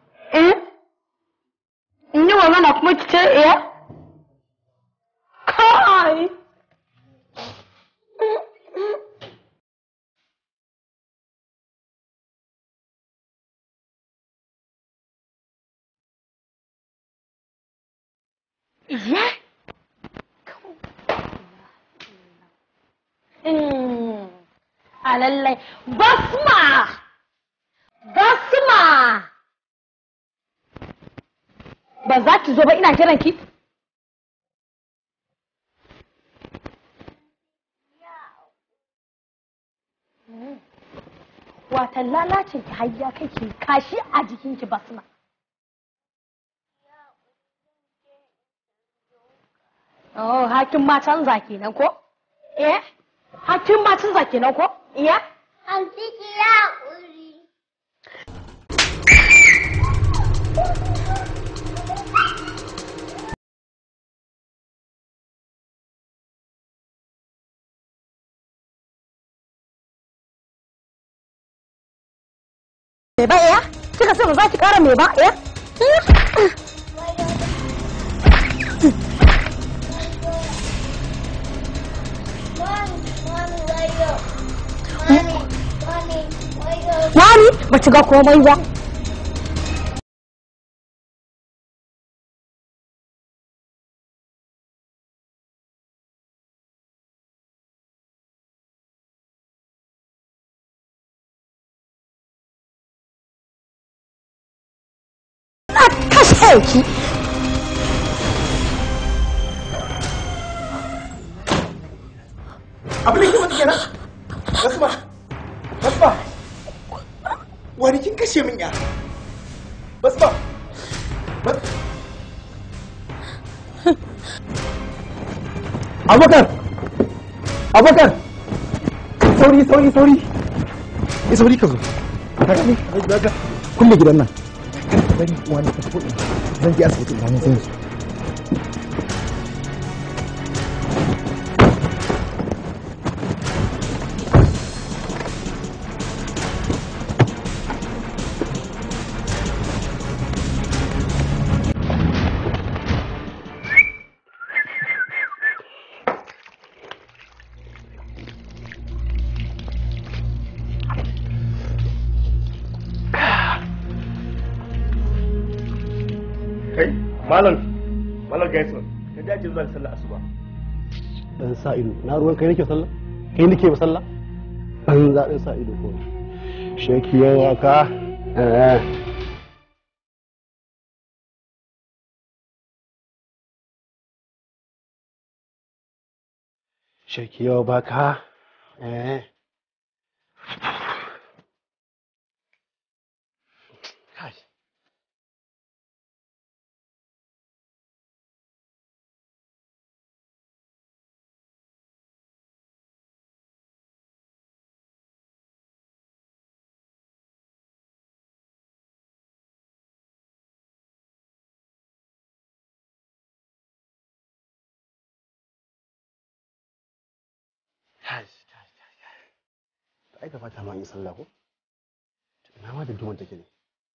In yi magana kuma ki ce kai. Yeah. A lallai Basma! Basma! Ba za ki zo ba ina kiran ki? Watan lalacin ki har ya kai ki kashi a jikin ki Basma. Oh, hakin ma canza kenan ko? Hakin ma canza kenan ko? Anti ki haƙuri. Me ba Kika ce ba za ki ƙara me ba Wani ba ci ga komai ba. Na kashe ki. Abin da ke wata kenan? Basma! Wani kin kashe min ya? Basma! Abubakar! Sauri! Sauri ka zo. Ka gani? Kulle gidan nan. Bari wani ka tafi zan je asibiti da hannun sai Malam Gaisu, ka dace zuwa sallar asuba. Dan sa ido, na ruwan kai nake sallah? Kai nake ba sallah? Ban za dan sa ido ko. Shekiyawa ka. Shekiyawa ba ka. Ai gabata ma in sallah ko? Ina ma da duwan take ne.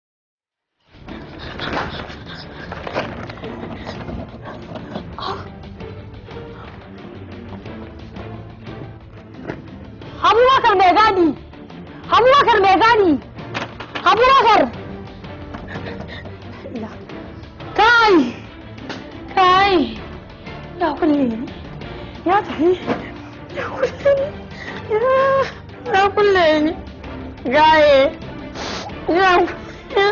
Abubakar mai gadi! Abubakar mai gadi! Abubakar! Kai! Ya kulle ni. Ya tafi. Ya kulle ni. Ya kulle ni. Gaye. Ya kulle.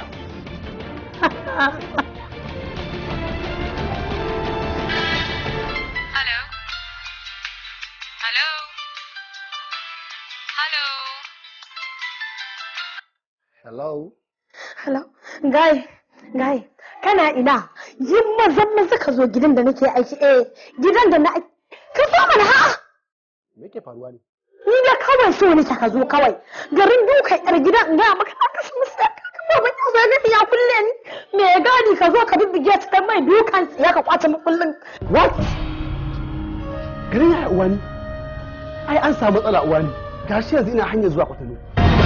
Hello. Gai, kana ina? Yin maza ka zo gidan da nake aiki. Gidan da na aiki. Ka zo mana ha? Me yake faruwa ne? Ni da kawai so nake ka zo kawai. Garin dukan yar gidan in ga maka na kashe musu da kaka ba ya zo ne ya kulle ni. Me gadi ka zo ka bibbige ta dan mai dukan ya ka kwace mu kullun. What? garin ya uwani ai an samu matsala uwani gashi yanzu ina hanyar zuwa Kwatano.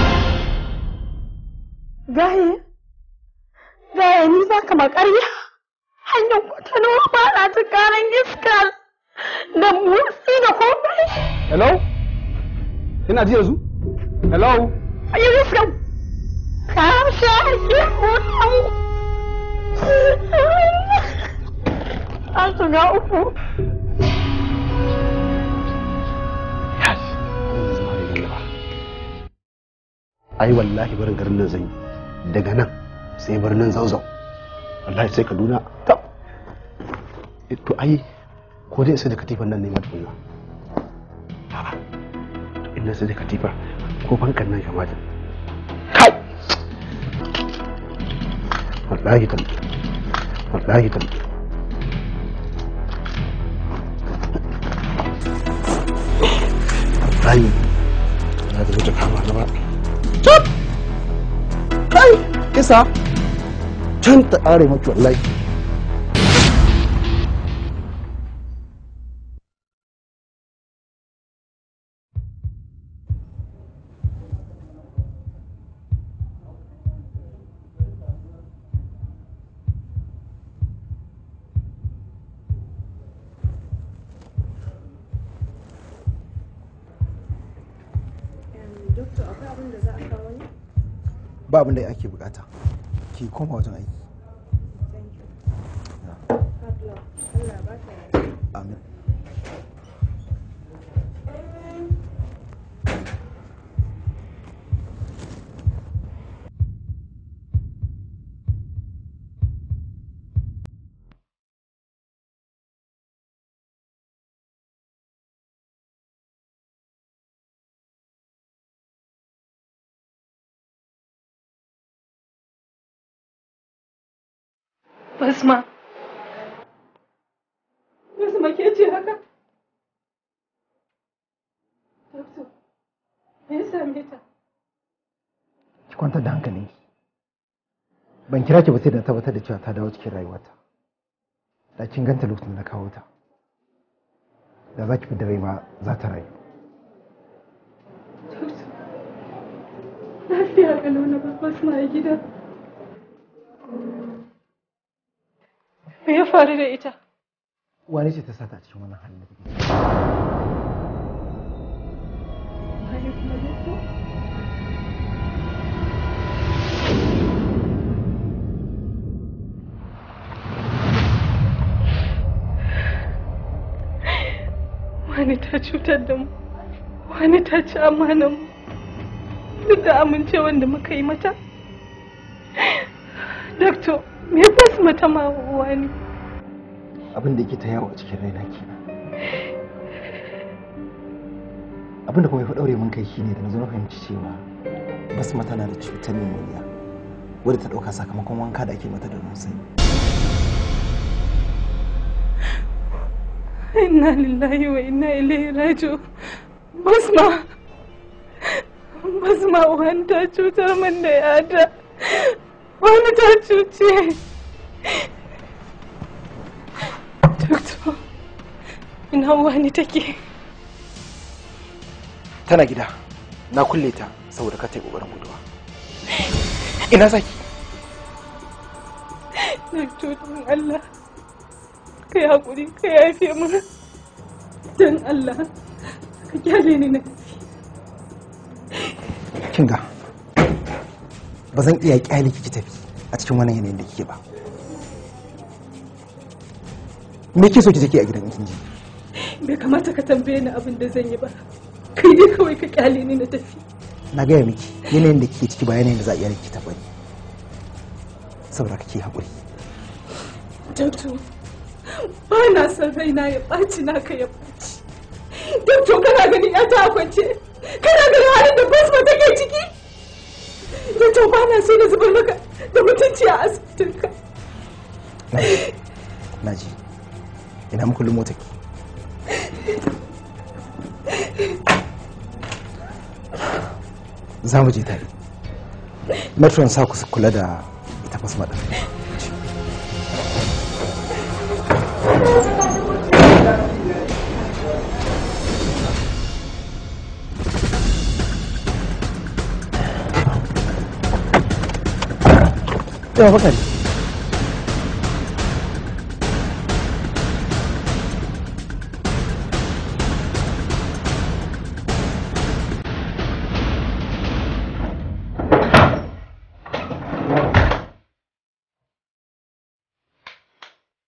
Gaye ni za ka makarya hanyar Kwatano ba na ta karan iska da motsi da komai. Hello? Ina ji yanzu? Hello? Ayi iska ka sha ke hoton an shiga uku. Ai wallahi barin garin nan zan yi daga nan sai birnin Zauzau wallahi sai Kaduna ta to ai ko dai sai da katifan nan ne matuna a'a ina sai da katifa ko bankan nan ya mata kai wallahi tam wallahi na da ta kama na ba Cep! Kai! Kisa! Can ta ƙare maki wallahi. Ba abin da ake bukata ki koma wajen aiki. Amin. Basma ke ce haka? Doktor, me ya same ta? Ki kwantar da hankalinki. Ban kira ki ba sai da tabbatar da cewa ta dawo cikin rayuwarta. Da kin ganta lokacin da na kawo ta. Da za ki fi da rai ma za ta rayu. Doktor, lafiya kalau na Basma a gida. Me ya faru da ita? Wani ce ta sata a cikin wannan halin da take ciki? Wani kuma doktor? Wani ta cutar da mu, wani ta ci amanan mu, duk da amincewan da muka yi mata. Doktor, me Basma ta ma wani? Abin da yake ta yawo a cikin raina kenan. Abin da kuma ya fi daure mun kai shine da na zo na fahimci cewa Basma tana da cutar pneumonia wadda ta dauka sakamakon wanka da ake mata da ruwan sanyi. Inna lillahi wa inna ilaihi raji'un. Basma wani ta cutar min da yata. Wani ta cuce. Doktor, ina wani take? Tana gida. Na kulle ta saboda ka tai kokarin guduwa. Ina zaki? Doktor, don Allah, ka yi haƙuri, ka yafe mana. Don Allah, ka kyale ni na. Kinga, ba zan iya kyale ki tafi a cikin wannan yanayin da kike ba. Me ke so ki take a gidan kin ji? Bai kamata ka tambaye ni abin da zan yi ba. Kai dai kawai ka kyale ni na tafi. Na gaya miki yanayin da kike ciki ba yanayin da za a iya ki tafi ne. Saboda kake haƙuri. Doktor, ba na son raina ya ɓaci naka ya ɓaci. Doktor, kana ganin ya ta kwance? Kana ganin halin da Basma take ciki? Doktor, ba na so na zubar maka da mutunci a asibitinka. Naji, ina muku lumota ki. Za mu je tare. Metron sa ku kula da ita Basma ɗin. cewa baka ne